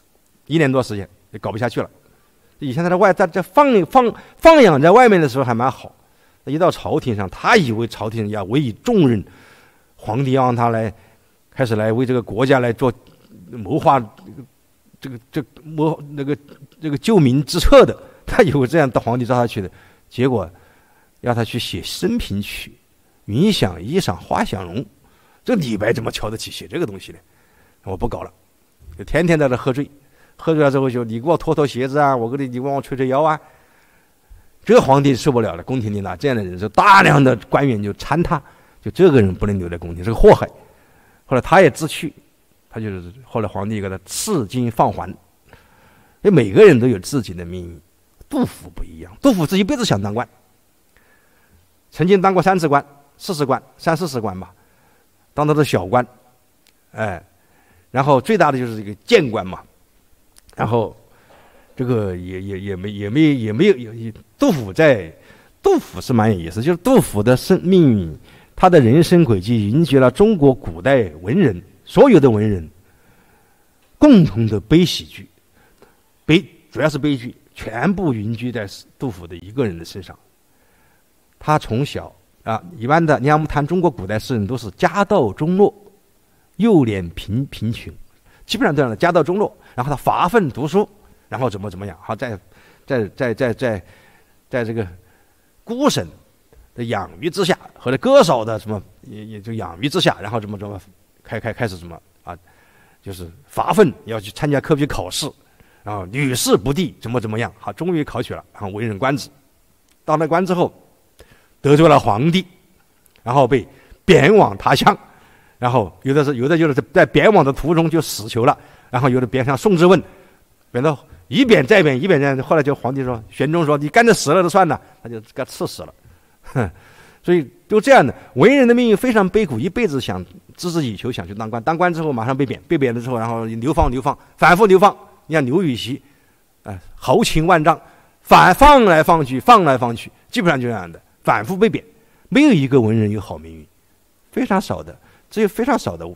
1年多时间，也搞不下去了。以前他在放养在外面的时候还蛮好，一到朝廷上，他以为朝廷要委以重任，皇帝要让他开始来为这个国家来做谋划这个救民之策的，他以为这样的皇帝招他去的，结果要他去写生平曲，云想衣裳花想容，这李白怎么瞧得起写这个东西呢？我不搞了，就天天在这喝醉了之后就你给我脱鞋子啊，你帮我捶腰啊。这个皇帝受不了了，宫廷里呢这样的人，就大量的官员就参他，就这个人不能留在宫廷，是个祸害。后来他也自去，后来皇帝给他赐金放还。因为每个人都有自己的命运，杜甫不一样，杜甫这一辈子想当官，曾经当过3次官、4次官、30-40官吧，当的是小官，然后最大的就是这个谏官嘛。然后这个也没有。杜甫是蛮有意思，就是杜甫的命运，他的人生轨迹凝结了中国古代文人所有的文人共同的悲喜剧，主要是悲剧，全部云居在杜甫的一个人的身上。他从小一般的，你看我们谈中国古代诗人都是家道中落，幼年贫穷，基本上这样的家道中落，然后他发奋读书，然后怎么样，好在这个孤神的养育之下，或者哥嫂的也就养育之下，然后怎么开始就是发奋要去参加科举考试，然后屡试不第，怎么样，好，终于考取了，然后为人官职。当了官之后，得罪了皇帝，然后被贬往他乡，然后有的就是在贬往的途中就死囚了，然后有的贬上宋之问，贬到一贬再贬，后来就皇帝说，玄宗说你干脆死了就算了，他就给赐死了。所以就这样的文人的命运非常悲苦，一辈子想孜孜以求想去当官，当官之后马上被贬了之后，然后流放，反复流放。你看刘禹锡，豪情万丈，放来放去，基本上就这样的反复被贬，没有一个文人有好命运，非常少的，只有非常少的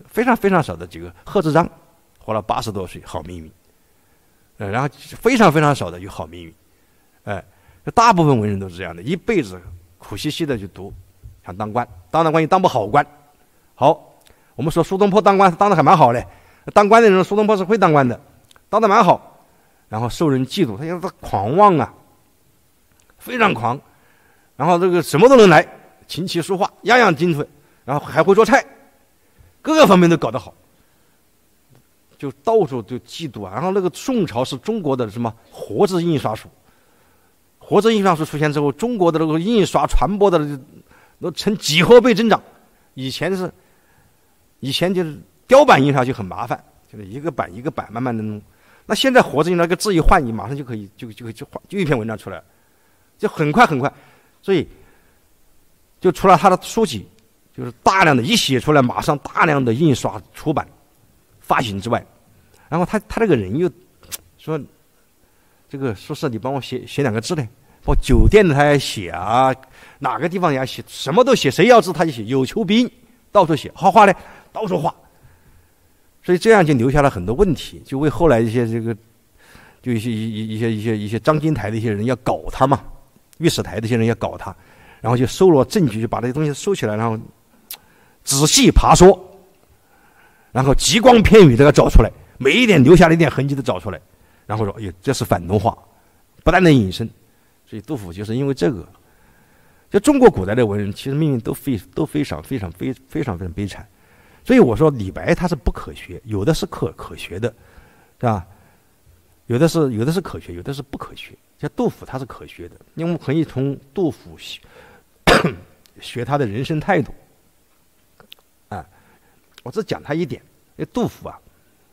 非常非常少的几个。贺知章活了80多岁，好命运。然后非常非常少的有好命运。大部分文人都是这样的，一辈子苦兮兮的去读，想当官，当官也当不好官。好，我们说苏东坡当官，当的还蛮好嘞。当官的人，苏东坡是会当官的，当的蛮好，然后受人嫉妒，他狂妄啊，非常狂，然后这个什么都能来，琴棋书画样样精通，然后还会做菜，各个方面都搞得好，就到处就嫉妒啊。然后那个宋朝是中国的什么活字印刷术，活字印刷术出现之后，中国的那个印刷传播的都成几何倍增长。以前就是雕版印刷就很麻烦，就是一个版一个版慢慢的弄。那现在活字印刷，那个字一换，你马上就可以就一篇文章出来了，就很快很快。所以就除了他的书籍就是大量的一写出来马上大量的印刷出版发行之外，然后他这个人又说，这个说是你帮我写2个字呢，包括酒店的他也写啊，哪个地方也要写，什么都写，谁要字他就写，有求必应，到处写。画画呢，到处画。所以这样就留下了很多问题，就为后来一些这个，就一些张金台的一些人要搞他嘛，御史台的一些人要搞他，然后就搜罗证据，就把这些东西收起来，然后仔细爬说，然后极光片羽的给找出来，每一点留下了一点痕迹都找出来，然后说，哎，这是反动话，不但能隐身。所以杜甫就是因为这个，就中国古代的文人其实命运都非常悲惨。所以我说李白他是不可学，有的是可学的，是吧？有的是可学，有的是不可学。像杜甫他是可学的，因为我们可以从杜甫学他的人生态度。我只讲他一点，因为杜甫啊，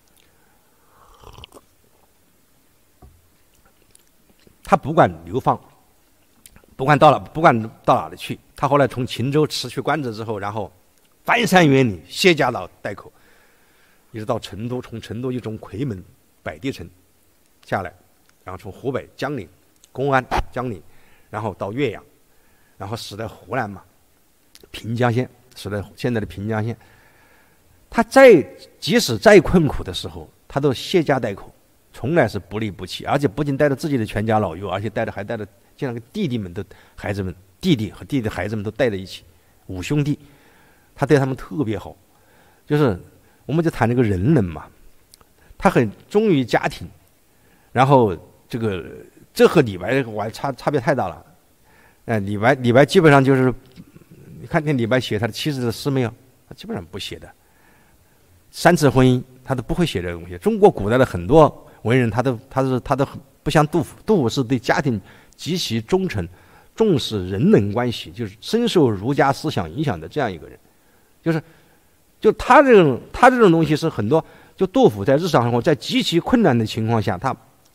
他不管流放，不管到哪里去，他后来从秦州辞去官职之后，然后翻山越岭，谢家岛代口，一直到成都，从成都就从夔门、摆地城下来，然后从湖北江陵、公安、江陵，然后到岳阳，然后死在湖南嘛，平江县，死在现在的平江县。他即使再困苦的时候，他都谢家代口，从来是不离不弃，而且不仅带着自己的全家老幼，而且还带着这样的弟弟们的孩子们，弟弟和弟弟的孩子们都带在一起，5兄弟。他对他们特别好，就是我们就谈这个人嘛，他很忠于家庭，然后这和李白差别太大了。李白基本上就是，你看见李白写他的妻子的诗没有？他基本上不写的，3次婚姻他都不会写这个东西。中国古代的很多文人，他都不像杜甫，杜甫是对家庭极其忠诚，重视人伦关系，就是深受儒家思想影响的这样一个人。就他这种东西是很多，就杜甫在日常生活在极其困难的情况下，他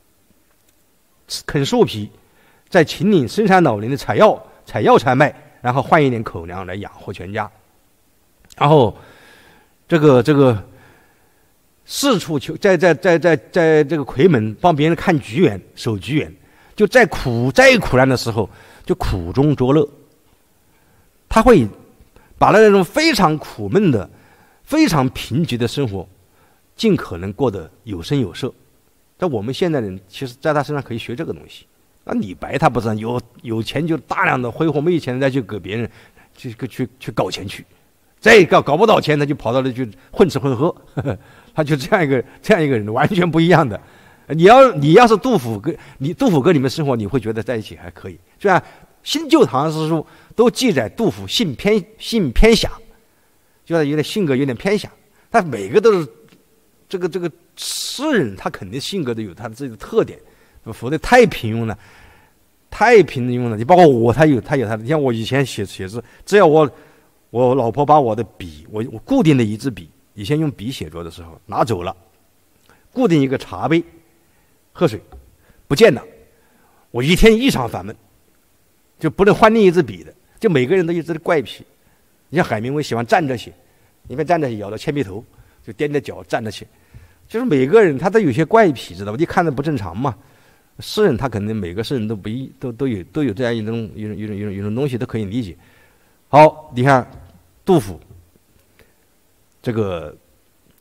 啃树皮，在秦岭深山老林的采药采麦，然后换一点口粮来养活全家，然后这个四处求在这个夔门帮别人看菊园，守菊园，就再苦难的时候就苦中作乐，他会把那种非常苦闷的、非常贫瘠的生活，尽可能过得有声有色。在我们现代人，其实在他身上可以学这个东西。那李白他不是有钱就大量的挥霍，没钱再去给别人去搞钱去，再搞不到钱，他就跑到那去混吃混喝，他就这样一个人，完全不一样的。你要是杜甫跟你们生活，你会觉得在一起还可以。虽然新旧唐诗书都记载杜甫性偏狭，就是有点性格有点偏狭，但每个都是这个诗人，他肯定性格都有他的自己的特点，否则太平庸了。你包括我，他有他的。你像我以前写字，只要我老婆把我的笔，我固定的一支笔，以前用笔写作的时候拿走了，固定一个茶杯喝水不见了，我一天异常烦闷，就不能换另一支笔的。就每个人都有自己的怪癖。你像海明威喜欢站着写，一边站着写咬到铅笔头，就踮着脚站着写。就是每个人他都有些怪癖，知道吧？你看着不正常嘛。诗人他可能每个诗人都有这样一种东西都可以理解。好，你看杜甫，这个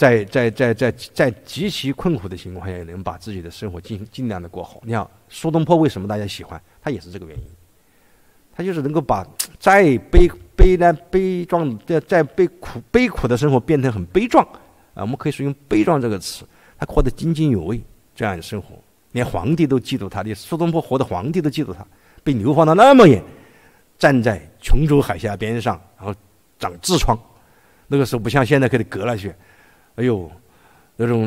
在极其困苦的情况下，也能把自己的生活尽量的过好。你看苏东坡为什么大家喜欢他，也是这个原因。他就是能够把再悲壮再悲苦的生活变成很悲壮啊，我们可以说用悲壮这个词，他活得津津有味，这样的生活，连皇帝都嫉妒他，连苏东坡活的皇帝都嫉妒他，被流放到那么远，站在琼州海峡边上，然后长痔疮，那个时候不像现在给他割了去，哎呦，那种，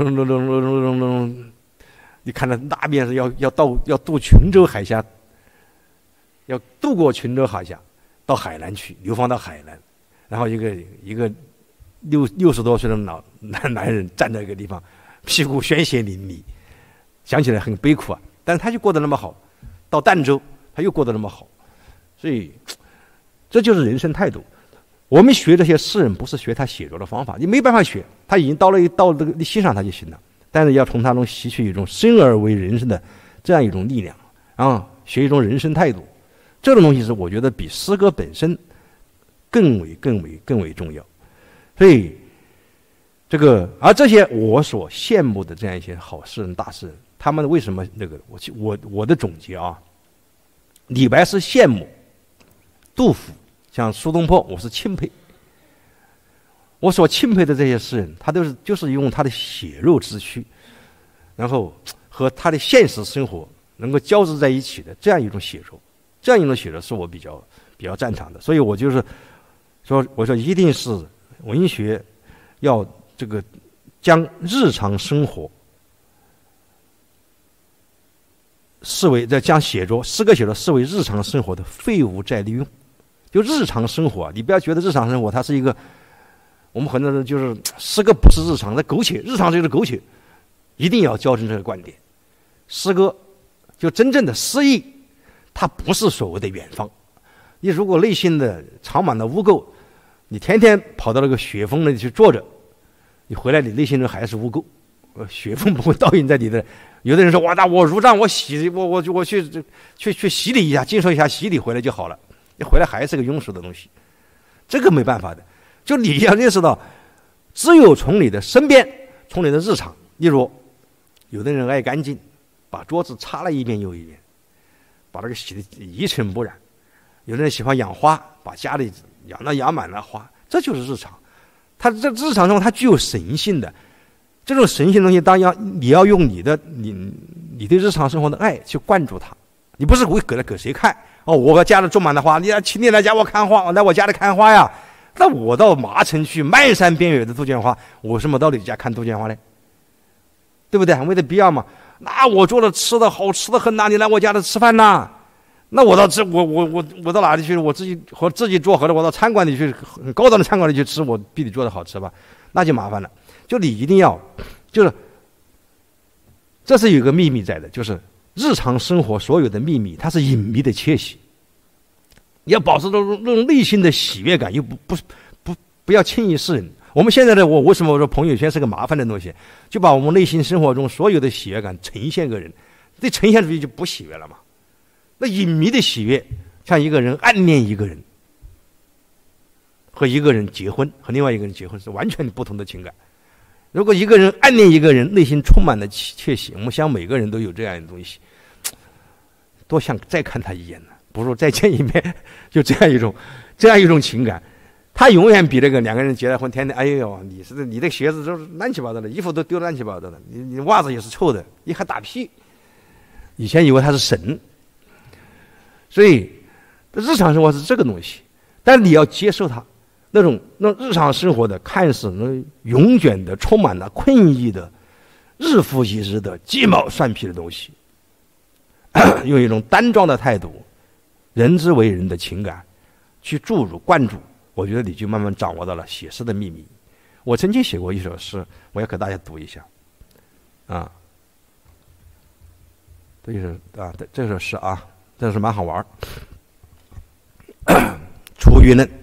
你看到那边是要渡琼州海峡。要渡过琼州海峡，到海南去，流放到海南，然后一个60多岁的男人站在一个地方，屁股鲜血淋漓，想起来很悲苦啊。但是他就过得那么好，到儋州他又过得那么好，所以这就是人生态度。我们学这些诗人，不是学他写作的方法，你没办法学，他已经到这个你欣赏他就行了。但是要从他中吸取一种生而为人生的这样一种力量啊，学一种人生态度。这种东西是我觉得比诗歌本身更为重要。所以而这些我所羡慕的这样一些好诗人大诗人，他们为什么我的总结啊，李白是羡慕，杜甫像苏东坡我是钦佩。我所钦佩的这些诗人，他就是用他的血肉之躯，然后和他的现实生活能够交织在一起的这样一种写作。这样一种写作是我比较赞赏的，所以我就是说，我说一定是文学要这个将日常生活视为将诗歌写作视为日常生活的废物再利用。就日常生活，你不要觉得日常生活它是一个，我们很多人就是诗歌不是日常的苟且，日常就是苟且，一定要校正这个观点。诗歌就真正的诗意。它不是所谓的远方，你如果内心的藏满了污垢，你天天跑到那个雪峰那里去坐着，你回来你内心中还是污垢，雪峰不会倒映在你的。有的人说哇，那我如让我去洗礼一下，接受一下洗礼回来就好了，你回来还是个庸俗的东西，这个没办法的。就你要认识到，只有从你的身边，从你的日常，例如有的人爱干净，把桌子擦了一遍又一遍。把这个洗得一尘不染，有的人喜欢养花，把家里养满了花，这就是日常。它这日常中它具有神性的，这种神性的东西，当然你要用你对日常生活的爱去灌注它。你不是给谁看哦？我家里种满了花，请你来家我看花，来我家里看花呀？那我到麻城去漫山遍野的杜鹃花，我为什么到你家看杜鹃花呢？对不对？没得必要嘛。那我做的吃的好吃的很呐，你来我家里吃饭呐？那我到哪里去？我自己做，或者我到餐馆里去，很高档的餐馆里去吃，我比你做的好吃吧？那就麻烦了。就你一定要，就是这是有个秘密在的，就是日常生活所有的秘密，它是隐秘的窃喜。你要保持那种内心的喜悦感，又不要轻易示人。我们现在的为什么我说朋友圈是个麻烦的东西？就把我们内心生活中所有的喜悦感呈现给人，这呈现出去就不喜悦了嘛。那隐秘的喜悦，像一个人暗恋一个人，和一个人结婚，和另外一个人结婚是完全不同的情感。如果一个人暗恋一个人，内心充满了窃喜，我们想每个人都有这样的东西，多想再看他一眼呢，不如再见一面，就这样一种情感。他永远比那个两个人结了婚，天天哎呦，你的鞋子都是乱七八糟的，衣服都丢乱七八糟的，你袜子也是臭的，你还打屁。以前以为他是神，所以日常生活是这个东西，但你要接受它，那日常生活的看似永远的、充满了困意的、日复一日的鸡毛蒜皮的东西，用一种端庄的态度、人之为人的情感去注入灌注。我觉得你就慢慢掌握到了写诗的秘密。我曾经写过一首诗，我要给大家读一下。这首诗啊，这是蛮好玩。出郁闷。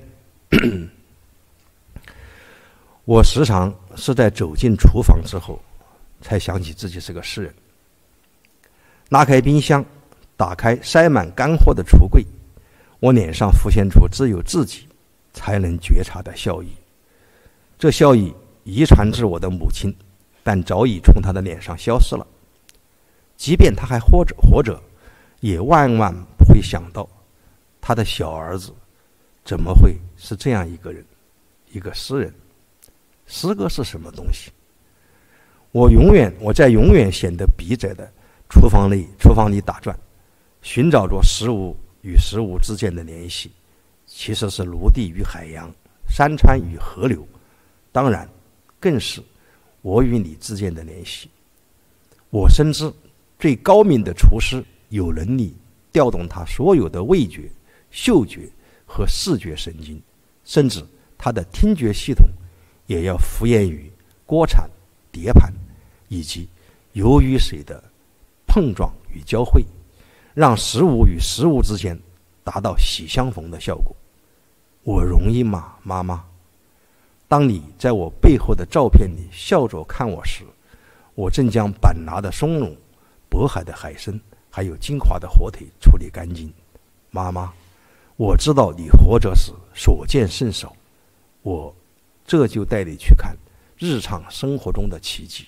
我时常是在走进厨房之后，才想起自己是个诗人。拉开冰箱，打开塞满干货的橱柜，我脸上浮现出只有自己才能觉察的笑意。这笑意遗传至我的母亲，但早已从她的脸上消失了。即便她还活着，也万万不会想到，她的小儿子怎么会是这样一个人，一个诗人。诗歌是什么东西？我在永远显得笔窄的厨房里打转，寻找着食物与食物之间的联系，其实是陆地与海洋，山川与河流，当然更是我与你之间的联系。我深知最高明的厨师有能力调动他所有的味觉、嗅觉和视觉神经，甚至他的听觉系统也要敷衍于锅铲、碟盘以及油与水的碰撞与交汇，让食物与食物之间达到喜相逢的效果。我容易吗，妈妈？当你在我背后的照片里笑着看我时，我正将板拿的松茸、渤海的海参还有金华的火腿处理干净。妈妈，我知道你活着时所见甚少，我这就带你去看日常生活中的奇迹。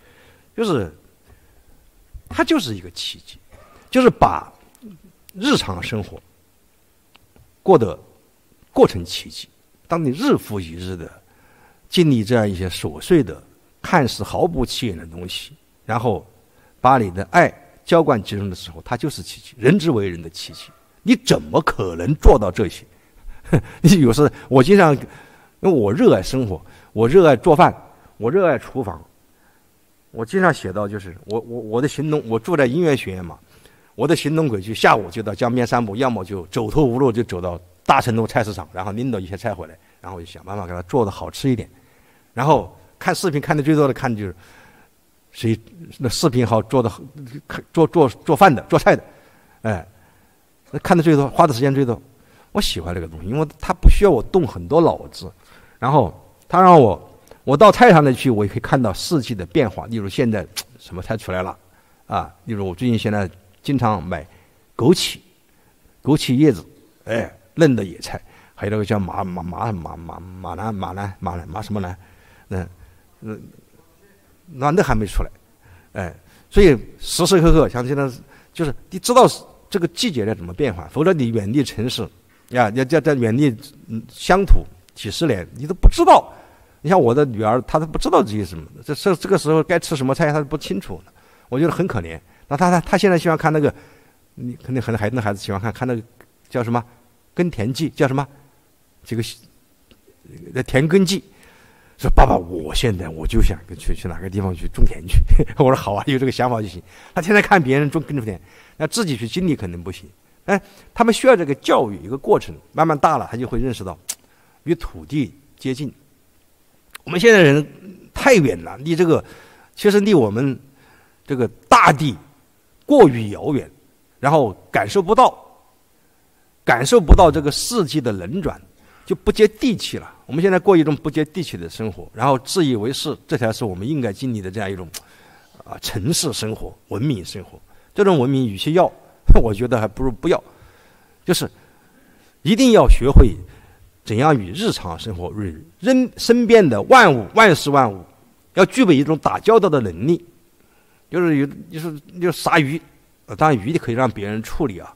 它就是一个奇迹，就是把日常生活过成奇迹。当你日复一日的经历这样一些琐碎的看似毫不起眼的东西，然后把你的爱浇灌其中的时候，它就是奇迹，人之为人的奇迹。你怎么可能做到这些？你有时我经常，因为我热爱生活，我热爱做饭，我热爱厨房，我经常写到，就是我的行动，我住在音乐学院嘛，我的行动轨迹，下午就到江边散步，要么就走投无路就走到大成都菜市场，然后拎到一些菜回来，然后就想办法给它做的好吃一点。然后看视频看的最多的看就是谁那视频好做的做饭的做菜的，看的最多，花的时间最多。我喜欢这个东西，因为它不需要我动很多脑子，然后它让我到菜场里去，我也可以看到四季的变化。例如现在什么菜出来了啊？例如我最近现在经常买枸杞叶子，嫩的野菜，还有那个叫马什么兰，那还没出来，所以时时刻刻像现在就是你知道这个季节在怎么变化，否则你远离城市呀，要在远离乡土几十年，你都不知道。你像我的女儿，她都不知道这些什么，这个时候该吃什么菜，她都不清楚呢。我觉得很可怜。那她现在喜欢看那个，你肯定很多孩子喜欢看那个叫什么耕田记，叫什么这个田耕记。说爸爸，我现在我就想去哪个地方去种田去。我说好啊，有这个想法就行。他天天看别人耕田，那自己去经历肯定不行。他们需要这个教育一个过程，慢慢大了，他就会认识到与土地接近。我们现在人太远了，其实离我们这个大地过于遥远，然后感受不到这个四季的轮转，就不接地气了。我们现在过一种不接地气的生活，然后自以为是，这才是我们应该经历的这样一种城市生活、文明生活。这种文明与其要，我觉得还不如不要。就是一定要学会怎样与日常生活、与身边的万事万物，要具备一种打交道的能力。就是杀鱼，当然鱼可以让别人处理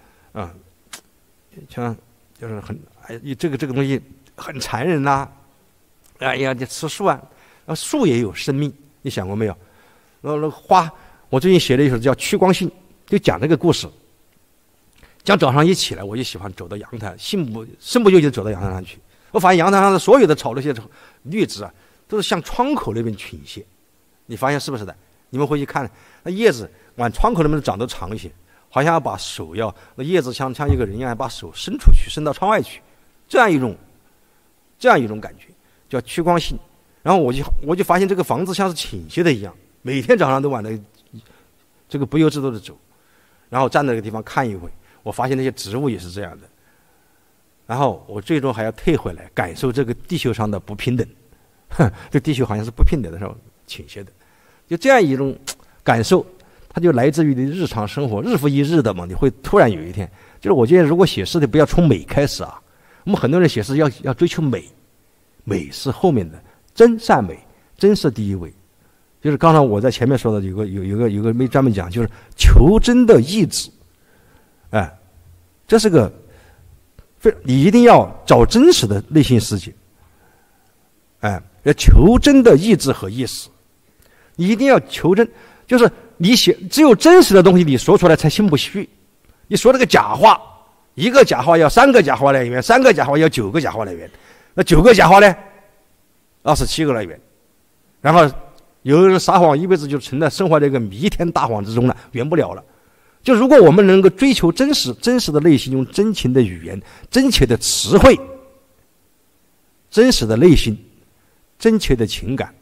像就是这个东西很残忍呐，你吃素树也有生命，你想过没有？那花，我最近写了一首叫《趋光性》，就讲这个故事。讲早上一起来，我就喜欢走到阳台，身不由己走到阳台上去。我发现阳台上的所有的草那些绿植都是向窗口那边倾斜，你发现是不是的？你们回去看，那叶子往窗口那边长得长一些，好像要把手那叶子像一个人一样，把手伸出去，伸到窗外去，这样一种感觉叫趋光性。然后我就发现这个房子像是倾斜的一样，每天早上都往这个不由自主的走，然后站在那个地方看一会，我发现那些植物也是这样的。然后我最终还要退回来，感受这个地球上的不平等。这地球好像是不平等的时候倾斜的，就这样一种感受，它就来自于你日常生活，日复一日的嘛。你会突然有一天，就是我觉得如果写诗的不要从美开始啊。我们很多人写诗要追求美，美是后面的， 真善美，真是第一位。就是刚才我在前面说的，有个没专门讲，就是求真的意志。哎，这是个你一定要找真实的内心世界。哎，要求真的意志和意识，你一定要求真，就是只有真实的东西你说出来才心不虚。你说这个假话，一个假话要3个假话来源，3个假话要9个假话来源，那9个假话呢，27个来源。然后有人撒谎一辈子就沉在生活在一个弥天大谎之中了，圆不了了。就如果我们能够追求真实的内心，用真情的语言、真切的词汇、真实的内心、真切的情感，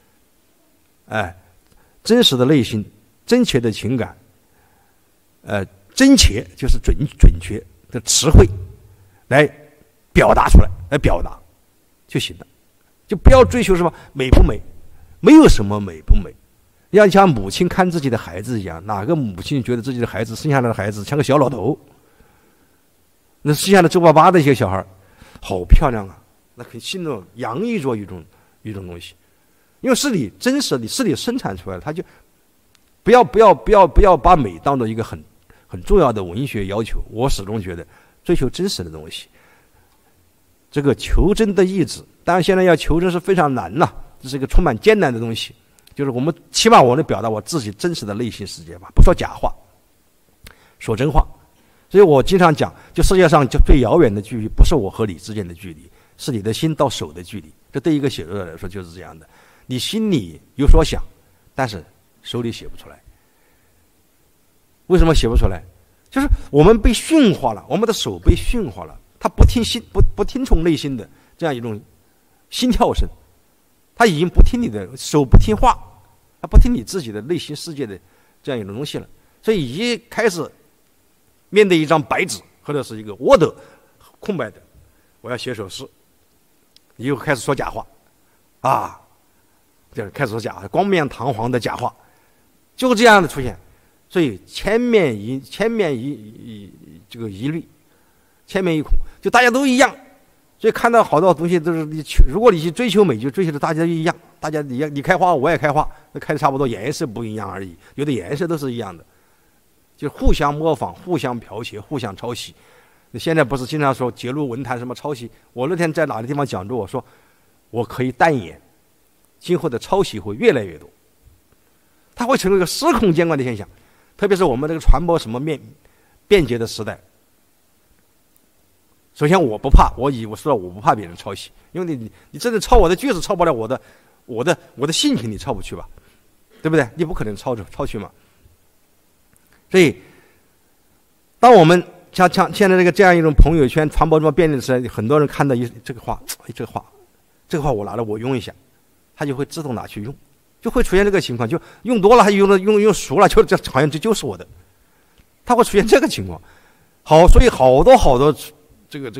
真实的内心、真切的情感，真切就是准确的词汇来表达出来，来表达就行了。就不要追求什么美不美，没有什么美不美。要像母亲看自己的孩子一样，哪个母亲觉得自己的孩子生下来的孩子像个小老头？那生下来皱巴巴的一些小孩，好漂亮啊！那很心中洋溢着一种东西，因为是你真实的，是你生产出来的，他就不要把美当做一个很重要的文学要求。我始终觉得追求真实的东西，这个求真的意志，当然现在要求真是非常难了，这是一个充满艰难的东西。就是我们起码我能表达我自己真实的内心世界吧，不说假话，说真话。所以我经常讲，就世界上就最遥远的距离，不是我和你之间的距离，是你的心到手的距离。这对一个写作者来说就是这样的，你心里有所想，但是手里写不出来。为什么写不出来？就是我们被驯化了，我们的手被驯化了，他不听从内心的这样一种心跳声，他已经不听你的手，不听话，他不听你自己的内心世界的这样一种东西了。所以一开始面对一张白纸或者是一个 Word 空白的，我要写首诗，你又开始说假话啊，就是开始说假话，冠冕堂皇的假话，就这样的出现。所以千面一这个疑虑，千面一恐，就大家都一样。所以看到好多东西都是如果你去追求美，就追求的大家都一样，大家你开花我也开花，那开的差不多，颜色不一样而已，有的颜色都是一样的，就互相模仿、互相剽窃、互相抄袭。现在不是经常说揭露文坛什么抄袭？我那天在哪个地方讲座，我说我可以断言，今后的抄袭会越来越多，它会成为一个司空见惯的现象。特别是我们这个传播什么便捷的时代，首先我不怕，我说我不怕别人抄袭，因为你真的抄我的句子，抄不了我的性情，你抄不去吧，对不对？你不可能抄去嘛。所以，当我们像现在这样一种朋友圈传播这么便利的时代，很多人看到这个话我拿了我用一下，他就会自动拿去用。就会出现这个情况，就用多了，他用熟了，就这好像这就是我的，他会出现这个情况。好，所以好多这个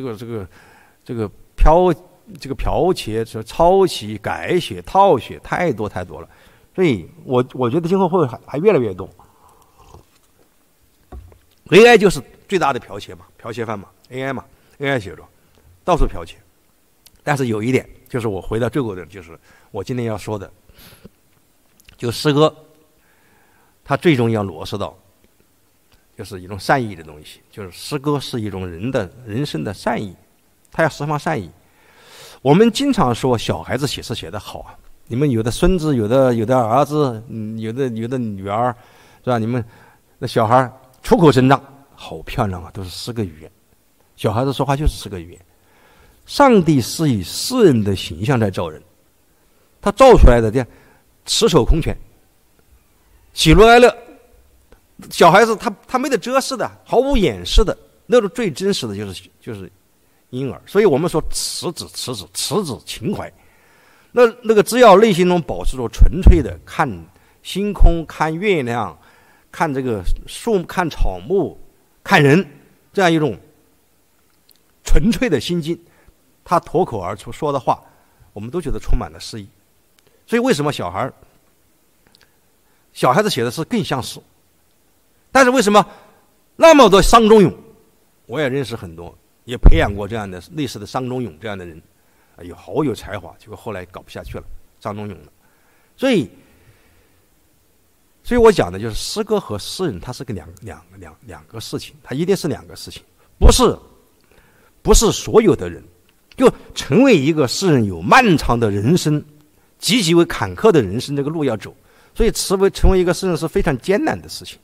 剽窃、抄袭、改写、套写太多了。所以我觉得今后会还越来越多。AI 就是最大的剽窃犯嘛 ，AI 写作到处剽窃。但是有一点，就是我回到最后的，就是我今天要说的。就诗歌，它最终要落实到，就是一种善意的东西。就是诗歌是一种人生的善意，它要释放善意。我们经常说小孩子写诗写得好啊，你们有的孙子，有的儿子，有的女儿，是吧？你们那小孩出口成章，好漂亮啊，都是诗歌语言。小孩子说话就是诗歌语言。上帝是以诗人的形象在造人，他造出来的这样。赤手空拳，喜怒哀乐，小孩子他没得遮饰的，毫无掩饰的，那种最真实的就是婴儿。所以我们说赤子情怀，那个只要内心中保持着纯粹的看星空、看月亮、看这个树、看草木、看人这样一种纯粹的心境，他脱口而出说的话，我们都觉得充满了诗意。所以为什么小孩子写的诗更像诗？但是为什么那么多伤仲永？我也认识很多，也培养过这样的类似的伤仲永这样的人， 好有才华，结果后来搞不下去了，张仲永的。所以我讲的就是诗歌和诗人，它是个两个事情，它一定是两个事情，不是所有的人就成为一个诗人有漫长的人生，极为坎坷的人生这个路要走，所以成为一个诗人是非常艰难的事情。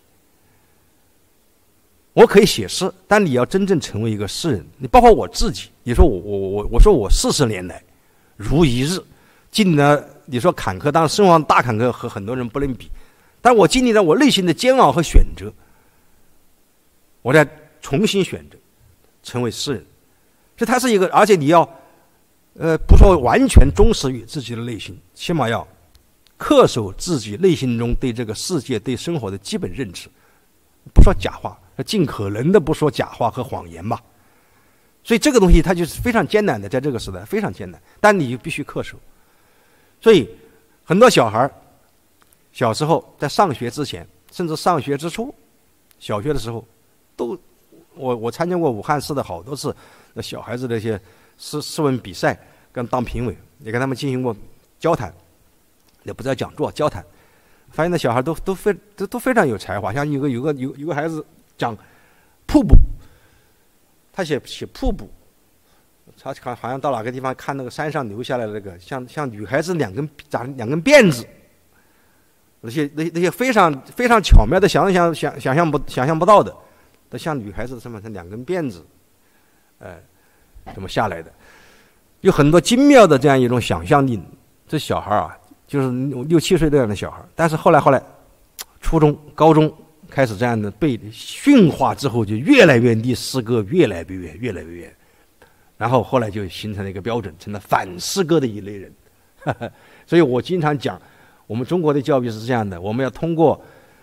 我可以写诗，但你要真正成为一个诗人，你包括我自己，你说我说我40年来如一日经历了，你说坎坷，当然生活上大坎坷和很多人不能比，但我经历了我内心的煎熬和选择，我再重新选择成为诗人。所以它是一个，而且你要不说完全忠实于自己的内心，起码要恪守自己内心中对这个世界对生活的基本认知，不说假话，尽可能的不说假话和谎言吧。所以这个东西它就是非常艰难的，在这个时代非常艰难，但你必须恪守。所以很多小孩小时候在上学之前，甚至上学之初，小学的时候都我参加过武汉市的好多次那小孩子的一些诗文比赛，跟当评委，也跟他们进行过交谈，也不叫讲座，交谈。发现那小孩都非常有才华，像有个孩子讲瀑布，他写瀑布，他好像到哪个地方看那个山上流下来的那个像女孩子两根辫子，那些非常巧妙的想象不到的，像女孩子什么两根辫子，怎么下来的，有很多精妙的这样一种想象力。这小孩啊，就是6、7岁这样的小孩，但是后来初中、高中开始这样的被驯化之后，就越来越离诗歌越来越远，然后后来就形成了一个标准，成了反诗歌的一类人。所以我经常讲，我们中国的教育是这样的，我们要通过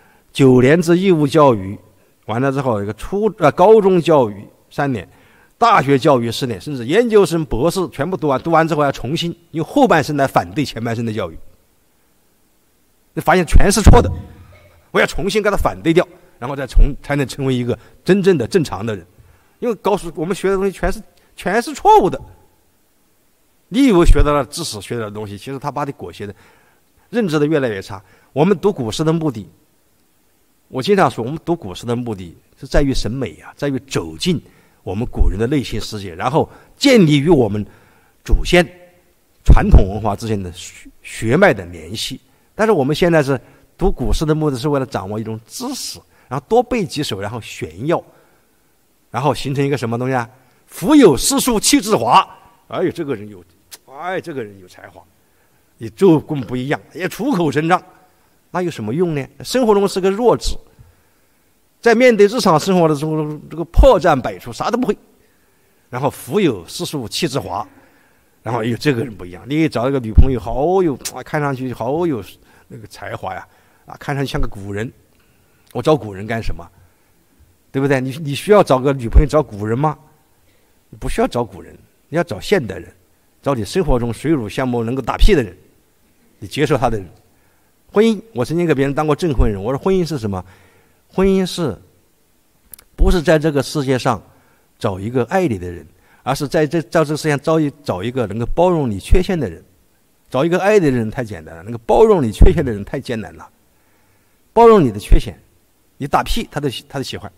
9年制义务教育完了之后，一个高中教育3年，大学教育4年，甚至研究生、博士全部读完之后要重新用后半生来反对前半生的教育，你发现全是错的，我要重新给它反对掉，然后才能成为一个真正的正常的人。因为告诉我们学的东西全是错误的，你以为学到了知识，学到的东西，其实他把你裹挟的认知的越来越差。我们读古诗的目的，我经常说，我们读古诗的目的是在于审美啊，在于走进我们古人的内心世界，然后建立与我们祖先传统文化之间的血脉的联系。但是我们现在是读古诗的目的是为了掌握一种知识，然后多背几首，然后炫耀，然后形成一个什么东西啊？腹有诗书气自华，这个人有才华，也就跟不一样，也出口成章，那有什么用呢？生活中是个弱智，在面对日常生活的时候，这个破绽百出，啥都不会。然后腹有诗书气自华，然后这个人不一样。你找一个女朋友，好有看上去好有那个才华呀，看上去像个古人。我找古人干什么？对不对？你需要找个女朋友找古人吗？你不需要找古人，你要找现代人，找你生活中水乳相目能够打屁的人，你接受他的人。婚姻，我曾经给别人当过证婚人，我说婚姻是什么？婚姻不是在这个世界上找一个爱你的人，而是在这个世界上找一个能够包容你缺陷的人。找一个爱你的人太简单了，能够包容你缺陷的人太艰难了。包容你的缺陷，你打屁他都喜欢，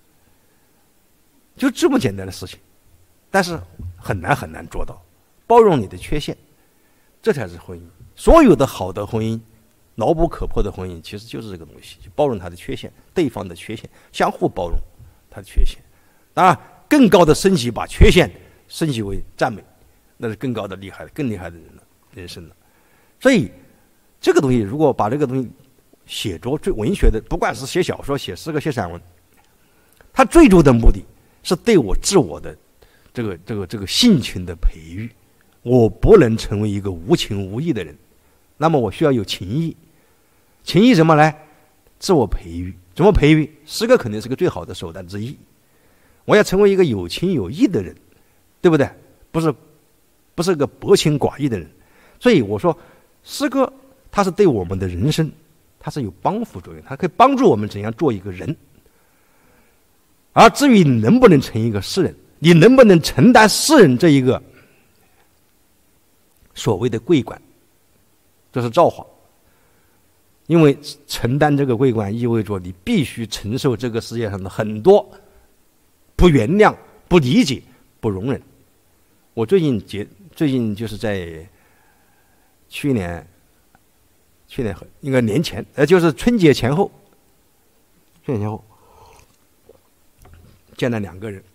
就这么简单的事情，但是很难做到。包容你的缺陷，这才是婚姻。所有的好的婚姻，牢不可破的婚姻，其实就是这个东西，就包容他的缺陷，对方的缺陷，相互包容他的缺陷。当然，更高的升级，把缺陷升级为赞美，那是更高的厉害的、更厉害的人生了。所以，这个东西如果把这个东西写作最文学的，不管是写小说、写诗歌、写散文，它最终的目的是对我自我的这个性情的培育。我不能成为一个无情无义的人，那么我需要有情义。情义怎么来？自我培育。怎么培育？诗歌肯定是个最好的手段之一。我要成为一个有情有义的人，对不对？不是个薄情寡义的人。所以我说，诗歌它是对我们的人生，它是有帮扶作用，它可以帮助我们怎样做一个人。而至于你能不能成一个诗人，你能不能承担诗人这一个所谓的桂冠，这是造化。因为承担这个桂冠，意味着你必须承受这个世界上的很多不原谅、不理解、不容忍。我最近就是在去年应该年前，就是春节前后，见了两个人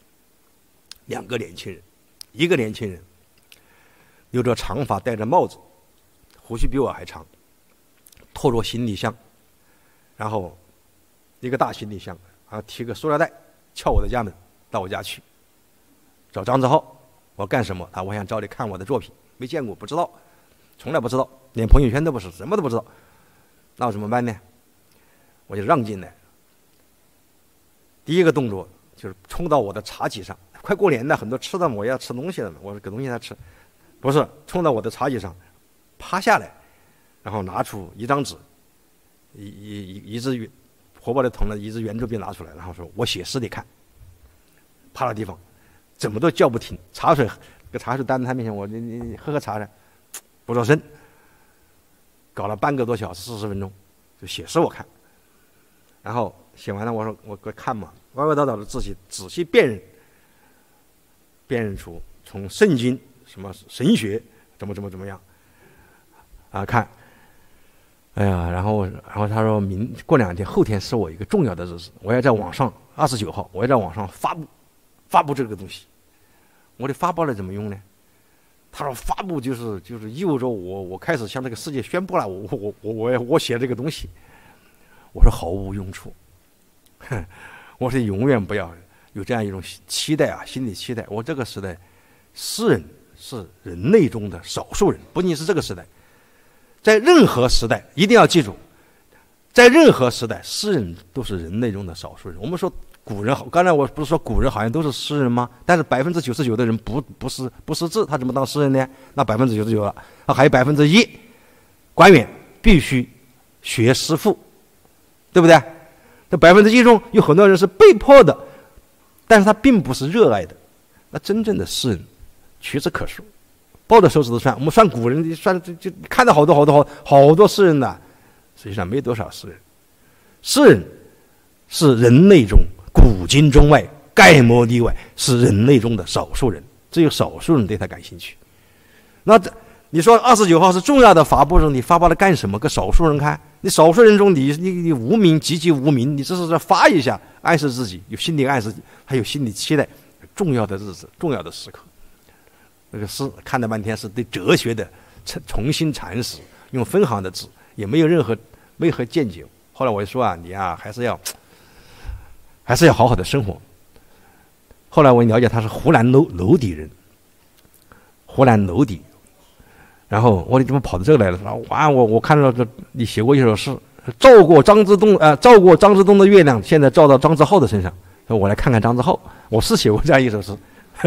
，2个年轻人，一个年轻人留着长发，戴着帽子，胡须比我还长，拖着行李箱，然后一个大行李箱，然后提个塑料袋，撬我的家门，到我家去找张志浩。我干什么？我想找你看我的作品，没见过，不知道，从来不知道，连朋友圈都不是，什么都不知道。那我怎么办呢？我就让进来。第一个动作就是冲到我的茶几上，快过年了，很多吃的我要吃东西了嘛，我说给东西他吃，不是冲到我的茶几上，趴下来，然后拿出一张纸，一支活泼的铜的一支圆珠笔拿出来，然后说我写诗你看。趴到地方，怎么都叫不停，茶水端在他面前，我你喝茶来，不做声，搞了半个多小时40分钟，就写诗我看，然后写完了我说我看嘛，歪歪倒倒的仔细辨认出从圣经什么神学怎么样啊看，哎呀，然后他说过2天后天是我一个重要的日子，我要在网上29号我要在网上发布这个东西。我的发布了怎么用呢？他说发布就是意味着我开始向这个世界宣布了我写这个东西。我说毫无用处，我说永远不要有这样一种期待啊，心理期待。我这个时代，诗人是人类中的少数人，不仅是这个时代，在任何时代一定要记住，在任何时代，诗人都是人类中的少数人。我们说古人，刚才我不是说古人好像都是诗人吗？但是99%的人不识字，他怎么当诗人呢？那99%了，还有1%，官员必须学诗赋，对不对？这1%中有很多人是被迫的，但是他并不是热爱的。那真正的诗人屈指可数，抱着手指头算。我们算古人，算就看到好多诗人呢，实际上没多少诗人。诗人是人类中古今中外概莫例外，是人类中的少数人，只有少数人对他感兴趣。那你说29号是重要的发布日，你发布了干什么？给少数人看？你少数人中你无名，籍籍无名，你只是在发一下，暗示自己，有心理暗示，还有心理期待。重要的日子，重要的时刻，那个诗看了半天是对哲学的重新阐释，用分行的字，也没有任何见解。后来我就说啊，你啊还是要好好的生活。后来我了解他是湖南娄底人，湖南娄底。然后我怎么跑到这个来了？哇，我看到你写过一首诗，照过张之洞的月亮，现在照到张之浩的身上。我来看看张之浩，我是写过这样一首诗，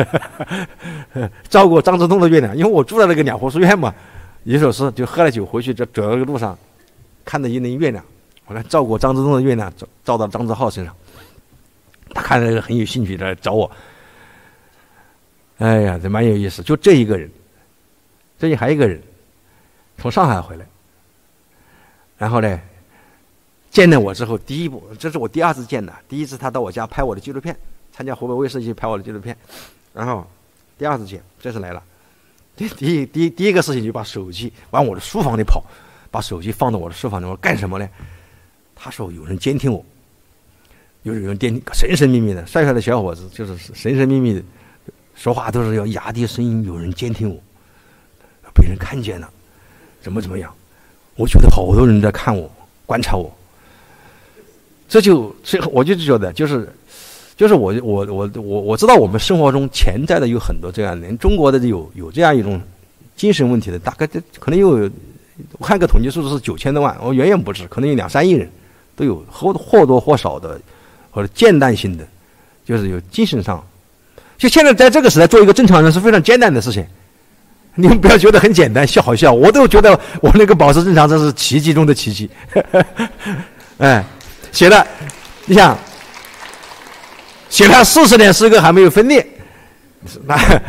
照过张之洞的月亮，因为我住在那个两湖书院嘛，一首诗就喝了酒回去，走到那个路上，看到一轮月亮，我来照过张之洞的月亮，照到张之浩身上。他看了很有兴趣的来找我，哎呀，这蛮有意思。就这一个人，最近还有一个人从上海回来，然后呢见了我之后，第一步，这是我第2次见的。第一次他到我家拍我的纪录片，参加湖北卫视去拍我的纪录片，然后第2次见，这次来了。第一个事情就把手机往我的书房里跑，把手机放到我的书房里，我干什么呢？他说有人监听我，有人监听，神神秘秘的，帅帅的小伙子，就是神神秘秘的说话都是要压低声音，有人监听我，被人看见了，怎么样？我觉得好多人在看我，观察我。我就觉得就是我知道我们生活中潜在的有很多这样人，中国的有这样一种精神问题的，大概可能有，我看个统计数字是9000多万，我远远不止，可能有2-3亿人都有或多或少的或者间断性的，就是有精神上。就现在在这个时代做一个正常人是非常艰难的事情，你们不要觉得很简单，好笑，我都觉得我那个保持正常这是奇迹中的奇迹。哎，写了，你想，写了40年诗歌还没有分裂，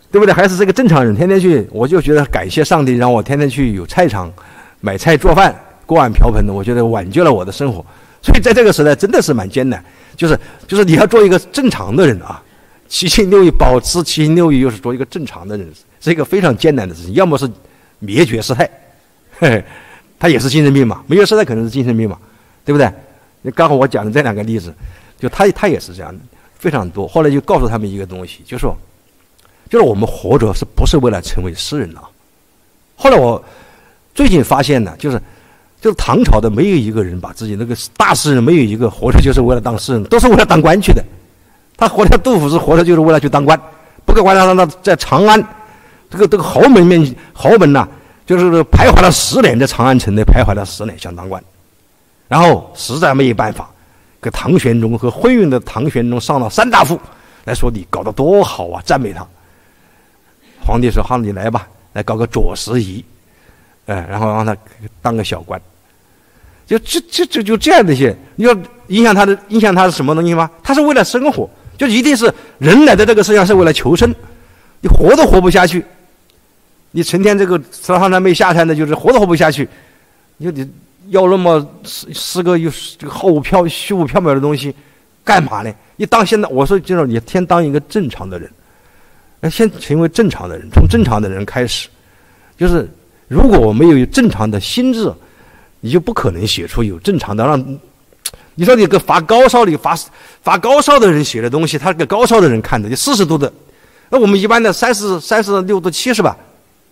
对不对？还是这个正常人，天天去，我就觉得感谢上帝，让我天天去有菜场买菜做饭，锅碗瓢盆的，我觉得挽救了我的生活。所以在这个时代真的是蛮艰难，就是你要做一个正常的人啊，七情六欲保持七情六欲，又是做一个正常的人，是一个非常艰难的事情。要么是灭绝师太，他也是精神病嘛，灭绝师太可能是精神病嘛，对不对？刚好我讲的这两个例子，就他也是这样的，非常多。后来就告诉他们一个东西，就是我们活着是不是为了成为诗人啊？后来我最近发现呢，就是唐朝的没有一个人把自己那个大诗人，没有一个活着就是为了当诗人，都是为了当官去的。他活着，杜甫是活着就是为了去当官，不过官他在长安这个豪门呐，就是徘徊了10年，在长安城内徘徊了10年想当官，然后实在没有办法，跟唐玄宗和昏庸的唐玄宗上了3大夫来说你搞得多好啊，赞美他。皇帝说好，你来吧，来搞个左拾遗，然后让他当个小官。就这样的一些，你要影响他是什么东西吗？他是为了生活，就一定是人来的这个世界上是为了求生，你活都活不下去，你成天这个上山没下山的，就是活都活不下去，你要那么诗歌又这个虚无缥缈的东西，干嘛呢？现在我说就是你先当一个正常的人，先成为正常的人，从正常的人开始，就是如果我没有正常的心智，你就不可能写出有正常的你说你个发高烧的人写的东西，他给高烧的人看的，就40度的，那我们一般的36度7是吧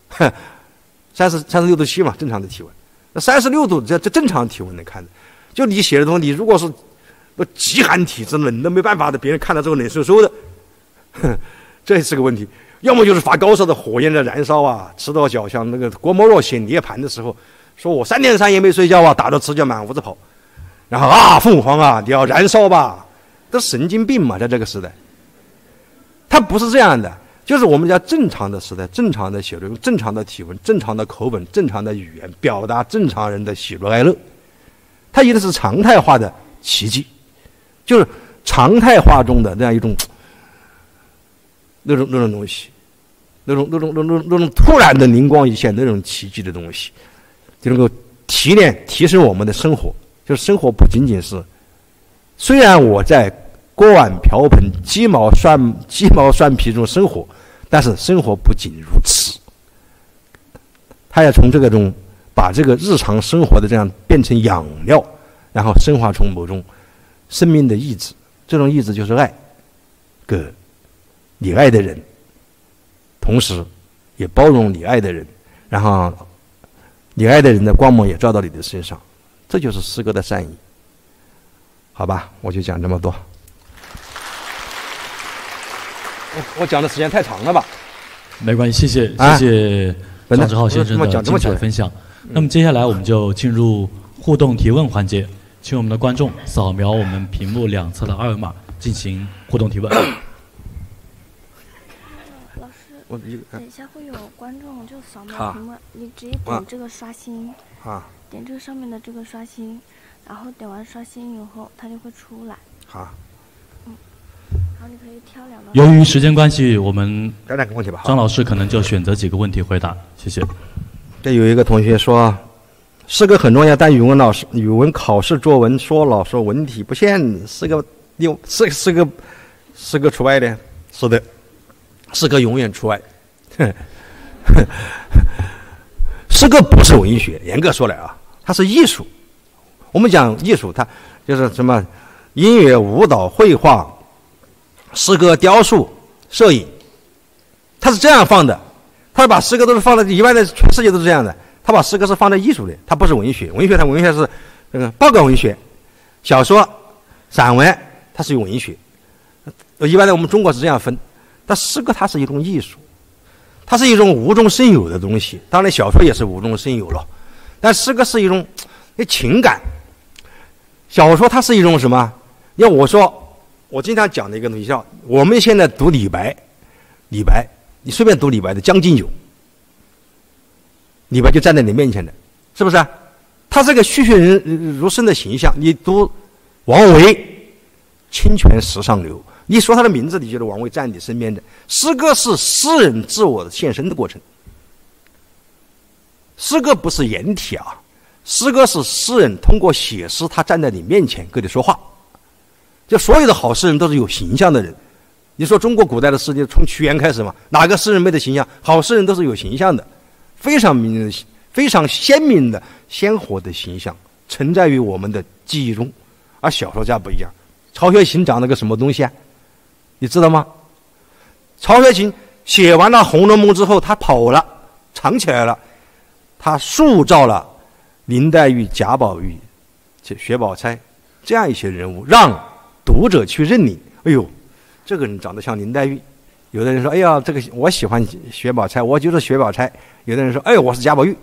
？36度7嘛，正常的体温。那36度这正常体温能看的，就你写的东西，你如果是极寒体质冷的没办法的，别人看到之后冷飕飕的，这是个问题。要么就是发高烧的，火焰在燃烧啊，吃到脚像那个郭沫若写涅盘的时候，说我3天3夜没睡觉啊，打着赤脚满屋子跑，然后凤凰啊，你要燃烧吧，这神经病嘛，在这个时代，他不是这样的，就是我们叫正常的时代，正常的写作，用正常的体温、正常的口吻、正常的语言表达正常人的喜怒哀乐，它一定是常态化的奇迹，就是常态化中的这样一种那种东西，那种突然的灵光一现，那种奇迹的东西，就能够提升我们的生活。就是生活不仅仅是，虽然我在锅碗瓢盆、鸡毛蒜皮中生活，但是生活不仅如此，他要从这个中把这个日常生活的这样变成养料，然后升华成某种生命的意志。这种意志就是爱，给你爱的人，同时也包容你爱的人，然后你爱的人的光芒也照到你的身上，这就是诗歌的善意。好吧，我就讲这么多。我讲的时间太长了吧？ 没关系，谢谢张志浩先生的精彩分享。那么接下来我们就进入互动提问环节，请我们的观众扫描我们屏幕两侧的二维码进行互动提问。 老师，等一下会有观众就扫描屏幕，你直接点这个刷新，点这个上面的这个刷新，然后点完刷新以后，它就会出来。好，你可以挑2个。 由于时间关系，我们 2个问题吧。 张老师可能就选择几个问题回答，谢谢。 这有一个同学说，诗歌很重要，但语文考试作文说老师文体不限，诗歌除外的。是的，诗歌永远除外。诗歌不是文学，严格说来啊，它是艺术。我们讲艺术，它就是什么音乐、舞蹈、绘画、诗歌、雕塑、摄影，它是这样放的。他把诗歌都是放在一般的全世界都是这样的，他把诗歌是放在艺术里，它不是文学。文学是这个报告文学、小说、散文，它是有文学。一般的我们中国是这样分，但诗歌它是一种艺术，它是一种无中生有的东西。当然小说也是无中生有了，但诗歌是一种情感。小说它是一种什么？要我说，我经常讲的一个东西叫，我们现在读李白，你随便读李白的《将进酒》，李白就站在你面前的，是不是？他这个栩栩如生的形象。你读王维，清泉石上流， 你说他的名字，你觉得王维在你身边的。诗歌是诗人自我献身的过程，诗歌不是掩体啊，诗歌是诗人通过写诗，他站在你面前跟你说话。就所有的好诗人都是有形象的人。你说中国古代的诗人从屈原开始嘛，哪个诗人没得形象？好诗人都是有形象的，非常鲜明的鲜活的形象存在于我们的记忆中。而小说家不一样，曹雪芹长了个什么东西啊？你知道吗？曹雪芹写完了《红楼梦》之后，他跑了，藏起来了，他塑造了林黛玉、贾宝玉、薛宝钗这样一些人物，让读者去认领。哎呦，这个人长得像林黛玉。有的人说：“哎呀，这个我喜欢薛宝钗，我就是薛宝钗。”有的人说：“哎，我是贾宝玉。”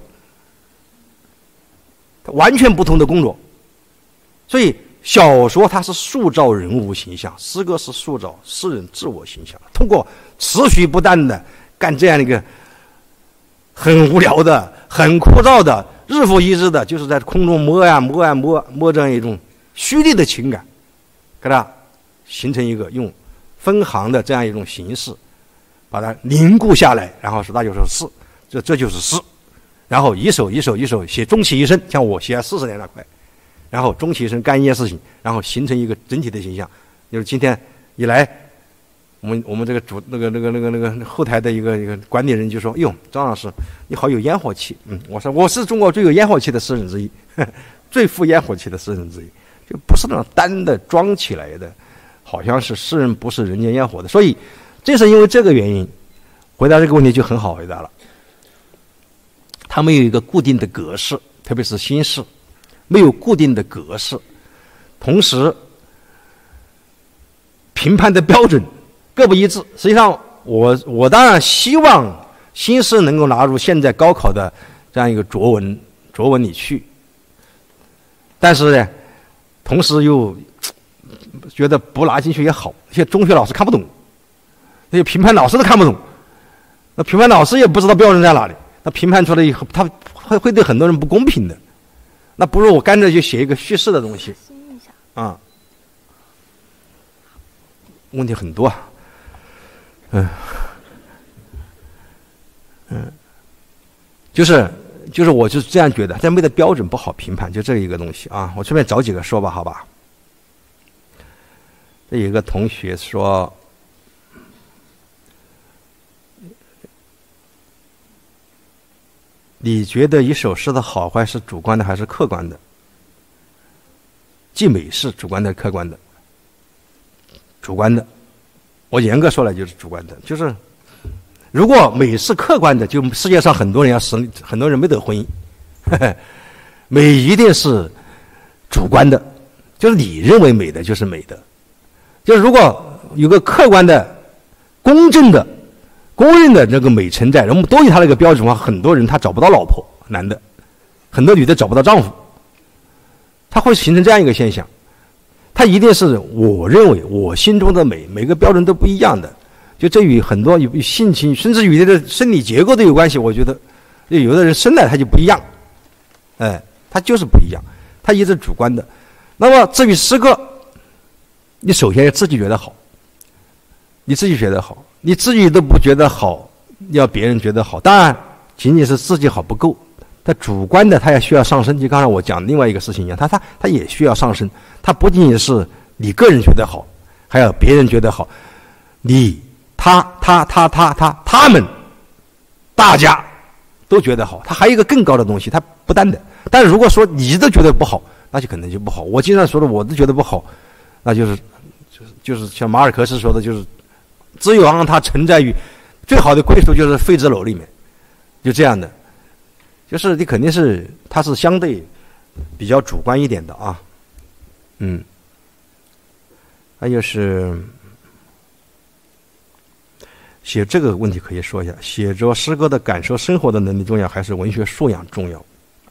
完全不同的工作。所以小说它是塑造人物形象，诗歌是塑造诗人自我形象，通过持续不断的干这样一个很无聊的、很枯燥的、日复一日的，就是在空中摸这样一种虚拟的情感，给它形成一个用分行的这样一种形式，把它凝固下来，然后说那就是诗，这就是诗。然后一首写，终其一生，像我写了40年那块，然后终其一生干一件事情，然后形成一个整体的形象。就是今天一来，我们这个那个后台的一个管理人就说：“哟，张老师，你好有烟火气。”我说我是中国最有烟火气的诗人之一，最富烟火气的诗人之一，就不是那种单的装起来的，好像是诗人不是人间烟火的。所以正是因为这个原因，回答这个问题就很好回答了。它没有一个固定的格式，特别是新诗，没有固定的格式。同时，评判的标准各不一致。实际上，我当然希望新诗能够纳入现在高考的这样一个作文里去，但是呢，同时又觉得不拿进去也好。一些中学老师看不懂，那些评判老师都看不懂，那评判老师也不知道标准在哪里。那评判出来以后，他会对很多人不公平的。那不如我干脆就写一个叙事的东西啊。问题很多啊，就是我就是这样觉得，这没得标准不好评判，就这一个东西啊。我随便找几个说吧，好吧。这有一个同学说，你觉得一首诗的好坏是主观的还是客观的？既美是主观的、客观的。主观的，我严格说来就是主观的。就是如果美是客观的，就世界上很多人没得婚姻。美一定是主观的，就是你认为美的就是美的。就是如果有个客观的、公正的、公认的这个美存在，人们都以他那个标准的话，很多人他找不到老婆，男的，很多女的找不到丈夫，他会形成这样一个现象。他一定是我认为我心中的美，每个标准都不一样的。就这与很多与性情，甚至与这个生理结构都有关系。我觉得有的人生来他就不一样，他就是不一样，他一直主观的。那么至于诗歌，你首先要自己觉得好，你自己觉得好，你自己都不觉得好，要别人觉得好。当然仅仅是自己好不够，他主观的他也需要上升。就刚才我讲另外一个事情一样，他也需要上升。他不仅仅是你个人觉得好，还有别人觉得好，他们大家都觉得好。他还有一个更高的东西，他不单的。但是如果说你都觉得不好，那就可能就不好。我经常说的我都觉得不好，那就是像马尔克斯说的，就是只有让它存在于最好的归宿就是废纸篓里面，就这样的。就是你肯定是它是相对比较主观一点的啊。还有是写这个问题可以说一下，写作诗歌的感受生活的能力重要还是文学素养重要？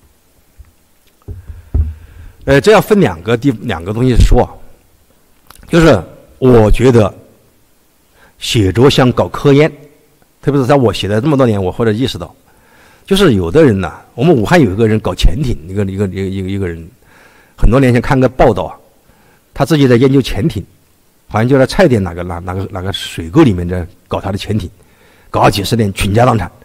这要分两个东西说。就是我觉得写作像搞科研，特别是在我写了这么多年，我或者意识到，就是有的人呢，我们武汉有一个人搞潜艇，一个人，很多年前看个报道，他自己在研究潜艇， 好像就在蔡甸哪个水沟里面在搞他的潜艇，搞了几十年，倾家荡产。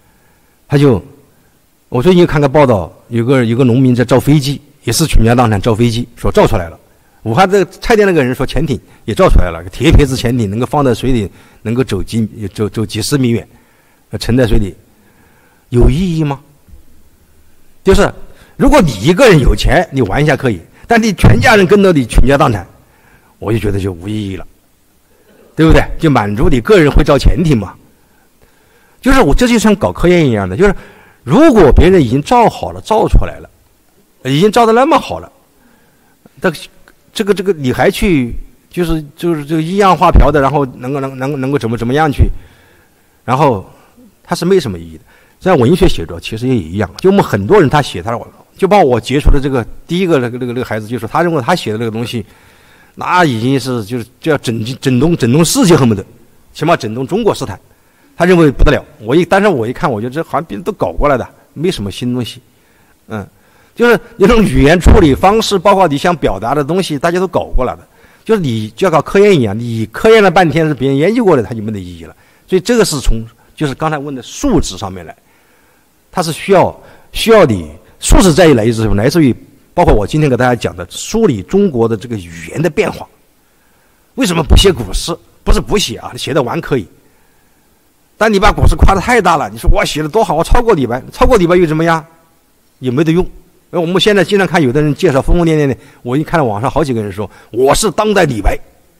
我最近看个报道，有个农民在造飞机，也是倾家荡产造飞机，说造出来了。武汉这个蔡甸那个人说潜艇也造出来了，铁皮子潜艇能够放在水里，能够走几十米远，沉在水里，有意义吗？就是如果你一个人有钱，你玩一下可以，但你全家人跟着你倾家荡产，我就觉得就无意义了，对不对？就满足你个人会造潜艇嘛。就是这就像搞科研一样的，就是如果别人已经造好了，造出来了，已经造得那么好了，这个你还去就是这个一样画瓢的，然后能够怎么样去，然后它是没什么意义的。在文学写作其实也一样，就我们很多人他写就把我接触的这个第一个那个孩子就说，他认为他写的那个东西，那已经是就要整动世界恨不得，起码整动中国诗坛，他认为不得了。但是我一看，我觉得这好像别人都搞过来的，没什么新东西。就是那种语言处理方式，包括你想表达的东西，大家都搞过来的。就是你就要搞科研一样，你科研了半天是别人研究过的，它就没得意义了。所以这个是从就是刚才问的素质上面来，它是需要你素质在于来自于包括我今天给大家讲的梳理中国的这个语言的变化。为什么不写古诗？不是不写啊，写得完可以。但你把古诗夸得太大了，你说我写的多好，我超过李白又怎么样？也没得用。我们现在经常看有的人介绍疯疯癫癫的，我已经看到网上好几个人说我是当代李白，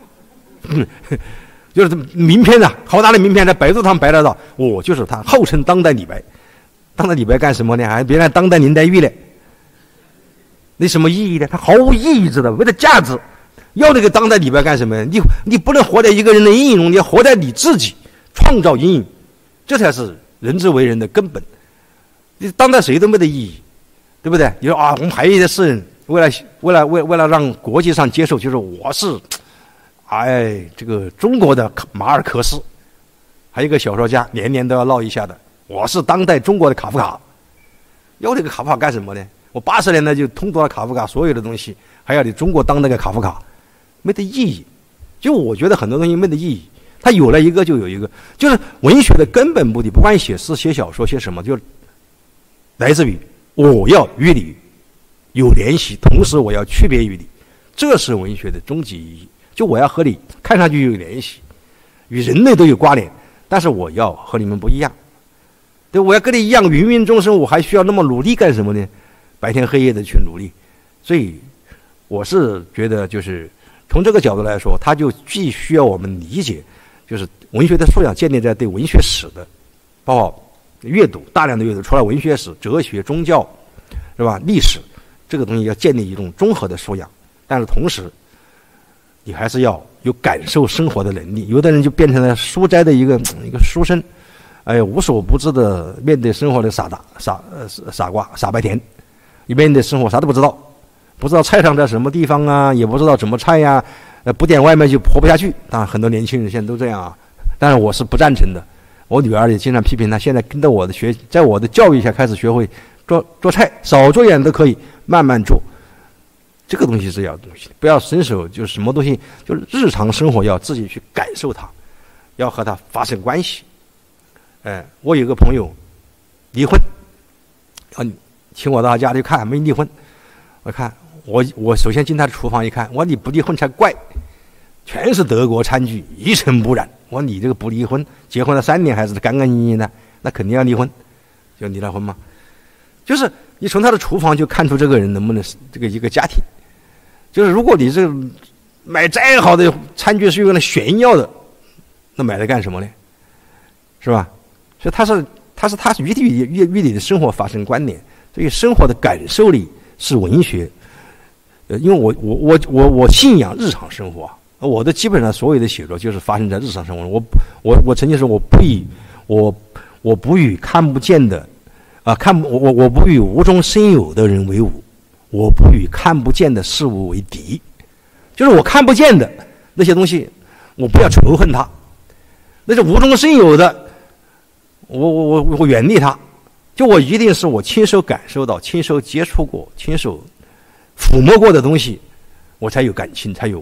就是名片啊，好大的名片，在百度上摆得到，我就是他，号称当代李白。当代李白干什么呢？还别人当代林黛玉呢？那什么意义呢？他毫无意义，知道没得价值。要那个当代李白干什么？你不能活在一个人的阴影中，你要活在你自己，创造阴影，这才是人之为人的根本。你当代谁都没得意义。对不对？你说啊，我们还有一些诗人，为了让国际上接受，就是我是，这个中国的马尔克斯，还有一个小说家，年年都要闹一下的，我是当代中国的卡夫卡。要这个卡夫卡干什么呢？我80年代就通读了卡夫卡所有的东西，还要你中国当那个卡夫卡，没得意义。就我觉得很多东西没得意义，它有了一个就有一个，就是文学的根本目的，不管写诗、写小说、写什么，就来自于。我要与你有联系，同时我要区别于你，这是文学的终极意义。就我要和你看上去有联系，与人类都有关联，但是我要和你们不一样。对，我要跟你一样芸芸众生，我还需要那么努力干什么呢？白天黑夜的去努力。所以我是觉得，就是从这个角度来说，它就既需要我们理解，就是文学的素养建立在对文学史的，包括阅读，大量的阅读，除了文学史、哲学、宗教，是吧？历史这个东西要建立一种综合的素养，但是同时，你还是要有感受生活的能力。有的人就变成了书斋的一个书生，无所不知的面对生活的傻瓜、傻白甜，面对生活啥都不知道，不知道菜场在什么地方啊，也不知道怎么菜呀，不点外卖就活不下去。当然，很多年轻人现在都这样啊，但是我是不赞成的。我女儿也经常批评她，现在跟着我的在我的教育下开始学会做菜，少做一点都可以，慢慢做。这个东西是要东西，不要伸手，就是什么东西，就是日常生活要自己去感受它，要和它发生关系。我有个朋友离婚，请我到他家里看，没离婚。我首先进他的厨房一看，我说你不离婚才怪。全是德国餐具，一尘不染。我说你这个不离婚，结婚了3年还是干干净净的，那肯定要离婚，就离了婚嘛。就是你从他的厨房就看出这个人能不能这个一个家庭。就是如果你这个买再好的餐具是用来炫耀的，那买来干什么呢？是吧？所以他是与你的生活发生关联，所以生活的感受力是文学。因为我信仰日常生活啊。我的基本上所有的写作就是发生在日常生活。我曾经说我不与看不见的我不与无中生有的人为伍，我不与看不见的事物为敌。就是我看不见的那些东西，我不要仇恨它；那是无中生有的，我远离它。就我一定是我亲手感受到、亲手接触过、亲手抚摸过的东西，我才有感情，才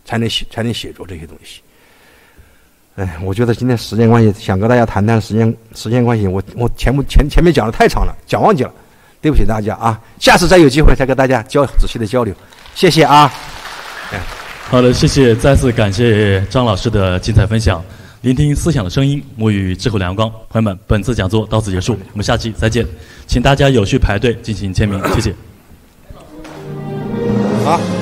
才能写作这些东西。我觉得今天时间关系，想跟大家谈谈时间关系，我前面讲的太长了，讲忘记了，对不起大家啊，下次再有机会再跟大家仔细的交流，谢谢啊。 好的，谢谢，再次感谢张老师的精彩分享。聆听思想的声音，沐浴智慧的阳光。朋友们，本次讲座到此结束，我们下期再见，请大家有序排队进行签名，谢谢。 好。